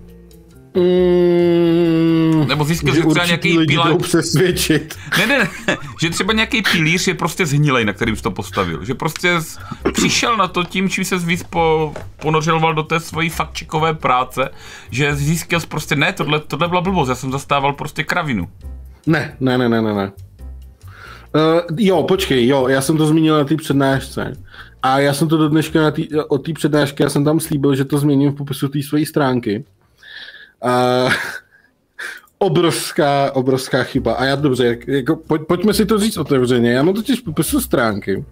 Mm, Nebo zjistil, že, že třeba nějaký pilíř... přesvědčit. Ne, ne, ne, že třeba nějaký pilíř je prostě zhnilej, na kterým jsi to postavil. Že prostě z... přišel na to tím, čím se víc po... ponořiloval do té svojí faktčekové práce, že zjistil prostě, ne, tohle, tohle byla blbost, já jsem zastával prostě kravinu. Ne, ne, ne, ne, ne, ne. Uh, jo, počkej, jo, já jsem to zmínil na té přednášce. A já jsem to do dneška na tý, od té přednášky, já jsem tam slíbil, že to změním v popisu té své stránky. Uh, obrovská, obrovská chyba. A já dobře, jako, pojď, pojďme si to říct otevřeně. Já mám totiž v popisu stránky, uh,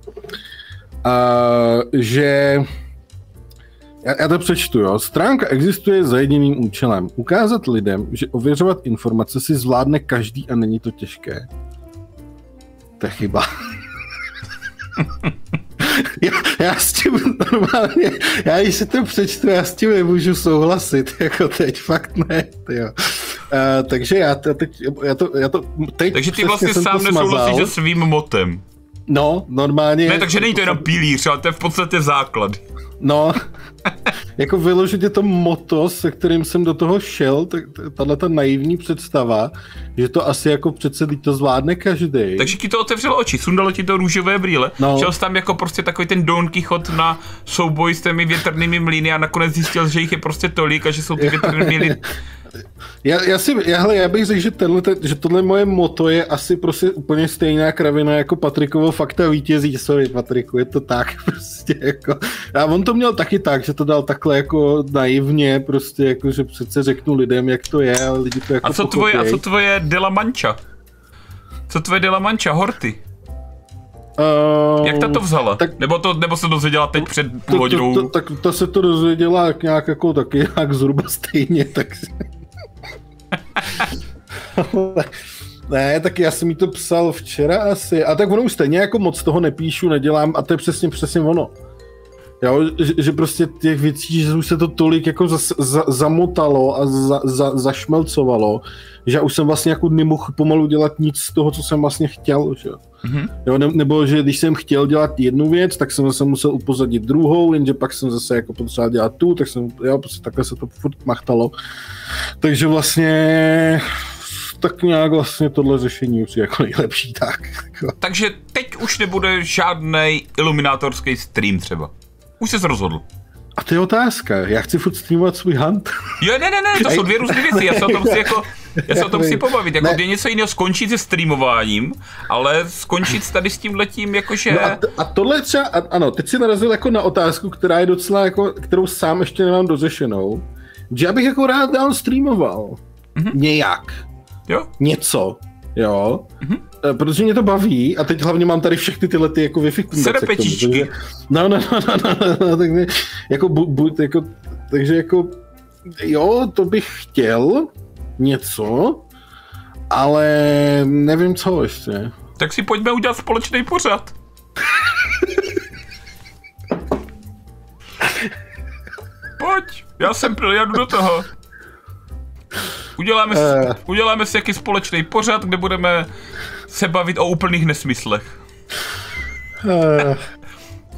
že já, já to přečtu, jo. Stránka existuje za jediným účelem. Ukázat lidem, že ověřovat informace si zvládne každý a není to těžké. To je chyba. Já, já s tím normálně, já když si to přečtu, já s tím nemůžu souhlasit, jako teď, fakt ne, jo. Uh, takže já to teď, já to, já to teď takže ty vlastně sám nesouhlasíš se svým motem. No, normálně. Ne, takže není to jenom pilíř, ale to je v podstatě základ. No, jako vyložit to moto, se kterým jsem do toho šel, tak tato naivní představa, že to asi jako přece to zvládne každý. Takže ti to otevřelo oči, sundalo ti to růžové brýle, no. Šel jsi tam jako prostě takový ten Don Quixote na souboj s těmi větrnými mlýny a nakonec zjistil, že jich je prostě tolik a že jsou ty větrné mlýny. Já, já, si, já, hele, já bych řekl, že, tenhle, že tohle moje moto je asi prostě úplně stejná kravina jako Patrikovo fakta vítězí. Sorry, Patriku, je to tak prostě jako. A on to měl taky tak, že to dal takhle jako naivně, prostě jako, že přece řeknu lidem, jak to je, ale lidi to jako a co tvoje, a co tvoje De La Mancha? Co tvoje De La Mancha, Horty? Uh, Jak ta to vzala? Tak, nebo, to, nebo se dozvěděla teď před půl hodinou? To, to, tak to se to dozvěděla nějak jako taky nějak zhruba stejně, tak... Ne, tak já jsem jí to psal včera asi. A tak ono už stejně jako moc toho nepíšu, nedělám a to je přesně přesně ono. Jo, že, že prostě těch věcí, že už se to tolik jako za, za, zamotalo a za, za, zašmelcovalo, že já už jsem vlastně jako nemohl pomalu dělat nic z toho, co jsem vlastně chtěl, že? Mm-hmm. Jo, ne, nebo že když jsem chtěl dělat jednu věc, tak jsem zase musel upozadit druhou, jenže pak jsem zase jako potřeboval dělat tu, tak jsem, jo, prostě takhle se to furt machtalo. Takže vlastně tak nějak vlastně tohle řešení už je jako nejlepší, tak. Takže teď už nebude žádnej iluminátorský stream třeba. Už jsi se rozhodl. A to je otázka, já chci furt streamovat svůj hunt. Jo, ne, ne, ne, to jsou dvě různé věci, já se o tom chci jako, já se o tom chci pobavit, jako je něco jiného skončit se streamováním, ale skončit tady s tímhletím, jakože... No a, t- a tohle třeba, a, ano, teď si narazil jako na otázku, která je docela jako, kterou sám ještě nemám dořešenou, že já bych jako rád dál streamoval. Mm-hmm. Nějak. Jo? Něco. Jo. Mm-hmm. Protože mě to baví a teď hlavně mám tady všechny tyhle ty jako Wi-Fi kundace k tomu, takže, no, no, no, no, no, no, tak mě, jako, bu, bu, jako, takže jako, jo, to bych chtěl něco, ale nevím co ještě. Tak si pojďme udělat společný pořad. Pojď, já jsem jdu do toho. Uděláme, uh. uděláme si jaký společný pořad, kde budeme se bavit o úplných nesmyslech. Uh.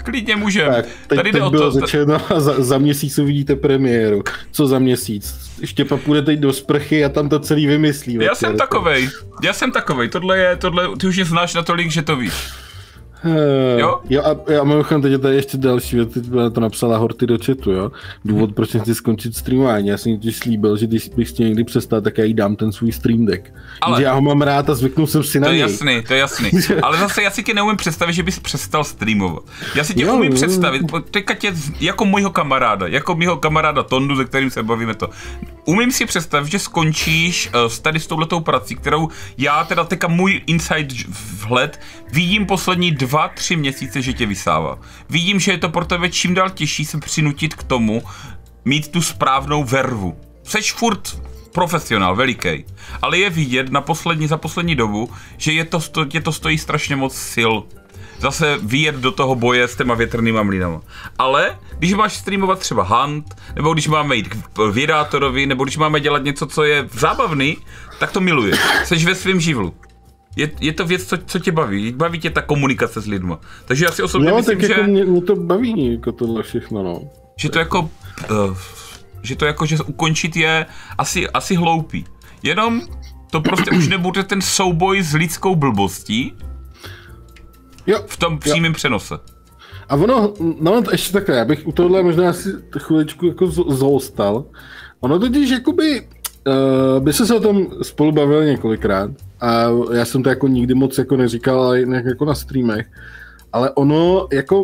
klidně můžeme. Tak, teď, Tady teď jde o bylo to... řečeno a za, za měsíc uvidíte premiéru. Co za měsíc? Štěpa půjde teď do sprchy a tam to celý vymyslí. Já jsem takovej, já jsem takovej, tohle je, tohle, ty už mě znáš natolik, že to víš. Uh, jo? Jo a já mám teď tady ještě další věc, teď to napsala Horty do chatu, jo. Důvod, proč nechci skončit streamování, já jsem ti slíbil, že když bych chtěl někdy přestat, tak já jí dám ten svůj stream deck. Ale já ho mám rád a zvyknul jsem si na to něj. To je jasný, to je jasný. Ale zase já si tě neumím představit, že bys přestal streamovat. Já si tě jo, umím jo. představit, teďka tě jako můjho kamaráda, jako mýho kamaráda Tondu, se kterým se bavíme to. Umím si představit, že skončíš uh, tady s touhletou prací, kterou já teda teďka můj inside vhled vidím poslední dva, tři měsíce, že tě vysává. Vidím, že je to pro tebe čím dál těžší se přinutit k tomu, mít tu správnou vervu. Seš furt profesionál, veliký, ale je vidět na poslední, za poslední dobu, že je to, sto, je to stojí strašně moc sil. Zase vyjet do toho boje s těma větrnýma mlýnama. Ale když máš streamovat třeba Hunt, nebo když máme jít k vědátorovi, nebo když máme dělat něco, co je zábavný, tak to miluješ. Seš ve svém živlu. Je, je to věc, co, co tě baví. Baví tě ta komunikace s lidma. Takže já si osobně no, myslím, tak že... Jako mě, mě to baví, jako tohle všechno, no. Že to jako... Uh, že to jako, že ukončit je asi, asi hloupý. Jenom to prostě už nebude ten souboj s lidskou blbostí, jo, v tom přímém přenose. A ono, no ještě takhle, já bych u tohle možná asi chviličku jako zůstal. Ono totiž jakoby, uh, by se o tom spolu bavili několikrát a já jsem to jako nikdy moc jako neříkal, ale jinak jako na streamech, ale ono jako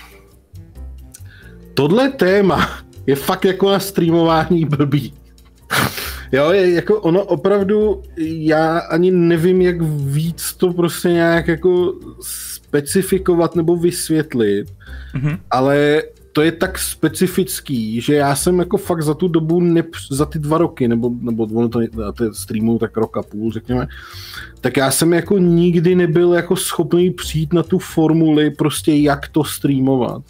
tohle téma je fakt jako na streamování blbý. Jo, je jako ono opravdu, já ani nevím, jak víc to prostě nějak jako specifikovat nebo vysvětlit, mm-hmm. ale to je tak specifický, že já jsem jako fakt za tu dobu, nepř, za ty dva roky, nebo, nebo ono to, to streamu tak rok a půl, řekněme, tak já jsem jako nikdy nebyl jako schopný přijít na tu formuli prostě jak to streamovat.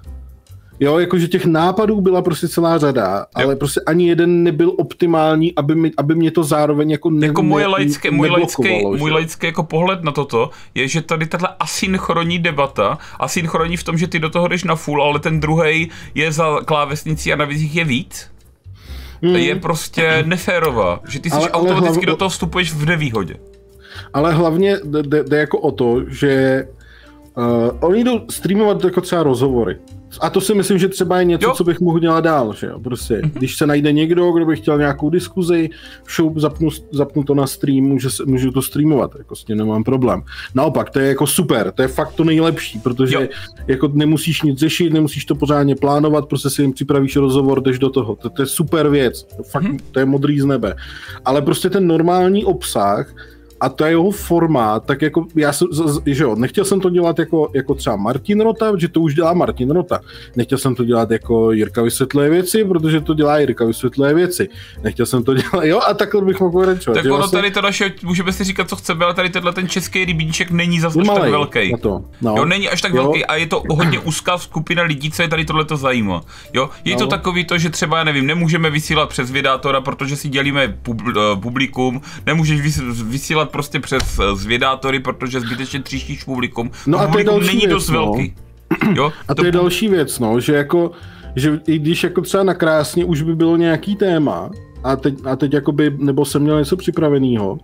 Jo, jakože těch nápadů byla prostě celá řada, jo. Ale prostě ani jeden nebyl optimální, aby, mi, aby mě to zároveň jako ne, jako moje laické, ne, můj laický, můj laický jako pohled na toto je, že tady tahle asynchronní debata, asynchronní v tom, že ty do toho jdeš na full, ale ten druhej je za klávesnicí a navíc jich je víc, hmm. je prostě neférová, že ty si ale, automaticky ale hlav... do toho vstupuješ v nevýhodě. Ale hlavně jde, jde jako o to, že uh, oni jdou streamovat jako třeba rozhovory. A to si myslím, že třeba je něco, jo. co bych mohl dělat dál, že jo, prostě. Mm-hmm. Když se najde někdo, kdo by chtěl nějakou diskuzi, show, zapnu, zapnu to na stream, můžu, můžu to streamovat, jako s tím nemám problém. Naopak, to je jako super, to je fakt to nejlepší, protože jo. jako nemusíš nic řešit, nemusíš to pořádně plánovat, prostě si jim připravíš rozhovor, jdeš do toho, to, to je super věc, to, fakt, mm-hmm. to je modrý z nebe. Ale prostě ten normální obsah, a to je jeho formát, tak jako já jsem, že jo, nechtěl jsem to dělat jako, jako třeba Martin Rota, že to už dělá Martin Rota. Nechtěl jsem to dělat jako Jirka vysvětluje věci, protože to dělá Jirka vysvětluje věci. Nechtěl jsem to dělat, jo, a takhle bych mohl pokračovat. Tak ono vlastně... tady to naše, můžeme si říkat, co chceme, ale tady tenhle ten český rybníček není zase až tak velký. To. No. Jo, není až tak jo. velký a je to hodně úzká skupina lidí, co je tady tohleto zajímá. Jo, je no. to takový to, že třeba, já nevím, nemůžeme vysílat přes Vědátora, protože si dělíme pub- publikum, nemůžeš vysílat prostě přes zvědátory, protože zbytečně tříštíš publikum. No a to je další není věc, dost no. velký. Jo? A to, to je další věc, no, že jako, že i když jako třeba na Krásně už by bylo nějaký téma a teď, a teď jakoby, nebo jsem měl něco připravenýho,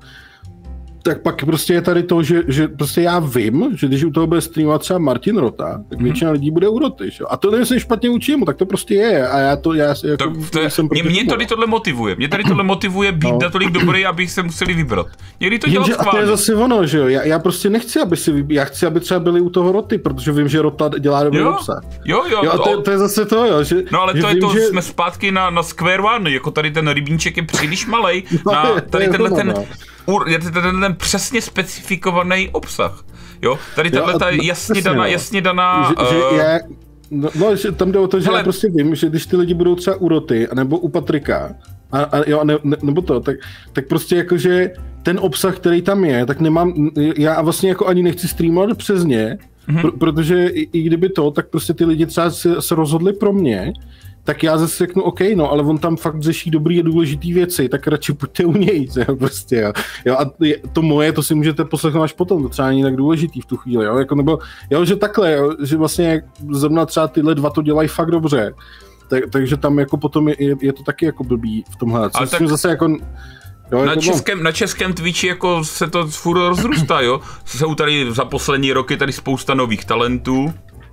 tak pak prostě je tady to, že, že prostě já vím, že když u toho bude streamovat třeba Martin Rota, tak většina mm-hmm. lidí bude u Roty, že? A to nemyslím špatně učí mu, tak to prostě je a já to, já jako, to, to je, jsem mě, mě tady tohle motivuje, mě tady tohle motivuje být no. natolik dobrý, abych se museli vybrat. Někdy to dělat schválně. A to je zase ono, že jo, já, já prostě nechci, aby si vybí, já chci, aby třeba byli u toho Roty, protože vím, že Rota dělá dobrý obsah. Jo, jo. jo a to, to je zase to, jo, že... No ale že to vím, je to, že... jsme zpátky na, na Square One, jako tady ten rybníček je příliš malej, na tady tenhle ten... Je to ten, ten přesně specifikovaný obsah. Jo? Tady tahle ta jasně daná, jasně daná... Že, uh... že já, no, no, že tam jde o to, že hele, já prostě vím, že když ty lidi budou třeba u Roty, nebo u Patrika, a, a jo, ne, ne, nebo to, tak, tak prostě jakože ten obsah, který tam je, tak nemám, já vlastně jako ani nechci streamovat přes ně, mm-hmm. pr- protože i, i kdyby to, tak prostě ty lidi třeba se, se rozhodli pro mě, tak já zase řeknu, OK, no, ale on tam fakt řeší dobrý a důležitý věci, tak radši pojďte u něj, jo, prostě, jo. jo a to moje, to si můžete poslechnout až potom, to třeba není tak důležitý v tu chvíli, jo, jako nebo, jo, že takhle, jo, že vlastně zrovna třeba tyhle dva to dělají fakt dobře, tak, takže tam jako potom je, je to taky jako blbý v tomhle, co tak... zase jako... Jo, na, českém, na českém Twitchi jako se to furt rozrůstá, jo? Jsou tady za poslední roky tady spousta nových talentů.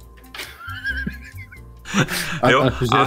A, jo? A,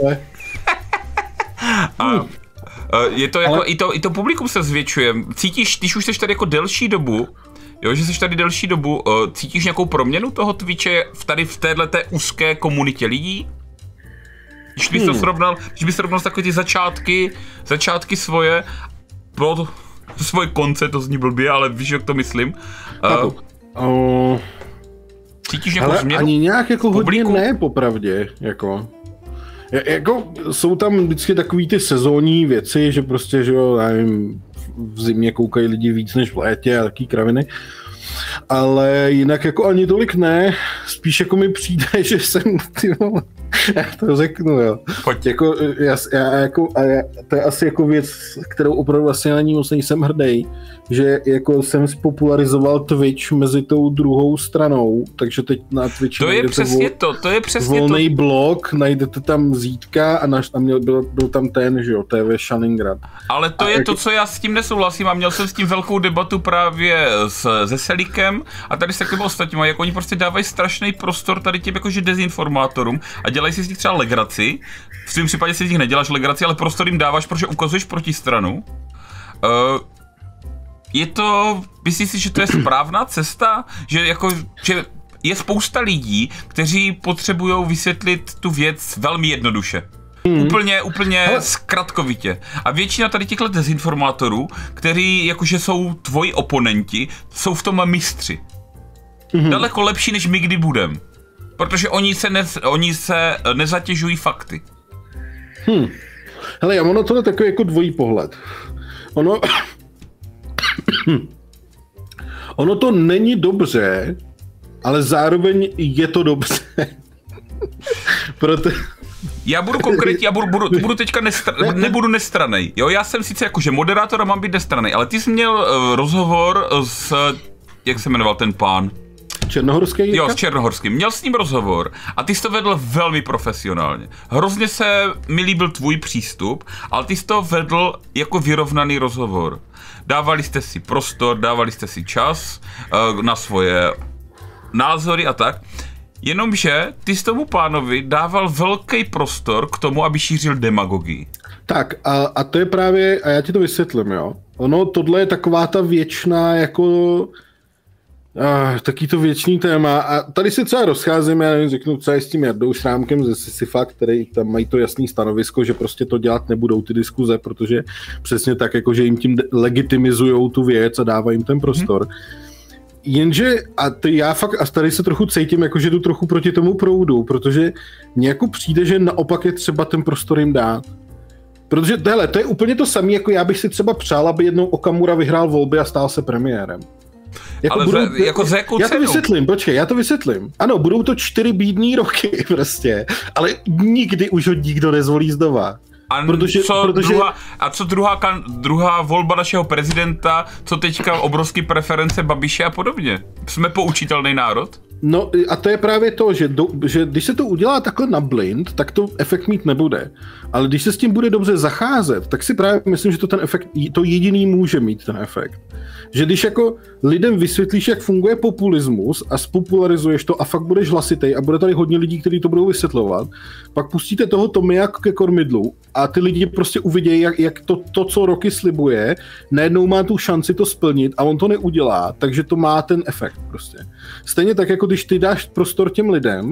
a, a, a je to jako, ale... i, to, i to publikum se zvětšuje. Cítíš, když už jsi tady jako delší dobu, jo, že jsi tady delší dobu, cítíš nějakou proměnu toho Twitche v tady v téhleté úzké komunitě lidí? Když bys to hmm. srovnal, když bys srovnal takové ty začátky, začátky svoje, pro svoje konce, to zní blbě, ale víš, jak to myslím. Uh, uh, cítíš nějakou změnu? Ani nějak jako hodně ne, popravdě, jako. Jako jsou tam vždycky takový ty sezónní věci, že prostě, že jo, já nevím, v zimě koukají lidi víc než v létě a taký kraviny. Ale jinak jako ani tolik ne, spíš jako mi přijde, že jsem, tyjo, já to řeknu, jo. Pojď. Jako, já, já, jako, a já, to je asi jako věc, kterou opravdu vlastně na ní moc nejsem hrdý, že jako jsem spopularizoval Twitch mezi tou druhou stranou, takže teď na Twitchi to je přesně vol, to, to je přesně volnej to. blog, najdete tam Zítka a, naš, a měl, byl, byl tam ten, že jo, T V Šalingrad. Ale to a je jako... to, co já s tím nesouhlasím a měl jsem s tím velkou debatu právě s, se Selíkem a tady s takovým ostatním, jak oni prostě dávají strašný prostor tady těm jakože dezinformátorům a dělají si z nich třeba legraci. V svém případě si z nich neděláš legraci, ale prostor jim dáváš, protože ukazuješ protistranu. Uh, je to, myslíš si, že to je správná cesta? Že jako, že je spousta lidí, kteří potřebují vysvětlit tu věc velmi jednoduše. Hmm. Úplně, úplně Ale... zkratkovitě. A většina tady těchto dezinformátorů, kteří jakože jsou tvoji oponenti, jsou v tom mistři. Hmm. Daleko lepší, než my kdy budem. Protože oni se, ne, oni se nezatěžují fakty. Hmm. Hele, ono to je takový jako dvojí pohled. Ono... ono to není dobře, ale zároveň je to dobře. Proto... Já budu konkrétní, já budu, budu, budu teďka nestra, nebudu nestranej. Jo, já jsem sice jakože moderátor a mám být nestranej, ale ty jsi měl uh, rozhovor s, jak se jmenoval ten pán? Černohorský? Jo, s Černohorským. Měl s ním rozhovor a ty jsi to vedl velmi profesionálně. Hrozně se mi líbil tvůj přístup, ale ty jsi to vedl jako vyrovnaný rozhovor. Dávali jste si prostor, dávali jste si čas uh, na svoje názory a tak. Jenomže ty jsi tomu pánovi dával velký prostor k tomu, aby šířil demagogii. Tak a, a to je právě, a já ti to vysvětlím, jo. Ono, tohle je taková ta věčná jako... Ah, taký to věčný téma a tady se třeba rozcházíme, já nevím, řeknu třeba s tím Jardou Šrámkem ze Sisyfa, který tam mají to jasný stanovisko, že prostě to dělat nebudou ty diskuze, protože přesně tak, jako že jim tím legitimizujou tu věc a dávají jim ten prostor. Hmm. Jenže, a ty, já fakt, a tady se trochu cítím, jako že jdu trochu proti tomu proudu, protože mně jako přijde, že naopak je třeba ten prostor jim dát. Protože hele, to je úplně to samé, jako já bych si třeba přál, aby jednou Okamura vyhrál volby a stál se premiérem. Jako ale budou, za, jako za jakou já cenu? to vysvětlím, počkej, já to vysvětlím. Ano, budou to čtyři bídný roky prostě, ale nikdy už ho nikdo nezvolí znova. A, protože, co protože... Druhá, a co druhá, druhá volba našeho prezidenta, co teďka obrovský preference Babiše a podobně? Jsme poučitelný národ? No a to je právě to, že, do, že když se to udělá takhle na blind, tak to efekt mít nebude. Ale když se s tím bude dobře zacházet, tak si právě myslím, že to ten efekt, to jediný může mít ten efekt. Že když jako lidem vysvětlíš, jak funguje populismus a spopularizuješ to a fakt budeš hlasitej a bude tady hodně lidí, kteří to budou vysvětlovat, pak pustíte toho Tomia ke kormidlu a ty lidi prostě uvidějí, jak, jak to, to, co roky slibuje, najednou má tu šanci to splnit a on to neudělá, takže to má ten efekt prostě. Stejně tak, jako když ty dáš prostor těm lidem,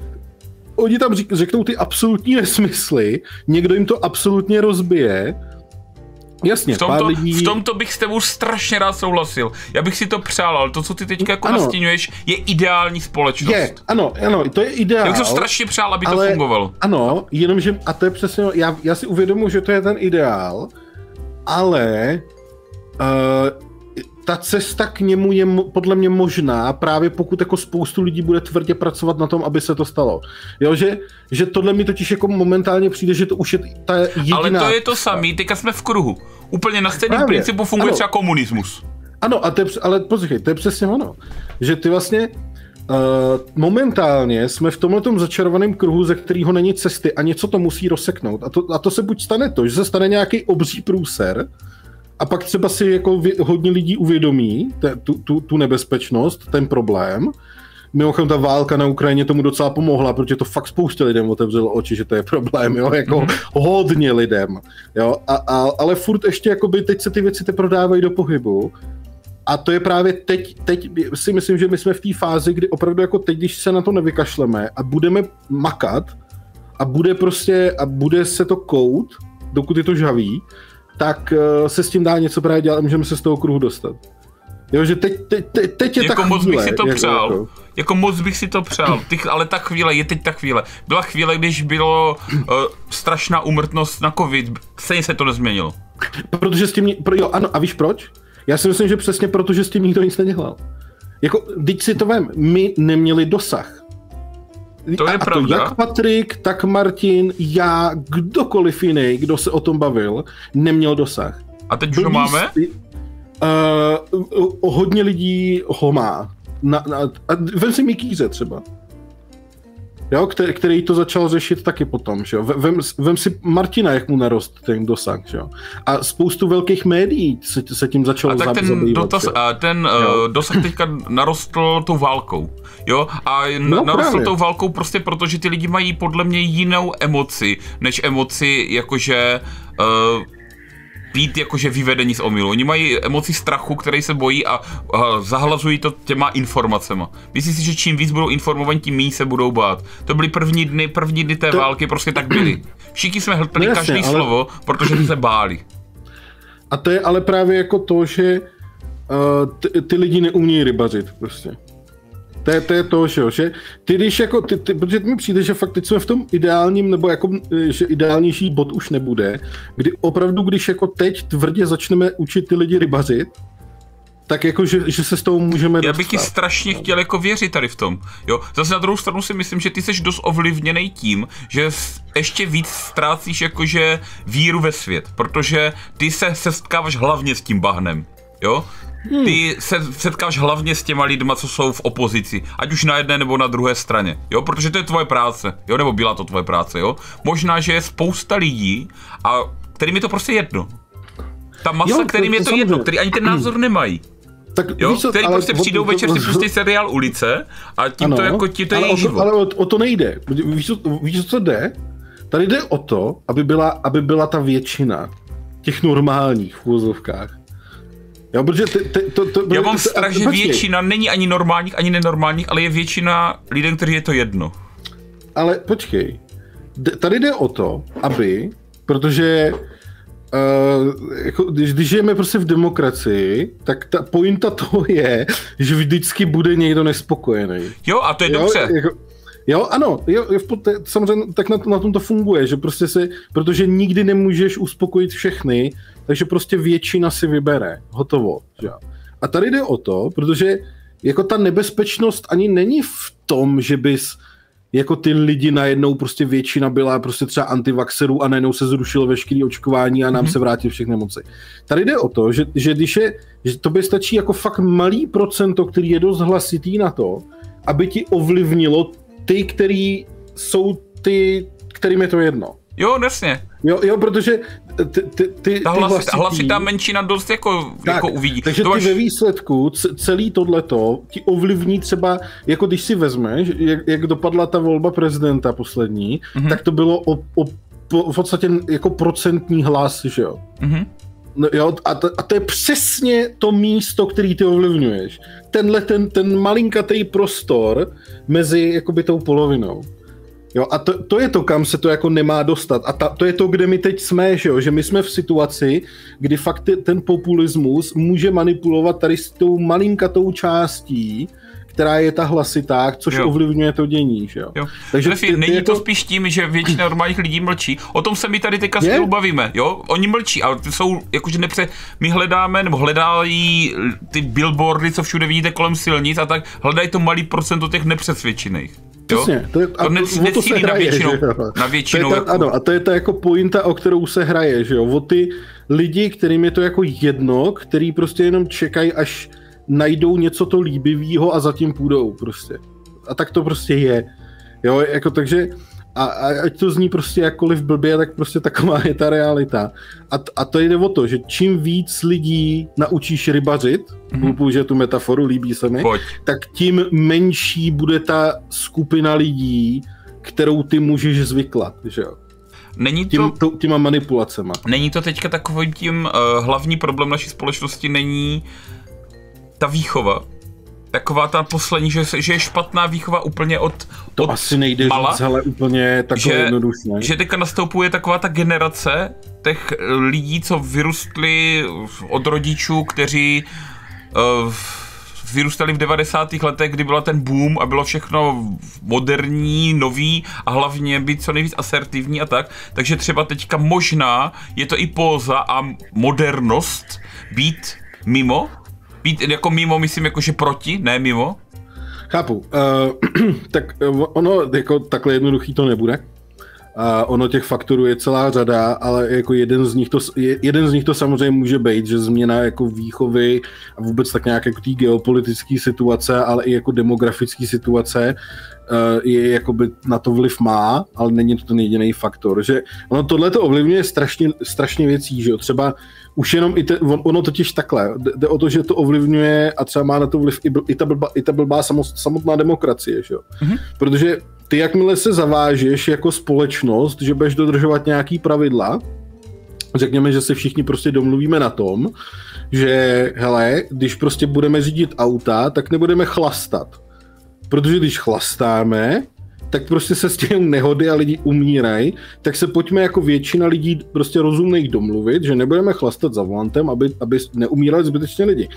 oni tam řeknou ty absolutní nesmysly, někdo jim to absolutně rozbije. Jasně, v tomto, lidí... v tomto bych s tebou strašně rád souhlasil. Já bych si to přál, ale to, co ty teďka jako nastíňuješ, je ideální společnost. Je, ano, ano, to je ideál. Já bych to strašně přál, aby ale, to fungovalo. Ano, jenomže, a to je přesně, já, já si uvědomuji, že to je ten ideál, ale uh, ta cesta k němu je podle mě možná, právě pokud jako spoustu lidí bude tvrdě pracovat na tom, aby se to stalo. Jo, že, že tohle mi totiž jako momentálně přijde, že to už je ta jediná... Ale to je to samé, teďka jsme v kruhu. Úplně na stejném principu funguje ano. třeba komunismus. Ano, a to je, ale poslouchej, to je přesně ono. Že ty vlastně uh, momentálně jsme v tomhletom začarovaném kruhu, ze kterého není cesty a něco to musí rozseknout. A to, a to se buď stane to, že se stane nějaký obří průser, a pak třeba si jako vě, hodně lidí uvědomí te, tu, tu, tu nebezpečnost, ten problém. Mimochodem ta válka na Ukrajině tomu docela pomohla, protože to fakt spoustě lidem otevřelo oči, že to je problém, jo, jako mm-hmm. hodně lidem, jo, a, a, ale furt ještě jakoby teď se ty věci te prodávají do pohybu a to je právě teď, teď si myslím, že my jsme v té fázi, kdy opravdu jako teď, když se na to nevykašleme a budeme makat a bude prostě, a bude se to kout, dokud je to žhavý, tak uh, se s tím dá něco právě dělat a můžeme se z toho kruhu dostat. Jo, že teď, teď, teď, teď je jako ta moc chvíle. Bych si to jako, přál. Jako. jako moc bych si to přál. Ty, ale ta chvíle, je teď ta chvíle. Byla chvíle, když bylo uh, strašná úmrtnost na covid. Stejně se to nezměnilo. Protože s tím, pro, jo, ano, a víš proč? Já si myslím, že přesně proto, že s tím nikdo nic nedělal. Jako, teď si to vem, my neměli dosah. To je a, pravda. A to jak Patrik, tak Martin, já, kdokoliv jiný, kdo se o tom bavil, neměl dosah. A teď už ho máme? Uh, uh, hodně lidí ho má. Na, na, a vem si Mikýře třeba. Jo, který, který to začal řešit taky potom, že jo. Vem, vem si Martina, jak mu narost ten dosah, že jo. A spoustu velkých médií se, se tím začalo a tak ten zabývat. Dotaz, a ten uh, dosah teďka narostl tou válkou, jo. A no, narostl právě. tou válkou prostě proto, že ty lidi mají podle mě jinou emoci, než emoci jakože... Uh, být jakože vyvedení z omylu. Oni mají emoci strachu, který se bojí a, a zahlazují to těma informacema. Myslím si, že čím víc budou informovaní, tím méně se budou bát. To byly první dny, první dny té to... války, prostě tak byly. Všichni jsme hltali no každý ale... slovo, protože se báli. A to je ale právě jako to, že uh, ty, ty lidi neumějí rybařit prostě. To je, to je to, že, jo, že ty když jako, ty, ty, protože mi přijde, že fakt teď jsme v tom ideálním, nebo jako, že ideálnější bod už nebude, kdy opravdu, když jako teď tvrdě začneme učit ty lidi rybařit, tak jako, že, že se s tou můžeme dostat. Já bych ti strašně chtěl jako věřit tady v tom, jo. Zase na druhou stranu si myslím, že ty jsi dost ovlivněnej tím, že ještě víc ztrácíš jakože víru ve svět, protože ty se setkáváš hlavně s tím bahnem, jo. Ty se setkáš hlavně s těma lidma, co jsou v opozici, ať už na jedné nebo na druhé straně, jo, protože to je tvoje práce, jo, nebo byla to tvoje práce, jo. Možná, že je spousta lidí, a kterým je to prostě jedno. Ta masa, jo, kterým je to jedno, který ani ten názor nemají. Tak jo, co, který prostě přijdou o, večer, o, si pustí seriál Ulice a tím ano, to jako ti to je jejich život. Ale o, o to nejde, víš, víš, co jde? Tady jde o to, aby byla, aby byla ta většina těch normálních v úvozovkách. Jo, protože ty, ty, to, to, Já mám strach, že většina není ani normálních, ani nenormálních, ale je většina lidem, kteří je to jedno. Ale počkej, tady jde o to, aby, protože uh, jako, když, když žijeme prostě v demokracii, tak ta pointa toho je, že vždycky bude někdo nespokojený. Jo, a to je jo, dobře. Jako, jo, ano, jo, jo, samozřejmě tak na, na tom to funguje, že prostě se, protože nikdy nemůžeš uspokojit všechny, takže prostě většina si vybere, hotovo. Že? A tady jde o to, protože jako ta nebezpečnost ani není v tom, že bys jako ty lidi najednou prostě většina byla prostě třeba antivaxerů a najednou se zrušilo veškerý očkování a nám mm-hmm. se vrátí všechny moci. Tady jde o to, že, že když je, že to by stačí jako fakt malý procento, který je dost hlasitý na to, aby ti ovlivnilo ty, který jsou ty, kterým je to jedno. Jo, jasně. Jo, jo, protože ty, ty, ty, ta ty hlasit, hlasitý, hlasitá menšina dost jako, tak, jako uvidí. Takže to ty máš... ve výsledku celý tohleto ti ovlivní třeba, jako když si vezmeš, jak, jak dopadla ta volba prezidenta poslední, mm-hmm. tak to bylo o, o, po, v podstatě jako procentní hlas, že jo. Mm-hmm. No, jo, a, to, a to je přesně to místo, který ty ovlivňuješ. Tenhle ten, ten malinkatý prostor mezi jakoby tou polovinou. Jo, a to, to je to, kam se to jako nemá dostat. A ta, to je to, kde my teď jsme, že jo? Že my jsme v situaci, kdy fakt ten populismus může manipulovat tady s tou malinkatou částí, která je ta hlasitá, což jo. ovlivňuje to dění, že jo. jo. Takže ty, ty není jako... to spíš tím, že většina normálních lidí mlčí. O tom se mi tady teďka spolu bavíme, jo. Oni mlčí, ale ty jsou, jakože nepře... My hledáme, nebo hledají ty billboardy, co všude vidíte kolem silnic a tak hledají to malý procento těch nepřesvědčených. Přesně, to je, a to ne, to, to se hraje, na většinu, že na většinu ta, jako... Ano, a to je ta jako pointa, o kterou se hraje, že jo, o ty lidi, kterým je to jako jedno, který prostě jenom čekají, až najdou něco to líbivýho a zatím půjdou prostě. A tak to prostě je, jo, jako takže, a, a ať to zní prostě jakkoliv blbě, tak prostě taková je ta realita. A, a to jde o to, že čím víc lidí naučíš rybařit, mm-hmm. budu použít tu metaforu, líbí se mi, Pojď. tak tím menší bude ta skupina lidí, kterou ty můžeš zvyklat, že jo. Není to, tím, to, těma manipulacema. Není to teďka takovým tím uh, hlavní problém naší společnosti, není ta výchova. Taková ta poslední, že, že je špatná výchova úplně od To od asi nejde mala, říct, hele, úplně takové jednodušné. Že teďka nastoupuje taková ta generace těch lidí, co vyrostli od rodičů, kteří uh, vyrůstali v devadesátých letech, kdy byla ten boom a bylo všechno moderní, nový a hlavně být co nejvíc asertivní a tak. Takže třeba teďka možná je to i póza a modernost být mimo. Být jako mimo, myslím jakože proti, ne mimo. Chápu. Uh, tak ono jako takhle jednoduchý to nebude. Uh, ono těch faktorů je celá řada, ale jako jeden z nich to, jeden z nich to samozřejmě může být, že změna jako výchovy a vůbec tak nějak jako té geopolitické situace, ale i jako demografické situace uh, je jakoby na to vliv má, ale není to ten jediný faktor. Že ono tohle to ovlivňuje strašně, strašně věcí, že jo. Třeba už jenom i te, ono totiž takhle, jde o to, že to ovlivňuje a třeba má na to vliv i, i ta blbá, i ta blbá samotná demokracie, že jo. Mm-hmm. Protože ty jakmile se zavážeš jako společnost, že budeš dodržovat nějaký pravidla, řekněme, že se všichni prostě domluvíme na tom, že hele, když prostě budeme řídit auta, tak nebudeme chlastat. Protože když chlastáme, tak prostě se stějí nehody a lidi umírají, tak se pojďme jako většina lidí prostě rozumných domluvit, že nebudeme chlastat za volantem, aby, aby neumírali zbytečně lidi.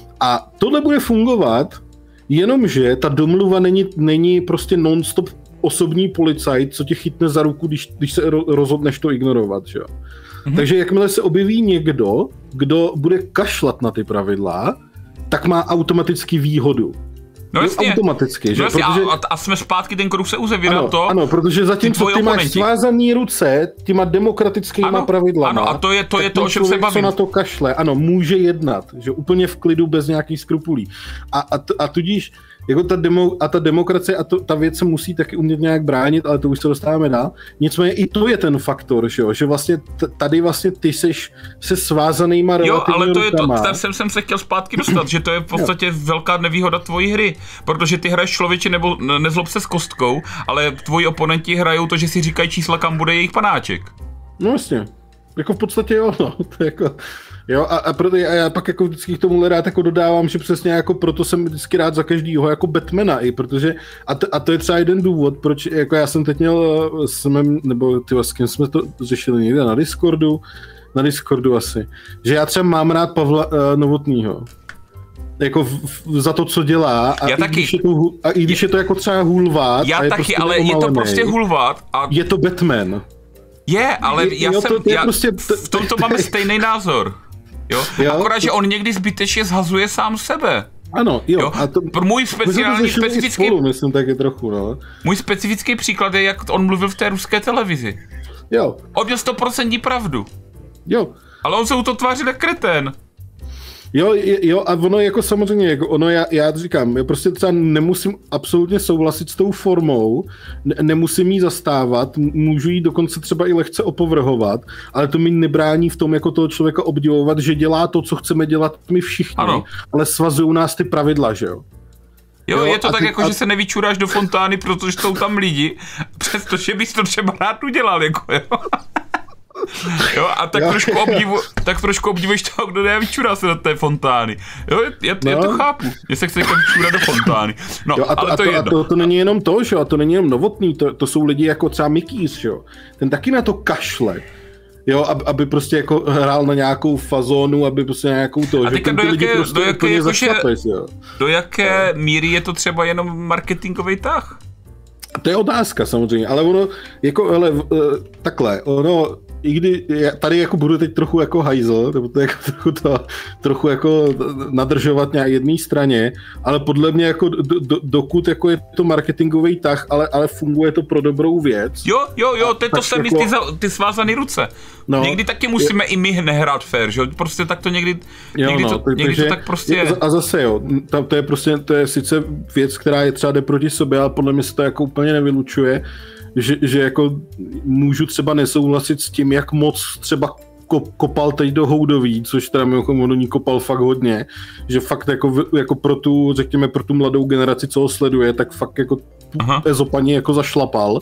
A tohle bude fungovat, jenomže ta domluva není, není prostě non-stop osobní policajt, co tě chytne za ruku, když, když se rozhodneš to ignorovat, že jo. Mm-hmm. Takže jakmile se objeví někdo, kdo bude kašlat na ty pravidla, tak má automaticky výhodu. No jasně. Automaticky, že? No jasně, protože... a, a jsme zpátky, ten kruh se uzavírá ano, to. Ano, protože zatímco ty, ty máš svázaný ruce těma demokratickýma ano, pravidlama, ano, a to je to, je to o čem se bavím. Co na to kašle, ano, může jednat, že úplně v klidu, bez nějakých skrupulí. A, a, a tudíž jako ta, demo, a ta demokracie a to, ta věc se musí taky umět nějak bránit, ale to už se dostáváme dál. Nicméně i to je ten faktor, že, jo? Že vlastně t- tady vlastně ty seš se svázanýma relativně Jo, ale to rukama. je to, tam jsem, jsem se chtěl zpátky dostat, že to je v podstatě jo. velká nevýhoda tvojí hry, protože ty hraješ člověče, nebo nezlob se s kostkou, ale tvoji oponenti hrajou to, že si říkají čísla, kam bude jejich panáček. No jasně, jako v podstatě jo, no, to je jako... Jo, a, a, proto, a já pak jako vždycky k tomu rád jako dodávám, že přesně jako proto jsem vždycky rád za každýho jako Batmana i, protože, a to, a to je třeba jeden důvod, proč, jako já jsem teď měl, jsme, nebo ty s kým jsme to řešili někde na Discordu, na Discordu asi, že já třeba mám rád Pavla uh, Novotnýho. Jako v, v, za to, co dělá, a, já i, taky. Když je to, a i když je to jako třeba hulvát, já a je taky, prostě ale je to prostě hulvát. A... Je to Batman. Je, ale je, já jo, jsem, to, já, prostě, t, v tomto máme stejný názor. Jo? jo? Akorát, že on někdy zbytečně zhazuje sám sebe. Ano, jo. jo? A to, Pro můj speciální, specifický, spolu, myslím, taky trochu, no. Můj specifický příklad je, jak on mluvil v té ruské televizi. Jo. On měl sto procent pravdu. Jo. Ale on se u to tváří na kretén. Jo, jo, a ono jako samozřejmě, jako ono já, já říkám, já prostě třeba nemusím absolutně souhlasit s tou formou, ne, nemusím jí zastávat, můžu jí dokonce třeba i lehce opovrhovat, ale to mi nebrání v tom jako toho člověka obdivovat, že dělá to, co chceme dělat my všichni, ano. Ale svazují nás ty pravidla, že jo. Jo, jo, je to tak ty, jako, a... že se nevyčuráš do fontány, protože jsou tam lidi, přestože bys to třeba rád udělal, jako jo. Jo, a tak, jo, trošku obdivu, tak trošku obdivuješ toho, kdo nevyčurá se do té fontány. Jo, já, no. já to chápu, že se chce vyčurat do fontány. No, jo, a to, ale a to, to, je a to, to není jenom to, že jo, a to není jenom Novotný, to, to jsou lidi jako třeba Mikýs, že jo. Ten taky na to kašle. Jo, aby, aby prostě jako hrál na nějakou fazónu, aby prostě nějakou to, a že do jaké, prostě do jaké, jako zašlapeš, jo. Do jaké míry je to třeba jenom marketingový tah? To je otázka samozřejmě, ale ono, jako, hele, takhle, ono, i kdy, tady jako budu teď trochu jako hajzl, nebo to jako trochu, to, trochu jako nadržovat na jedné straně, ale podle mě jako do, do, dokud jako je to marketingový tah, ale, ale funguje to pro dobrou věc. Jo, jo, jo, to je to samé, jako, ty, ty svázaný ruce. No, někdy taky musíme je, i my nehrát fair, že jo, prostě tak to někdy, jo, někdy, no, to, tak, někdy takže, to tak prostě je. A zase jo, to, to je prostě, to je sice věc, která je třeba jde proti sobě, ale podle mě se to jako úplně nevylučuje. Že, že jako můžu třeba nesouhlasit s tím, jak moc třeba kopal teď do Houdový, což teda mimochodem on ní kopal fakt hodně, že fakt jako, jako pro tu, řekněme, pro tu mladou generaci, co ho sleduje, tak fakt jako ezopaní jako zašlapal.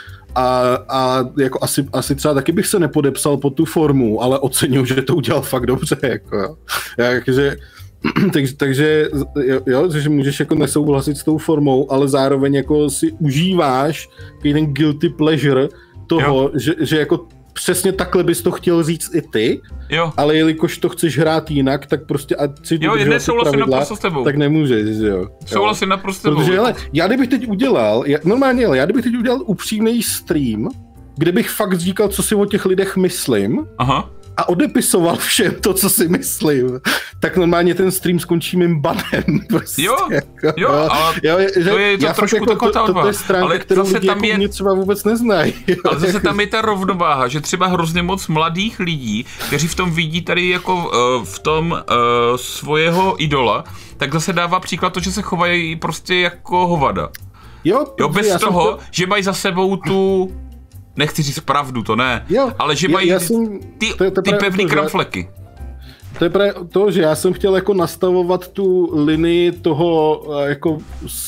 A, a jako asi, asi třeba taky bych se nepodepsal pod tu formu, ale ocenil, že to udělal fakt dobře. Jako. Takže takže, takže jo, že můžeš jako nesouhlasit s tou formou, ale zároveň jako si užíváš ten guilty pleasure toho, že, že jako přesně takhle bys to chtěl říct i ty, jo. Ale jelikož to chceš hrát jinak, tak prostě a si dodržel ty pravidla, tak nemůžeš, jo. Souhlasím naprosto s tebou. Protože hele, já kdybych teď udělal, já, normálně, ale já kdybych teď udělal upřímný stream, kde bych fakt říkal, co si o těch lidech myslím, aha. A odepisoval všem to, co si myslím, tak normálně ten stream skončí mým banem. Prostě, jo, jako, jo, ale jo, že to je to já trošku jako, taková ta odvaha. To, to je stránka, ale kterou zase lidi tam jako je, mě třeba vůbec neznají. Jo, ale zase jako, tam je ta rovnováha, že třeba hrozně moc mladých lidí, kteří v tom vidí tady jako uh, v tom uh, svojeho idola, tak zase dává příklad to, že se chovají prostě jako hovada. Jo, jo bez toho, to... že mají za sebou tu... Nechci říct pravdu, to ne, jo, ale že mají já jsem, ty, to je, to ty pevný to, kramfleky. To je právě to, že já jsem chtěl jako nastavovat tu linii toho jako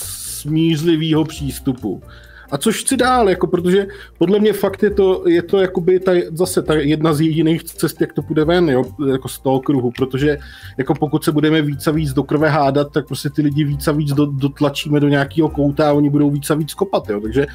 smířlivého přístupu. A což chci dál, jako, protože podle mě fakt je to, je to jakoby ta, zase ta jedna z jediných cest, jak to půjde ven, jo, jako z toho kruhu, protože jako pokud se budeme víc a víc do krve hádat, tak prostě ty lidi víc a víc do, dotlačíme do nějakého kouta a oni budou víc a víc kopat, jo, takže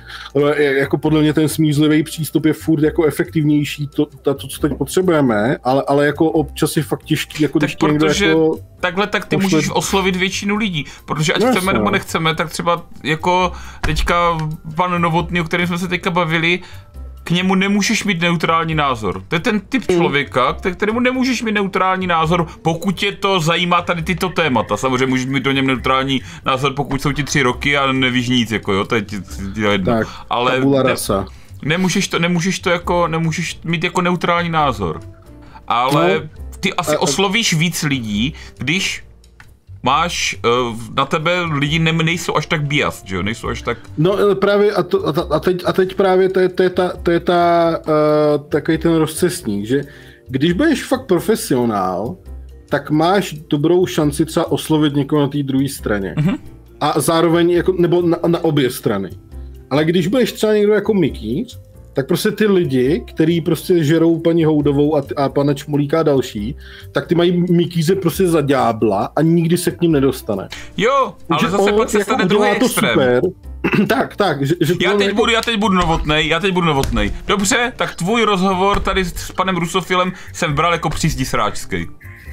jako podle mě ten smířlivý přístup je furt jako efektivnější, to, to, to co teď potřebujeme, ale, ale jako občas je fakt těžký, jako tak když někdo jako... Takhle tak ty pošle... můžeš oslovit většinu lidí, protože ať no, chceme nebo nechceme, tak třeba jako teďka pan Novotný, o kterém jsme se teďka bavili, k němu nemůžeš mít neutrální názor. To je ten typ člověka, kterému nemůžeš mít neutrální názor, pokud tě to zajímá tady tyto témata. Samozřejmě můžeš mít do něm neutrální názor, pokud jsou ti tři roky a nevíš nic, jako jo, to je ti jedno. Tak, ale tabula rasa. Ne, nemůžeš to, nemůžeš to jako, nemůžeš mít jako neutrální názor. Ale no, ty asi a, oslovíš víc lidí, když máš uh, na tebe lidi ne, nejsou až tak biased, že jo, nejsou až tak... No právě a, to, a, teď, a teď právě to je, to je ta, to je ta uh, takový ten rozcestník, že když budeš fakt profesionál, tak máš dobrou šanci třeba oslovit někoho na té druhé straně. Mm-hmm. A zároveň, jako, nebo na, na obě strany. Ale když budeš třeba někdo jako mikýř, tak prostě ty lidi, který prostě žerou paní Houdovou a, a pana Čmolíka a další, tak ty mají mikýře prostě za ďábla a nikdy se k ním nedostane. Jo, ale že zase pak se jako stane druhý extrém. Super. tak, tak. Že, že já, teď jako... budu, já teď budu novotnej, já teď budu novotnej. Dobře, tak tvůj rozhovor tady s panem Rusofilem jsem bral jako přízdí sráčský.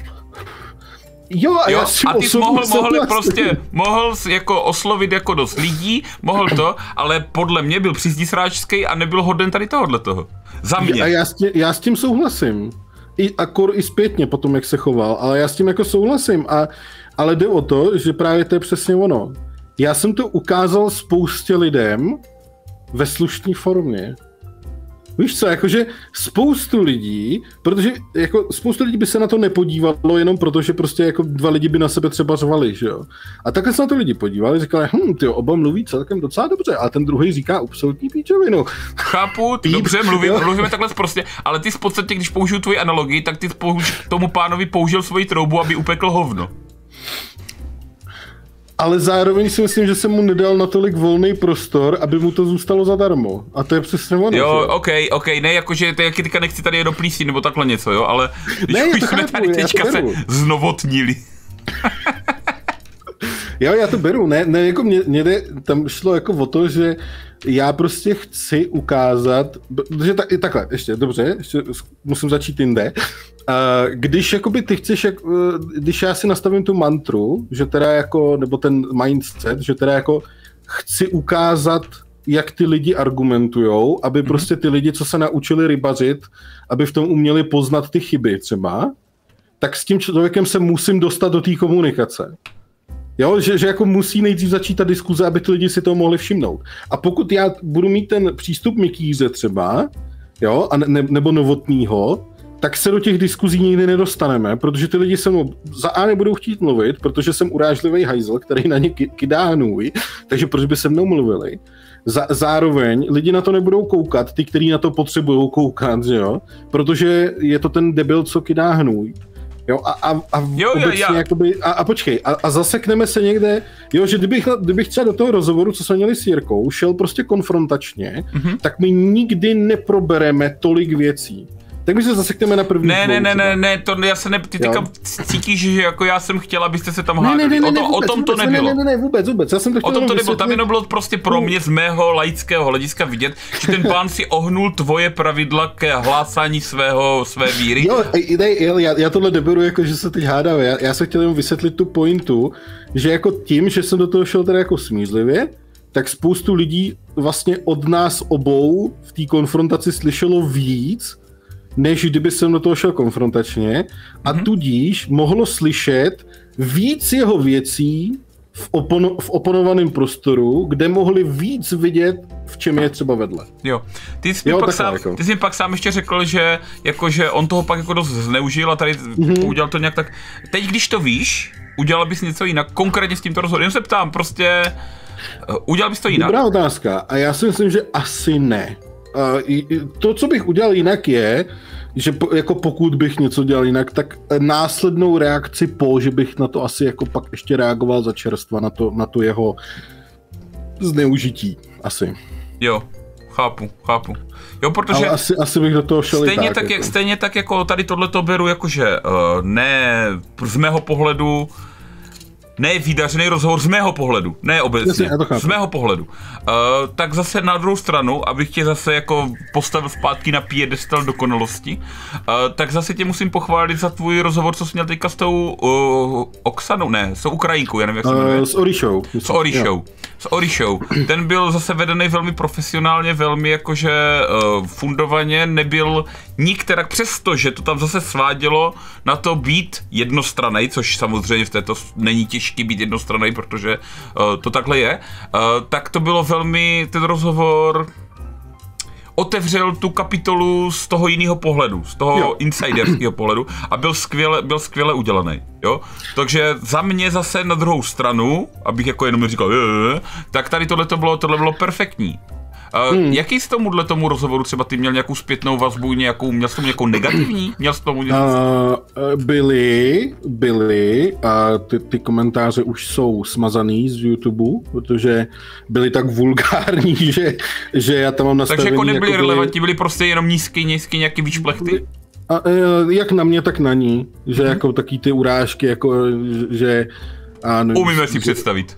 Jo, a, jo, já si a ty jsi mohl, mohl prostě, mohl jako oslovit jako dost lidí, mohl to, ale podle mě byl přízdísráčský a nebyl hoden tady tohohle toho. Za mě. A já s tím, já s tím souhlasím. I, a kor i zpětně potom, jak se choval, ale já s tím jako souhlasím. A, ale jde o to, že právě to je přesně ono. Já jsem to ukázal spoustě lidem ve slušné formě. Víš co, jakože spoustu lidí, protože jako spoustu lidí by se na to nepodívalo jenom proto, že prostě jako dva lidi by na sebe třeba řvali, že jo. A takhle se na to lidi podívali, říkali, hm, tyjo, oba mluví celkem docela dobře, a ten druhý říká absolutní píčovinu. Chápu, Píp, dobře, mluvím, mluvíme takhle prostě, ale ty v podstatě, když použiju tvoji analogii, tak ty použ, tomu pánovi použil svoji troubu, aby upekl hovno. Ale zároveň si myslím, že jsem mu nedal natolik volný prostor, aby mu to zůstalo zadarmo. A to je přesně ono. Jo, ok, ok, ne, jakože to jaký teďka nechci tady do plísí nebo takhle něco, jo, ale když ne, už jsme chápu, tady teďka se znovotnili. Jo, já to beru, ne, ne jako mě, mě jde, tam šlo jako o to, že já prostě chci ukázat, že ta, takhle, ještě, dobře, ještě musím začít jinde. Uh, když jakoby ty chceš, jak, uh, když já si nastavím tu mantru, že teda jako, nebo ten mindset, že teda jako chci ukázat, jak ty lidi argumentujou, aby mm-hmm. prostě ty lidi, co se naučili rybařit, aby v tom uměli poznat ty chyby třeba, tak s tím člověkem se musím dostat do té komunikace. Jo, že, že jako musí nejdřív začít ta diskuze, aby ty lidi si to mohli všimnout. A pokud já budu mít ten přístup Mikýře třeba, jo, a ne, nebo Novotnýho, tak se do těch diskuzí nikdy nedostaneme, protože ty lidi se mnou za A nebudou chtít mluvit, protože jsem urážlivý hajzl, který na ně kydá hnůj, takže proč by se mnou mluvili. Za, zároveň lidi na to nebudou koukat, ty, kteří na to potřebují koukat, že jo, protože je to ten debil, co kydá hnůj. Jo, a, a, a jo, obecně jo, jakoby, a, a počkej, a, a zasekneme se někde, jo, že kdybych, kdybych třeba do toho rozhovoru, co jsme měli s Jirkou, šel prostě konfrontačně, mm-hmm. tak my nikdy neprobereme tolik věcí. Tak my se zasekneme na první Ne, ne, ne, ne, ne, to já se ne, ty teďka cítíš, že jako já jsem chtěl, abyste se tam hádali. Ne, ne, ne, o, to, vůbec, o tom to vůbec, nebylo. Ne, ne, ne, vůbec, vůbec, já jsem to chtěl O tom to nebylo, vysvětlit. tam jenom bylo prostě pro mě z mého laického hlediska vidět, že ten pán si ohnul tvoje pravidla ke hlásání svého, své víry. Jo, ne, já, já tohle neberu jako, že se teď hádáme, já, já se chtěl jenom vysvětlit tu pointu, že jako tím, že jsem do toho šel teda jako smířlivě, tak spoustu lidí vlastně od nás obou v té konfrontaci slyšelo víc, než kdyby jsem do toho šel konfrontačně a mm-hmm. tudíž mohlo slyšet víc jeho věcí v, opon- v oponovaném prostoru, kde mohli víc vidět, v čem je třeba vedle. Jo, ty jsi, jo, mi, pak sám, jako. ty jsi mi pak sám ještě řekl, že, jako, že on toho pak jako dost zneužil a tady mm-hmm. udělal to nějak tak. Teď, když to víš, udělal bys něco jinak, konkrétně s tímto rozhodem. Jen se ptám, prostě, uh, udělal bys to jinak? Dobrá otázka a já si myslím, že asi ne. Uh, to, co bych udělal jinak je, že po, jako pokud bych něco dělal jinak, tak následnou reakci po, že bych na to asi jako pak ještě reagoval za čerstva na to, na to jeho zneužití, asi. Jo, chápu, chápu. Jo, protože ale asi, asi bych do toho šel stejně i tak. tak jako. Stejně tak jako tady tohleto beru, jakože uh, ne z mého pohledu, ne vydařený rozhovor z mého pohledu, ne obecně, z mého pohledu. Uh, tak zase na druhou stranu, abych tě zase jako postavil zpátky na piedestal dokonalosti, uh, tak zase tě musím pochválit za tvůj rozhovor, co jsi měl teďka s tou uh, Oksanou, ne, s tou Ukrajinkou, já nevím, jak se jmenuje. Uh, s Orišou. S Orišou. S Orišou. Ten byl zase vedený velmi profesionálně, velmi jakože uh, fundovaně, nebyl nikterak, přesto, že to tam zase svádělo na to být jednostranný, což samozřejmě v této není těžký být jednostranný, protože uh, to takhle je, uh, tak to bylo velmi, ten rozhovor otevřel tu kapitolu z toho jiného pohledu, z toho jo. insiderského pohledu a byl skvěle, byl skvěle udělaný, jo. Takže za mě zase na druhou stranu, abych jako jenom říkal, je, tak tady tohle bylo, tohle bylo perfektní. Uh, hmm. Jaký jsi tomuhle tomu rozhovoru třeba ty měl nějakou zpětnou vazbu, nějakou, měl jsi tomu nějakou negativní? Měl jsi tomu něco? Uh, byly, byly a ty, ty komentáře už jsou smazaný z YouTube, protože byly tak vulgární, že, že já tam mám nastavený. Takže jako nebyly jako relevantní, byly prostě jenom nízký, nízký nějaký výšplechty? A, uh, jak na mě, tak na ní, že hmm. jako taky ty urážky, jako že... A, no, umíme si že, představit.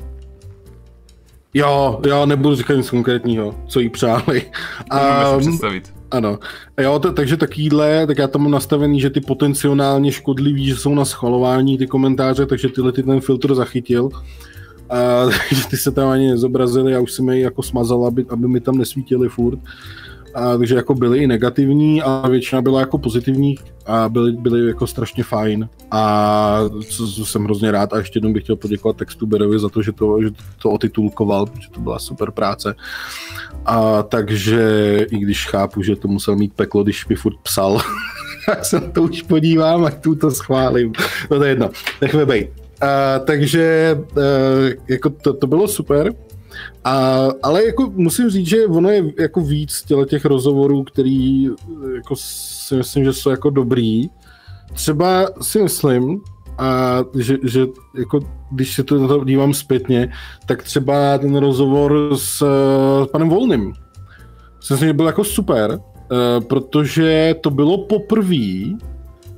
Jo, jo, nebudu říkat nic konkrétního, co jí přáli. Můžeme si představit. Ano. Jo, to, takže takýhle, tak já tam mám nastavený, že ty potenciálně škodlivý, že jsou na schvalování ty komentáře, takže tyhle ty ten filtr zachytil. A, takže ty se tam ani nezobrazily, já už jsem je jako smazal, aby, aby mi tam nesvítily furt. A, takže jako byly i negativní a většina byla jako pozitivní a byly, byly jako strašně fajn a co, co jsem hrozně rád a ještě jednou bych chtěl poděkovat Textuberovi za to, že to, že to otitulkoval, protože to byla super práce. A takže i když chápu, že to musel mít peklo, když mi furt psal, tak se na to už podívám a tu to schválím. No to je jedno, nechme bejt. A, takže a, jako to, to bylo super. A, ale jako musím říct, že ono je jako víc těch rozhovorů, který jako si myslím, že jsou jako dobrý. Třeba si myslím, a že, že jako když se to na to dívám zpětně, tak třeba ten rozhovor s, s panem Volným. Si myslím, že byl jako super, protože to bylo poprvé,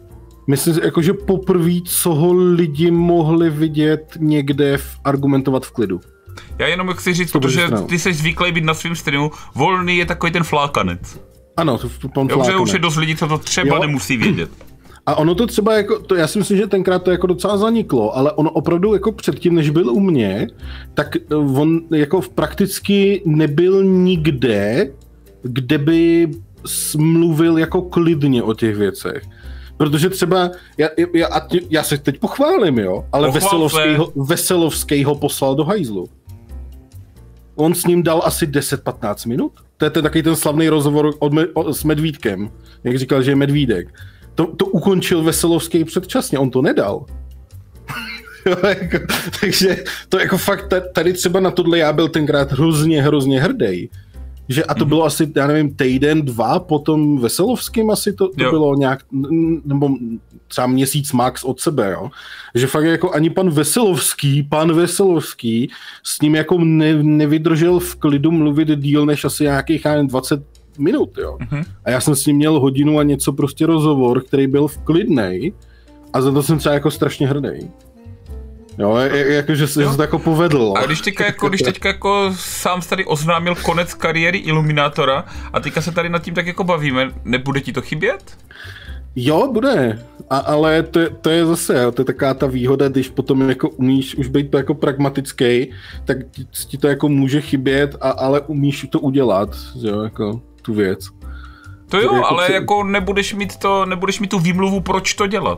Myslím, jako, že poprvé, co ho lidi mohli vidět někde v, argumentovat v klidu. Já jenom chci říct, to protože ty jsi zvyklý být na svém streamu, Volný je takový ten flákanec. Ano, to pan flákanec. Jo, už je dost lidí, co to třeba jo. nemusí vědět. A ono to třeba jako, to já si myslím, že tenkrát to jako docela zaniklo, ale ono opravdu jako předtím, než byl u mě, tak on jako prakticky nebyl nikde, kde by mluvil jako klidně o těch věcech. Protože třeba, já, já, já se teď pochválím, jo, ale Veselovský ho, Veselovský ho poslal do hajzlu. On s ním dal asi deset patnáct minut. To je ten takový ten slavný rozhovor od, od, s Medvídkem, jak říkal, že je Medvídek. To, to ukončil Veselovský předčasně, on to nedal. jako, takže to jako fakt, tady třeba na tohle já byl tenkrát hrozně, hrozně hrdý. Že, a to bylo asi, já nevím, týden, dva po tom Veselovským asi to, to bylo nějak, nebo třeba měsíc max od sebe, jo. Že fakt jako ani pan Veselovský, pan Veselovský s ním jako ne, nevydržel v klidu mluvit díl než asi nějakých, já nevím, dvacet minut, jo. Uh-huh. A já jsem s ním měl hodinu a něco prostě rozhovor, který byl v klidnej a za to jsem třeba jako strašně hrdý. Jo, jakože se to jako povedlo. A když teďka jako, když teďka jako sám tady oznámil konec kariéry Iluminátora a teďka se tady nad tím tak jako bavíme, nebude ti to chybět? Jo, bude, a, ale to, to je zase, to je taková ta výhoda, když potom jako umíš už být to jako pragmatický, tak ti to jako může chybět, a, ale umíš to udělat, jo, jako tu věc. To jo, jako ale si... jako nebudeš mít to, nebudeš mít tu výmluvu, proč to dělat.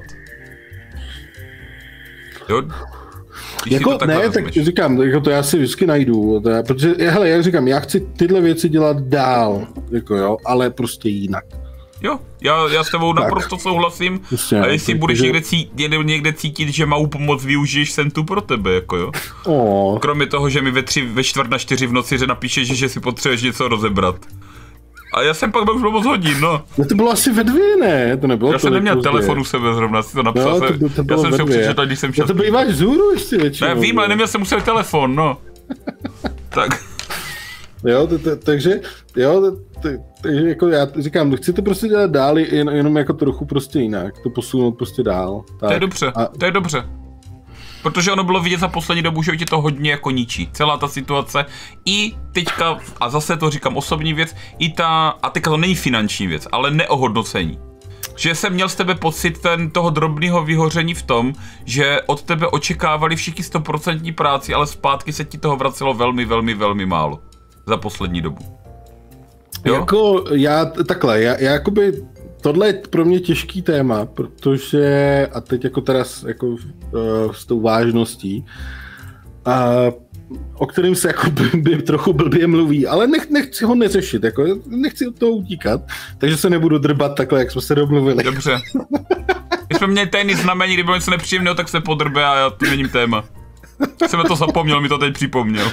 Jo? Jako ne, vezmeš. Tak říkám, jako to já si vždycky najdu, to já, protože, hele, jak říkám, já chci tyhle věci dělat dál, jako jo, ale prostě jinak. Jo, já, já s tebou tak. Naprosto souhlasím, prostě, a jestli tak, budeš že... někde, cít, někde, někde cítit, že má pomoc, využiješ, jsem tu pro tebe, jako jo. Oh. Kromě toho, že mi ve tři, ve čtvrt na čtyři v noci, že napíšeš, že si potřebuješ něco rozebrat. A já jsem pak byl už moc hodin, no. No to bylo asi ve dvě, ne? To nebylo. Já jsem neměl telefon u sebe zrovna, si to napsal. No, to, to, to já jsem si ho přečetl, když jsem šel. Já to býváš vzhůru ještě většinou. Ne, vím, ale neměl jsem u sebe telefon, no. Tak. Jo, to, to, takže, jo, to, takže jako já říkám, chci to prostě dělat dál, jen, jenom jako trochu prostě jinak, to posunout prostě dál. Tak. To je dobře, a... to je dobře. Protože ono bylo vidět za poslední dobu, že tě to hodně jako ničí. Celá ta situace i teďka, a zase to říkám osobní věc, i ta, a teďka to není finanční věc, ale neohodnocení. Že jsem měl z tebe pocit ten, toho drobného vyhoření v tom, že od tebe očekávali všichni sto procent práci, ale zpátky se ti toho vracelo velmi, velmi, velmi málo. Za poslední dobu. Jo? Jako já, takhle, já, já jakoby, tohle je pro mě těžký téma, protože, a teď jako teda s, jako, uh, s tou vážností, uh, o kterým se jako by, by trochu blbě mluví, ale nech, nechci ho neřešit, jako, nechci od toho utíkat, takže se nebudu drbat takhle, jak jsme se domluvili. Dobře. Když jsme měli tajný znamení, kdyby něco nepříjemného, tak se podrbe a já to není téma. Jsem to zapomněl, mi to teď připomněl.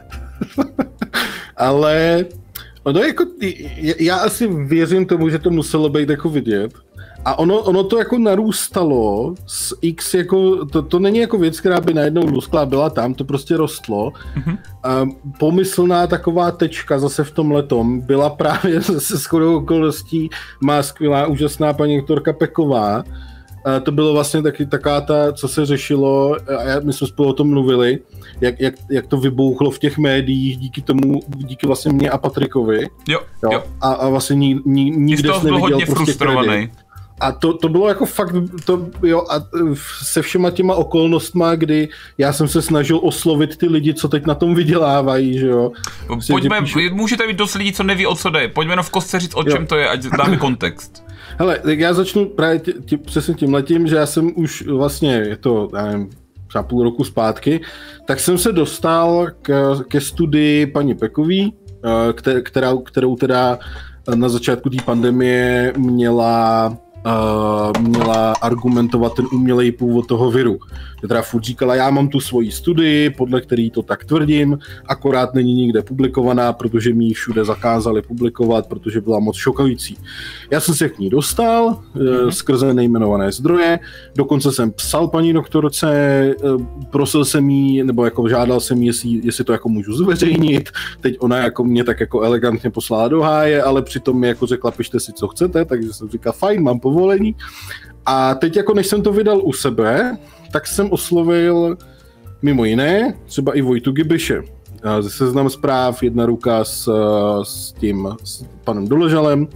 Ale ono jako, já asi věřím tomu, že to muselo být jako vidět. A ono, ono to jako narůstalo z X, jako, to, to není jako věc, která by najednou luskla, byla tam, to prostě rostlo. Mm-hmm. A pomyslná taková tečka zase v tom letom byla právě se shodou okolností, má skvělá, úžasná paní doktorka Peková. A to bylo vlastně taky taká ta, co se řešilo, a my jsme spolu o tom mluvili, jak, jak, jak to vybouchlo v těch médiích díky tomu, díky vlastně mě a Patrikovi. Jo, jo. jo. A, a vlastně ní, ní, nikde jsi neviděl prostě frustrovaný. Kredit. A to, to bylo jako fakt, to, jo, a se všema těma okolnostma, kdy já jsem se snažil oslovit ty lidi, co teď na tom vydělávají, že jo. Prostě pojďme, píšu... můžete být dost lidí, co neví, o co jde. Pojďme no v kostce říct, o čem jo. to je, ať dáme kontext. Hele, tak já začnu právě tě, tě, přesně tímhletím, že já jsem už vlastně, je to, já nevím, třeba půl roku zpátky, tak jsem se dostal k, ke studii paní Pekový, která, kterou teda na začátku té pandemie měla Uh, měla argumentovat ten umělej původ toho viru. Je teda furt říkala, já mám tu svoji studii, podle který to tak tvrdím, akorát není nikde publikovaná, protože mi ji všude zakázali publikovat, protože byla moc šokující. Já jsem se k ní dostal, mm-hmm. uh, skrze nejmenované zdroje, dokonce jsem psal paní doktorce, uh, prosil jsem jí, nebo jako žádal jsem jí, jestli, jestli to jako můžu zveřejnit, teď ona jako mě tak jako elegantně poslala do háje, ale přitom mi jako řekla, pište si, co chcete, takže jsem říkal, fajn, mám povolení. A teď jako než jsem to vydal u sebe, tak jsem oslovil mimo jiné třeba i Vojtu Gibiše. Ze Seznam Zpráv, jedna ruka s, s tím s panem Doležalem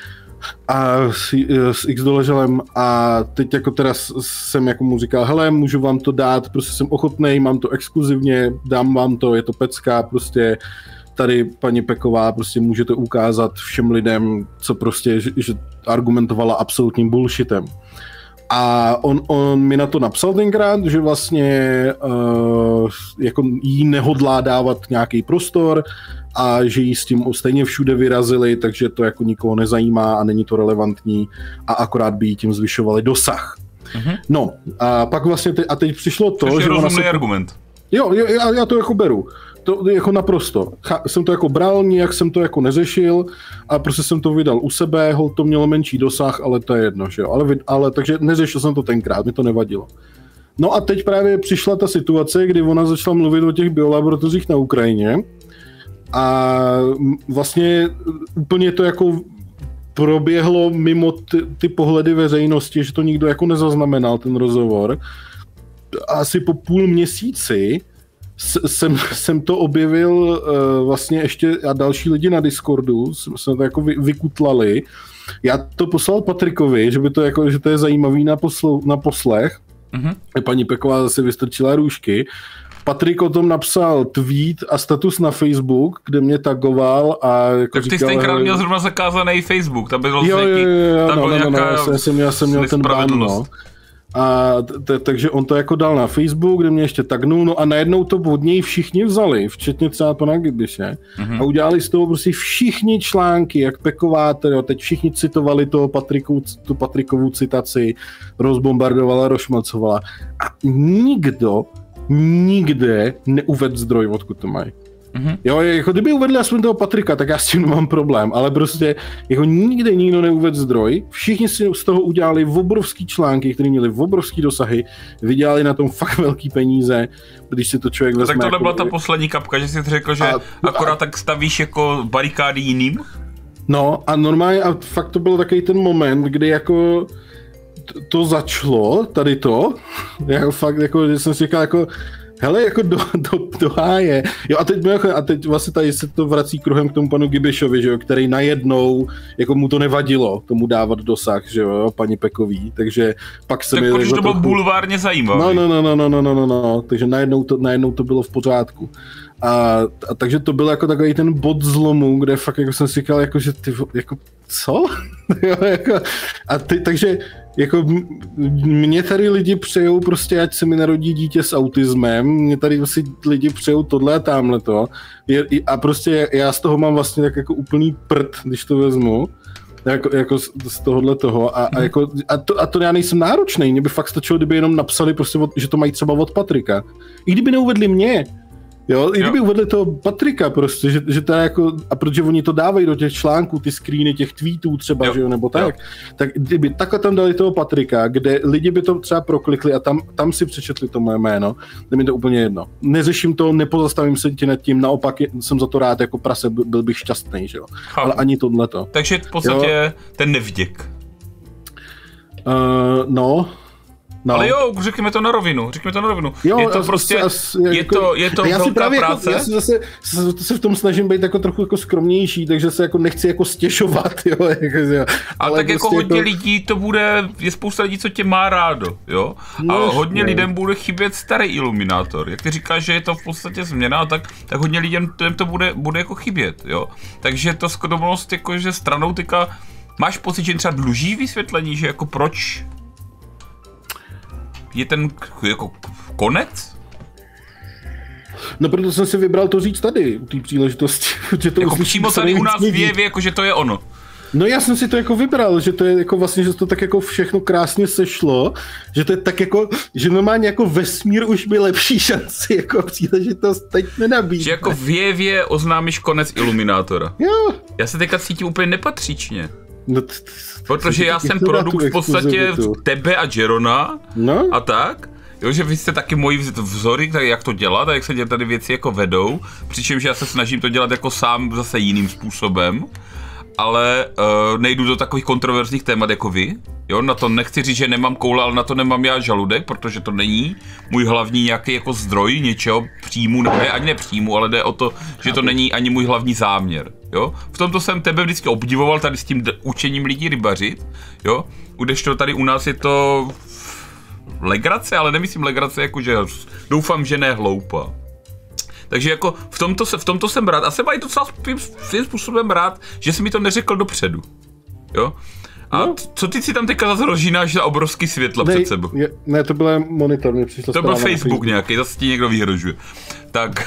a s, s X Doležalem a teď jako teda jsem jako mu říkal, hele, můžu vám to dát, prostě jsem ochotnej, mám to exkluzivně, dám vám to, je to pecka, prostě tady paní Peková prostě může to ukázat všem lidem, co prostě, že, že argumentovala absolutním bullshitem. A on, on mi na to napsal tenkrát, že vlastně uh, jako jí nehodlá dávat nějaký prostor a že jí s tím stejně všude vyrazili, takže to jako nikoho nezajímá a není to relevantní a akorát by jí tím zvyšovali dosah. Mm-hmm. No a pak vlastně te, a teď přišlo to, což že je ona rozumný se... argument. Jo, já, já to jako beru. To jako naprosto. Cha, jsem to jako bral, nijak jsem to jako neřešil a prostě jsem to vydal u sebe, hol to mělo menší dosah, ale to je jedno, že jo. Ale, ale takže neřešil jsem to tenkrát, mi to nevadilo. No a teď právě přišla ta situace, kdy ona začala mluvit o těch biolaboratořích na Ukrajině a vlastně úplně to jako proběhlo mimo ty, ty pohledy veřejnosti, že to nikdo jako nezaznamenal, ten rozhovor. Asi po půl měsíci jsem, jsem to objevil uh, vlastně ještě a další lidi na Discordu, jsme to jako vy, vykutlali. Já to poslal Patrikovi, že by to jako, že to je zajímavý na, poslu, na poslech. Mm-hmm. Paní Peková zase vystrčila růžky. Patrik o tom napsal tweet a status na Facebook, kde mě tagoval a jako tak ty říkal... jsi tenkrát měl zrovna zakázaný Facebook, tam byl jo, jo, jo, tam no, byl no, nějaká no, já jsem, já jsem měl ten ban, no. A t- takže on to jako dal na Facebook, kde mě ještě tagnul, no a najednou to od něj všichni vzali, včetně třeba pana Gibiše, mm-hmm. a udělali z toho prostě všichni články, jak Peková, teda, teď všichni citovali toho Patriku, tu Patrikovu citaci, rozbombardovala, rozšmalcovala a nikdo nikde neuvedl zdroj, odkud to mají. Mm-hmm. Jo, jako kdyby uvedli aspoň toho Patrika, tak já s tím nemám problém, ale prostě jako nikde nikdo neuvedl zdroj, všichni si z toho udělali obrovský články, které měly obrovský dosahy, vydělali na tom fakt velký peníze, když si to člověk vezme. Tak tohle jako... byla ta poslední kapka, že jsi řekl, že a, akorát a... tak stavíš jako barikády jiným? No a normálně, a fakt to byl takový ten moment, kdy jako to začalo, tady to, jako fakt, jako, že jsem si říkal, jako hele, jako do, do, do háje. Jo, a teď, a teď vlastně tady se to vrací kruhem k tomu panu Gibišovi, že jo, který najednou, jako mu to nevadilo, tomu dávat dosah, že jo, paní Pekový, takže pak se tak mi... Tak protože to bylo trochu... bulvárně zajímavé. No, no, no, no, no, no, no, no, no, takže najednou to, najednou to bylo v pořádku. A, a takže to byl jako takový ten bod zlomu, kde fakt jako jsem si říkal, jako, že ty, jako, co? jo, jako, a ty, takže jako mě tady lidi přejou prostě, ať se mi narodí dítě s autismem, mě tady vlastně lidi přejou tohle a támhleto a prostě já z toho mám vlastně tak jako úplný prd, když to vezmu, jako, jako z, z tohohle toho a, a, jako, a, to, a to já nejsem náročnej, mě by fakt stačilo, kdyby jenom napsali prostě, od, že to mají třeba od Patrika. I kdyby neuvedli mě, jo, i kdyby jo. uvedli toho Patrika prostě, že, že to jako, a protože oni to dávají do těch článků, ty screeny těch tweetů třeba, jo. že jo, nebo tak, jo. tak kdyby takhle tam dali toho Patrika, kde lidi by to třeba proklikli a tam, tam si přečetli to moje jméno, tak mi to úplně jedno. Neřeším to, nepozastavím se ti nad tím, naopak jsem za to rád jako prase, byl bych šťastný, že jo, Chápu. Ale ani tohleto. Takže v podstatě jo. ten nevděk. Uh, no, No. Ale jo, řekněme to na rovinu, řekněme to na rovinu. Jo, je to prostě, as, je jako, to, je to já velká právě práce. Jako, já si zase se v tom snažím být jako trochu jako skromnější, takže se jako nechci jako stěžovat, jo. Jako, jo. Ale, ale tak prostě jako hodně to... lidí to bude, je spousta lidí, co tě má rádo, jo. No, a hodně ne. lidem bude chybět starý iluminátor. Jak ty říkáš, že je to v podstatě změna, tak, tak hodně lidem to bude, bude jako chybět, jo. Takže to skromnost jako, že stranou tyka, máš pocit, že třeba dluží vysvětlení, že jako proč je ten jako konec? No proto jsem si vybral to říct tady, u té příležitosti. Že to jako přímo tady u nás v Jevě, jako že to je ono. No já jsem si to jako vybral, že to je jako vlastně, že to tak jako všechno krásně sešlo, že to je tak jako, že normálně jako vesmír už by lepší šanci, jako příležitost teď nenabídne. Že jako v Jevě oznámíš konec iluminátora. Jo. Já se teďka cítím úplně nepatřičně. No t- t- Protože já jsem produkt v podstatě tebe a Jerona no? a tak, jo, že vy jste taky moji vzory, tak jak to dělat a jak se tady věci jako vedou, přičemž já se snažím to dělat jako sám zase jiným způsobem, ale uh, nejdu do takových kontroverzních témat jako vy. Jo, na to nechci říct, že nemám koule, ale na to nemám já žaludek, protože to není můj hlavní nějaký jako zdroj něčeho příjmu, ne, ani nepříjmu, ale jde o to, že to není ani můj hlavní záměr, jo. V tomto jsem tebe vždycky obdivoval tady s tím učením lidí rybařit, jo. Kdežto tady u nás je to legrace, ale nemyslím legrace jakože doufám, že ne hloupa. Takže jako v tomto, se, v tomto jsem rád a jsem i docela svým způsobem rád, že jsi mi to neřekl dopředu, jo. A no. Co ty si tam teďka zase rozžínáš za obrovský světla ne, před sebou? Je, ne, to byl monitor, mě přišlo. To byl Facebook, Facebook nějaký, zase ti někdo vyhrožuje. Tak.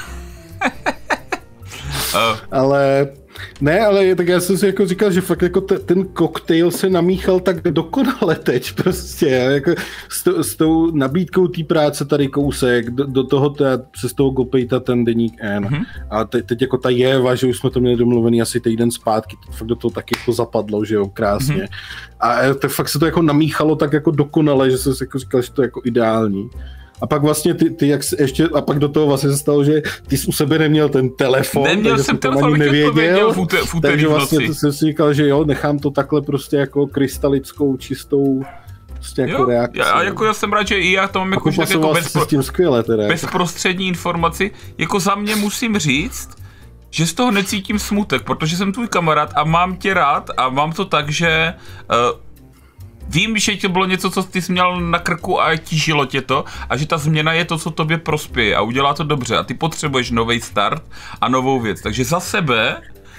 uh. Ale, ne, ale tak já jsem si jako říkal, že fakt jako t- ten koktejl se namíchal tak dokonale teď prostě, jako s, to, s tou nabídkou té práce tady kousek, do, do toho teda, přes toho Gopejta ten deník N. Mm-hmm. A te, teď jako ta Jeva, že už jsme to měli domluvený asi týden zpátky, to fakt do toho taky jako zapadlo, že jo, krásně. Mm-hmm. A tak fakt se to jako namíchalo tak jako dokonale, že jsem si jako říkal, že to je jako ideální. A pak vlastně ty, ty jak ještě, a pak do toho vlastně se stalo, že ty jsi u sebe neměl ten telefon, neměl takže jsem jsem to ani nevěděl, v úter, v úterý takže vlastně jsem si říkal, že jo, nechám to takhle prostě jako krystalickou, čistou prostě jako jo, reakci. Já, jako já jsem rád, že i já to mám jako, tak jako bezpro, s tím skvěle teda. bezprostřední informaci, jako za mě musím říct, že z toho necítím smutek, protože jsem tvůj kamarád a mám tě rád a mám to tak, že uh, vím, že to bylo něco, co ty jsi měl na krku a tížilo tě to a že ta změna je to, co tobě prospěje a udělá to dobře a ty potřebuješ nový start a novou věc. Takže za sebe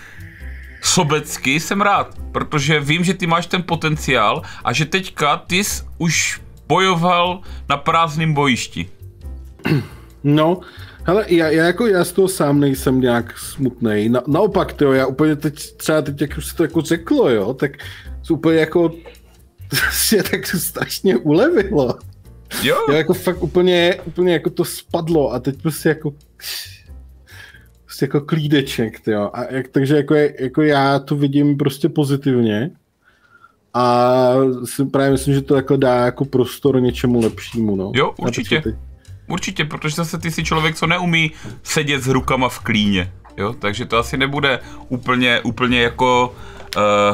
sobecky jsem rád, protože vím, že ty máš ten potenciál a že teďka ty jsi už bojoval na prázdném bojišti. No, hele, já, já jako já z toho sám nejsem nějak smutnej. Na, naopak, tyjo, já úplně teď, třeba teď, jak už se to jako řeklo, jo, tak úplně jako se tak strašně ulevilo. Jo. Já jako fakt úplně, úplně jako to spadlo a teď prostě jako prostě jako klídeček, tyjo. A jak, takže jako, jako já to vidím prostě pozitivně a si právě myslím, že to takhle dá jako prostor něčemu lepšímu, no. Jo, určitě. Určitě, protože zase ty jsi člověk, co neumí sedět s rukama v klíně, jo, takže to asi nebude úplně, úplně jako uh,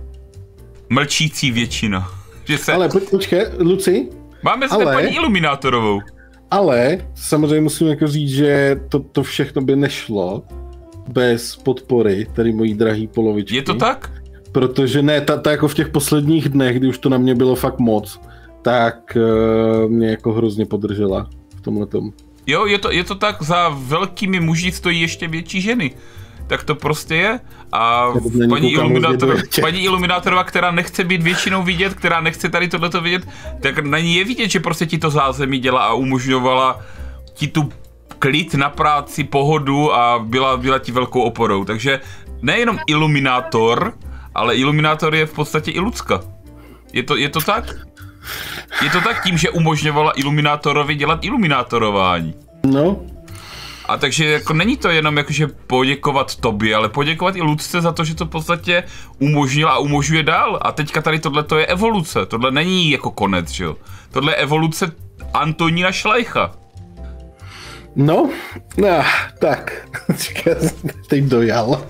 mlčící většina. Že se... Ale po, počkej, Luci. Máme zde ale, paní Iluminátorovou. Ale samozřejmě musím jako říct, že to, to všechno by nešlo bez podpory tady mojí drahý polovičky. Je to tak? Protože ne, ta, ta jako v těch posledních dnech, kdy už to na mě bylo fakt moc, tak uh, mě jako hrozně podržela v tomhletom. Jo, je to, je to tak, za velkými muži stojí ještě větší ženy. Tak to prostě je. A paní, Iluminátor, paní Iluminátorová, která nechce být většinou vidět, která nechce tady tohleto vidět, tak na ní je vidět, že prostě ti to zázemí dělá a umožňovala ti tu klid na práci, pohodu a byla, byla ti velkou oporou. Takže nejenom Iluminátor, ale Iluminátor je v podstatě i Lucka. Je to, je to tak? Je to tak tím, že umožňovala Iluminátorovi dělat iluminátorování. No. A takže jako není to jenom jakože poděkovat tobě, ale poděkovat i Lucce za to, že to v podstatě umožnila a umožňuje dál. A teďka tady tohle je evoluce, tohle není jako konec, že jo. Tohle je evoluce Antonína Šlejcha. No, no, tak, teď dojal.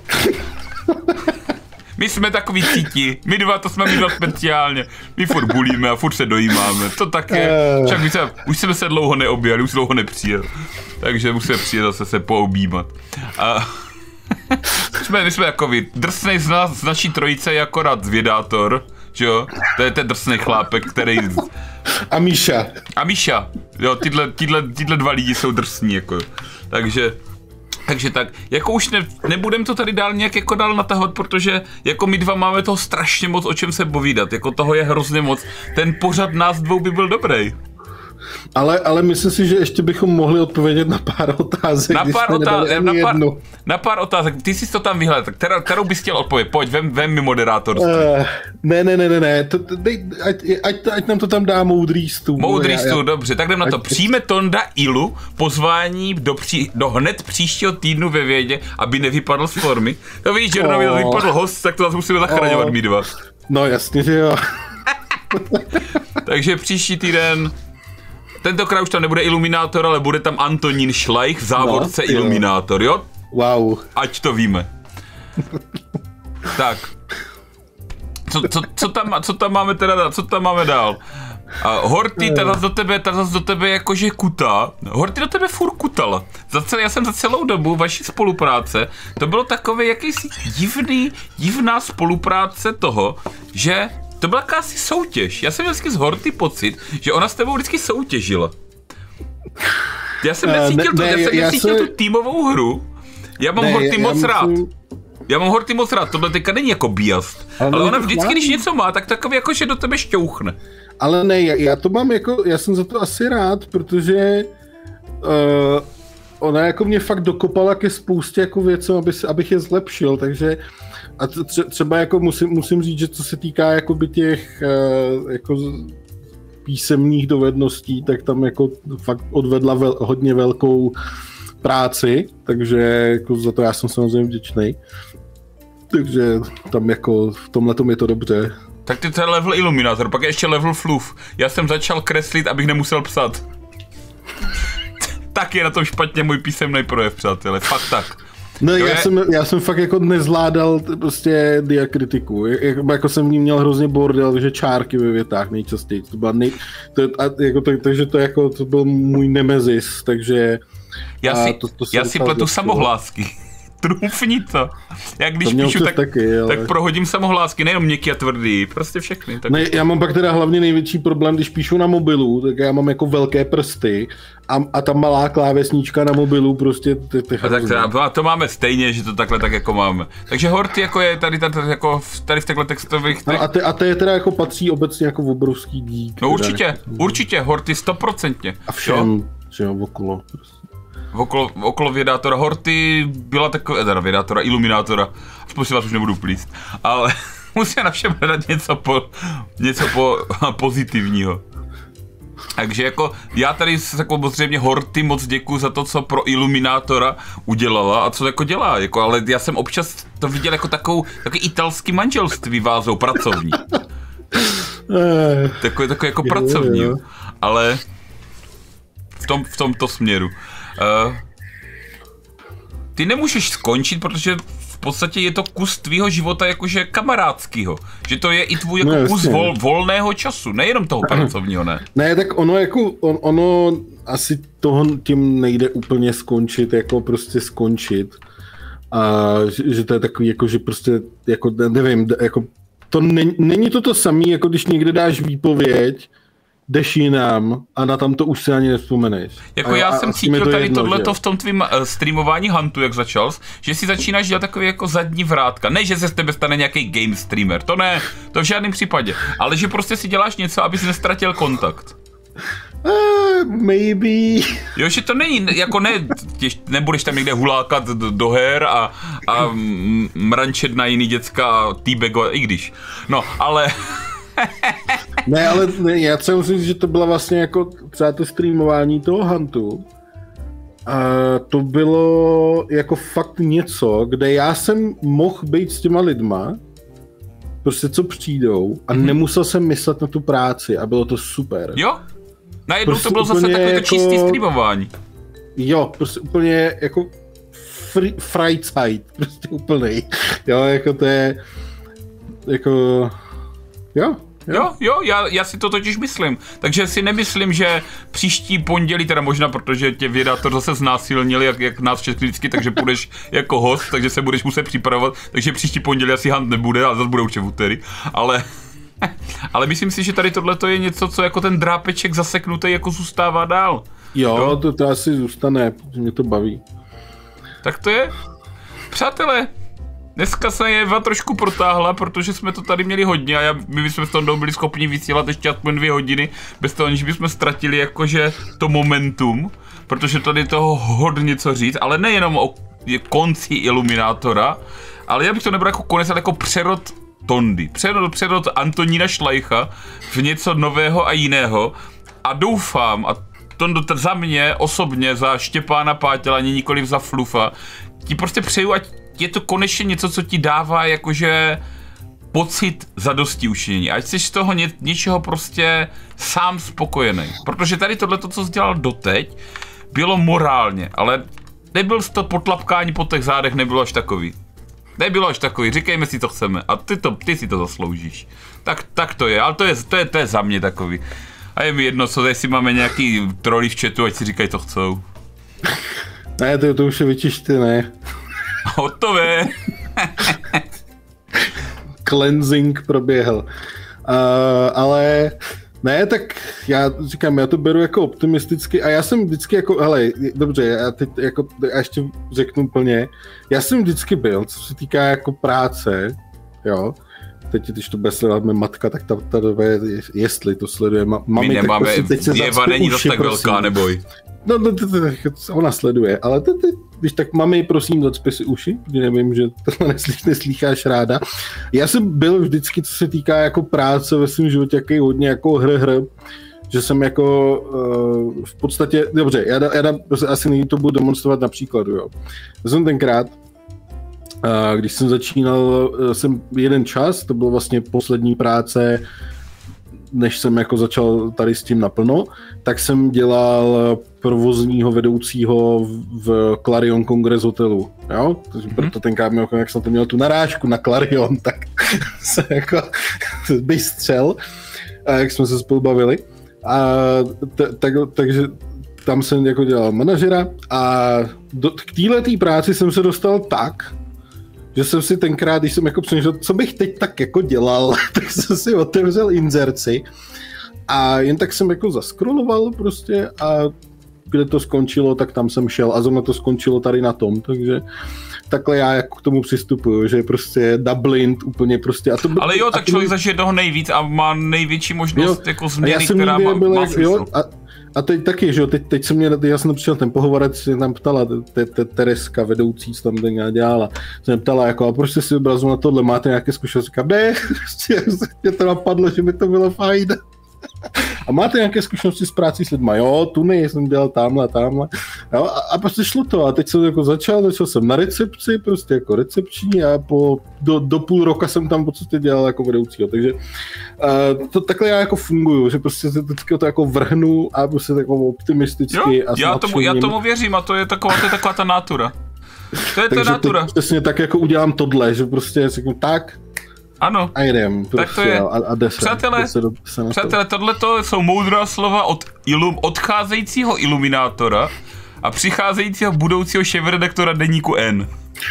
My jsme takový cíti, my dva, to jsme my dva speciálně. My furt bulíme a furt se dojímáme, to tak je. Však my se, už jsme se dlouho neobjeli, už dlouho nepřijel. Takže musíme přijet zase se poobjímat. A jsme, my jsme takový, drsnej z nás, z naší trojice je akorát zvědátor, že jo? To je ten drsnej chlápek, který... A Míša. A Míša, jo, tyhle, tyhle, tyhle dva lidi jsou drsní, jako. Takže... Takže tak, jako už ne, nebudem to tady dál nějak jako dál natahovat, protože jako my dva máme toho strašně moc o čem se povídat, jako toho je hrozně moc, ten pořad nás dvou by byl dobrý. Ale, ale myslím si, že ještě bychom mohli odpovědět na pár otázek, na pár, otázek na, pár, na pár otázek, ty jsi to tam vyhledal, kterou, kterou bys chtěl odpovědět, pojď, vem, vem mi moderátorství. Uh, ne, ne, ne, ne, ne, to, dej, ať, ať, ať nám to tam dá moudrý stůl. Moudrý stůl, dobře, tak jdem na to. Přijme Tonda Ilu pozvání do, pří, do hned příštího týdnu ve vědě, aby nevypadl z formy. To víš, že oh. Jenom vypadl host, tak to zase musíme zachraňovat oh. my dva. No jasně, že jo. Takže příští týden... Tentokrát už tam nebude Iluminátor, ale bude tam Antonín Šlejch, v závorce no, Iluminátor, jo? Wow. Ať to víme. Tak. co, co, co, tam, co tam máme teda dál? Co tam máme dál? A Horty, ta zase do tebe, ta zase do tebe jakože kutá. Horty do tebe furt kutala. Za celé, já jsem za celou dobu vaší spolupráce, to bylo takové jakýsi divný, divná spolupráce toho, že to byla jakási soutěž. Já jsem vždycky z Horty pocit, že ona s tebou vždycky soutěžila. Já jsem necítil, ne, to, ne, já jsem já necítil se... tu týmovou hru. Já mám ne, Horty moc musím... rád. Já mám Horty moc rád, tohle teďka není jako biast. Ale, ale ona vždycky, když něco má, tak takový jako, že do tebe šťouchne. Ale ne, já, já to mám jako, já jsem za to asi rád, protože uh, ona jako mě fakt dokopala ke spoustě jako věcem, aby, abych je zlepšil, takže a tře, třeba jako musím, musím říct, že co se týká jakoby těch uh, jako písemných dovedností, tak tam jako fakt odvedla vel, hodně velkou práci, takže jako za to já jsem samozřejmě vděčný. Takže tam jako v tomhletom je to dobře. Tak ty to je level iluminátor, pak je ještě level fluff. Já jsem začal kreslit, abych nemusel psat. Tak je na tom špatně můj písemný projev, přátelé, fakt tak. No, já, je... jsem, já jsem fakt jako nezvládal prostě diakritiku, jako, jako jsem v ní měl hrozně bordel, že čárky ve větách nejčastěji, to byla nej... to, a, jako, to, takže to, jako, to byl můj nemezis, takže... Já si, to, to já si pletu samohlásky. Trumfni to. Já když to píšu, tak, taky, ale... tak prohodím samohlásky, nejenom měkký a tvrdý, prostě všechny. Tak... Ne, já mám pak teda hlavně největší problém, když píšu na mobilu, tak já mám jako velké prsty a, a ta malá klávesnička na mobilu prostě... Ty, ty a tak to, a to máme stejně, že to takhle tak jako máme. Takže Horty jako je tady, tady, jako tady v těchto textových... No a, ty, a to je teda jako patří obecně jako v obrovský dík. No určitě, jako... určitě, Horty stoprocentně. A všem, že jo, okolo prostě. Okolo, okolo vědátora Horty byla taková, teda vědátora, iluminátora, aspoň si vás už nebudu plíst, ale musím na všem hledat něco, po, něco po, pozitivního. Takže jako já tady jako zřejmě Horty moc děkuju za to, co pro iluminátora udělala a co jako dělá, jako, ale já jsem občas to viděl jako takovou, takový italský manželství vázou pracovní. Takový, takový jako pracovní, ale v, tom, v tomto směru. Uh, ty nemůžeš skončit, protože v podstatě je to kus tvýho života jakože kamarádskýho. Že to je i tvůj jako no, kus vol, volného času, nejenom toho pracovního, ne? Ne, tak ono jako, on, ono asi toho tím nejde úplně skončit, jako prostě skončit. A že, že to je takový jako, že prostě, jako nevím, jako to ne, není to to samé, jako když někde dáš výpověď, jdeš jinam a na tam to už si ani nevzpomeneš. Jako a, já a, jsem a cítil to tady jedno, tohleto v tom tvým uh, streamování Huntu, jak začal, že si začínáš dělat takový jako zadní vrátka. Ne, že se z tebe stane nějaký game streamer, to ne, to v žádném případě. Ale že prostě si děláš něco, abys nestratil kontakt. Uh, maybe. Jo, že to není, jako ne, těž, nebudeš tam někde hulákat do, do her a, a mrančet na jiný děcka a teabago, i když. No, ale... Ne, ale ne, já třeba musím říct, že to byla vlastně jako třeba to streamování toho Huntu. A to bylo jako fakt něco, kde já jsem mohl být s těma lidma, prostě co přijdou a mm-hmm. nemusel jsem myslet na tu práci a bylo to super. Jo, najednou prostě to bylo zase takové jako, čistý streamování. Jo, prostě úplně jako free, Freizeit, prostě úplnej. Jo, jako to je jako... Jo, jo, jo, jo já, já si to totiž myslím. Takže si nemyslím, že příští pondělí, teda možná, protože tě vědátor zase znásilnili, jak, jak nás všechny vždycky, takže půjdeš jako host, takže se budeš muset připravovat, takže příští pondělí asi Hunt nebude, ale zase bude určitě v úterý. Ale, ale myslím si, že tady tohleto je něco, co jako ten drápeček zaseknutý jako zůstává dál. Jo, jo? To, to asi zůstane, protože mě to baví. Tak to je, přátelé. Dneska se Eva trošku protáhla, protože jsme to tady měli hodně a já, my bychom v tom byli schopni vysílat ještě aspoň dvě hodiny, bez toho, aniž bychom ztratili jakože to momentum, protože tady je toho hodně co říct, ale nejenom o konci iluminátora, ale já bych to nebral jako konec, ale jako přerod Tondy, přerod, přerod Antonína Šlajcha v něco nového a jiného a doufám, a Tondo za mě osobně, za Štěpána Pátěla, nikoliv za Flufa, ti prostě přeju, ať je to konečně něco, co ti dává jakože pocit zadosti učinění. Ať jsi z toho ně, něčeho prostě sám spokojený. Protože tady tohleto, co jsi dělal doteď, bylo morálně, ale nebyl to potlapkání po těch zádech, nebylo až takový. Nebylo až takový, říkejme si, co chceme. A ty, to, ty si to zasloužíš. Tak, tak to je, ale to je, to, je, to je za mě takový. A je mi jedno, co jestli máme nějaký troly v chatu, ať si říkají, co chcou. Ne, to, to už je vyčištěné. Hotové. Cleansing proběhl. Uh, ale ne, tak já říkám, já to beru jako optimisticky a já jsem vždycky jako, hele, dobře, já teď jako, já ještě řeknu plně, já jsem vždycky byl, co se týká jako práce, jo, teď, když to bude sledovat mé matka, tak ta, ta doba, jestli to sleduje, ma, mami, my nemáme, tak prostě teď se Eva není zase tak velká, neboj. No, no to, to, to, ona sleduje, ale to, to, když tak mami, prosím, zacpi si uši, protože nevím, že to neslíš, neslýcháš ráda. Já jsem byl vždycky, co se týká jako práce ve svém životě, jaký hodně jako hr, hr, že jsem jako uh, v podstatě, dobře, já, já dám, asi nyní to budu demonstrovat na příkladu, jo. Já jsem tenkrát, uh, když jsem začínal, uh, jsem jeden čas, to bylo vlastně poslední práce, než jsem jako začal tady s tím naplno, tak jsem dělal provozního vedoucího v Clarion Congress hotelu, jo? Takže mm-hmm. proto tenkrát měl, jak jsem to měl tu narážku na Clarion, tak se jako bystřel, a jak jsme se spolu bavili. A t- tak, takže tam jsem jako dělal manažera a do, k téhletý práci jsem se dostal tak, že jsem si tenkrát, když jsem jako přemýšlel, co bych teď tak jako dělal, tak jsem si otevřel inzerci a jen tak jsem jako zaskroloval prostě a kde to skončilo, tak tam jsem šel a zrovna to skončilo tady na tom, takže takhle já jako k tomu přistupuju, že prostě Dublin úplně prostě. A to byl, ale jo, tak člověk mě... zažije toho nejvíc a má největší možnost jo, jako změny, která má, byl, má jak, jo, a, a teď taky, že jo, teď, teď jsem mě, já jsem přišel ten pohovorec, se tam ptala, te, te, Tereska vedoucí, co tam ten dělala, se mě ptala, jako, a proč jste si vybral na tohle, máte nějaké zkušenosti? Říkám, ne, mě to napadlo, že by to bylo fajn. A máte nějaké zkušenosti s prácí s lidma? Jo, tu nej, jsem dělal tamhle a tamhle. Jo, a, a prostě šlo to. A teď jsem jako začal, začal jsem na recepci, prostě jako recepční a po, do, do půl roka jsem tam v podstatě dělal jako vedoucího. Takže uh, to, takhle já jako funguju, že prostě se teďka to jako vrhnu a prostě jako optimisticky. Jo, a já, tomu, já tomu věřím a to je taková, to je taková ta natura. To je ta natura. Přesně tak jako udělám tohle, že prostě řeknu tak, ano, a jdem, prostě, tak to je. A, a jde se, přátelé, jde se do, se přátelé, tohleto jsou moudrá slova od ilum, odcházejícího iluminátora a přicházejícího budoucího šéfredaktora deníku N.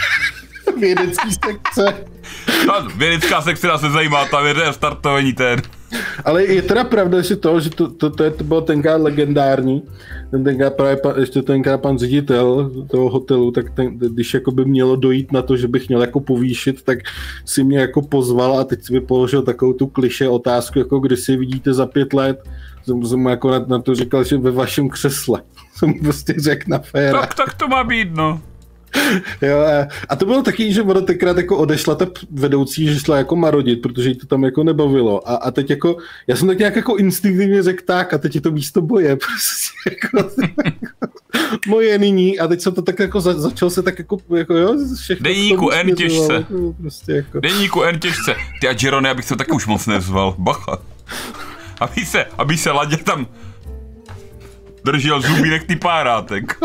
Vědecký sekce. No, vědecká sekce nás nezajímá, tam je startování ten. Ale je teda pravda, že to, že to, to, to, to bylo tenkrát legendární, ten tenkrát právě pan, ještě tenkrát pan ředitel toho hotelu, tak ten, když jako by mělo dojít na to, že bych měl jako povýšit, tak si mě jako pozval a teď si mi položil takovou tu klišé otázku, jako kdy si vidíte za pět let, jsem, jsem mu jako na, na to říkal, že ve vašem křesle. Jsem mu prostě řekl na féra. Tak, tak to má být, no. Jo, a, a to bylo taky, že ona tenkrát jako odešla ta vedoucí, že šla jako marodit, protože jí to tam jako nebavilo. A, a teď jako, já jsem tak nějak jako instinktivně řekl tak a teď je to místo boje. Prostě jako, moje nyní a teď jsem to tak jako za, začal se tak jako, jako jo, všechno. Deníku N těžce. Prostě jako. Deníku N těžce. Ty a Jerone, abych se taky už moc nevzval. Bacha. Aby se, aby se Ladě tam držel zubínek ty párátek.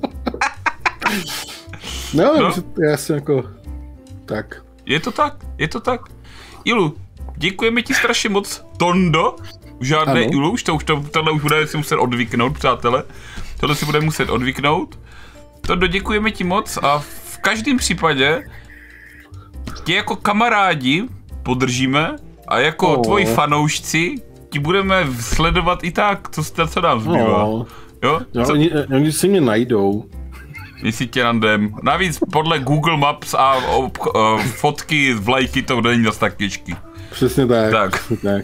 No, no. Já jsem jako, tak. Je to tak, je to tak. Ilu, děkujeme ti strašně moc. Tondo, žádné ano. Ilu, už to, už to, tohle už bude si muset odvyknout, přátelé. Tohle si bude muset odvyknout. Tondo, děkujeme ti moc a v každém případě tě jako kamarádi podržíme a jako oh. tvoji fanoušci ti budeme sledovat i tak, co, co nám zbývá. Oh. Jo? No, co? Oni, oni si mě najdou. My si tě randem. Navíc podle Google Maps a o, o, fotky z vlajky to není zase tak těžký. Přesně tak. Tak. Přesně tak.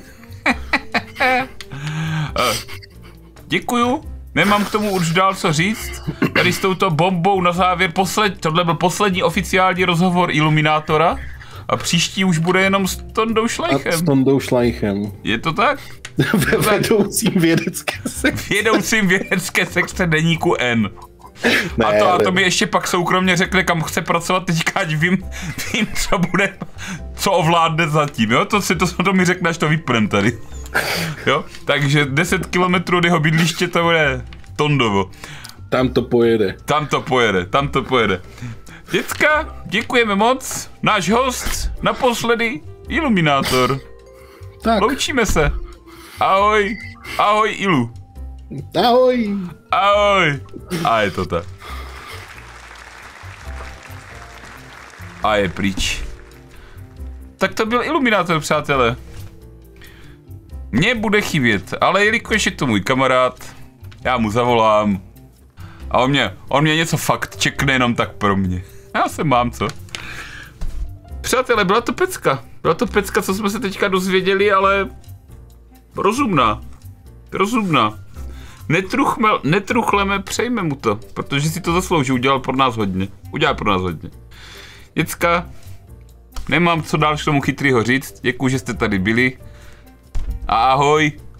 Děkuju. Nemám k tomu už dál co říct. Tady s touto bombou na závěr posled, tohle byl poslední oficiální rozhovor Iluminátora a příští už bude jenom s Tondou Šlajchem. A s Tondou Šlajchem. Je to tak? Vedoucím vědecké sekce. Vědoucím vědecké sekce deníku N. Ne, a, to, a to mi ještě pak soukromně řekne, kam chce pracovat teďka, ať vím, vím, co bude, co ovládne zatím, jo? To, si, to, to mi řekne, až to vypnem tady. Jo? Takže deset kilometrů od jeho bydliště to bude Tondovo. Tam to pojede. Tam to pojede, tam to pojede. Děcka, děkujeme moc. Náš host naposledy, Iluminátor. Tak. Loučíme se. Ahoj. Ahoj, Ilu. Ahoj. Ahoj. A je to tak. A je pryč. Tak to byl Iluminátor, přátelé. Mně bude chybět, ale jelikož je to můj kamarád, já mu zavolám. A on mě, on mě něco fakt čekne jenom tak pro mě. Já se mám, co? Přátelé, byla to pecka. Byla to pecka, co jsme se teďka dozvěděli, ale rozumná. Rozumná. Netruchme, netruchleme, přejme mu to, protože si to zaslouží, udělal pro nás hodně. Udělal pro nás hodně. Děcka, nemám co dál k tomu chytrýho říct, děkuji, že jste tady byli. A ahoj.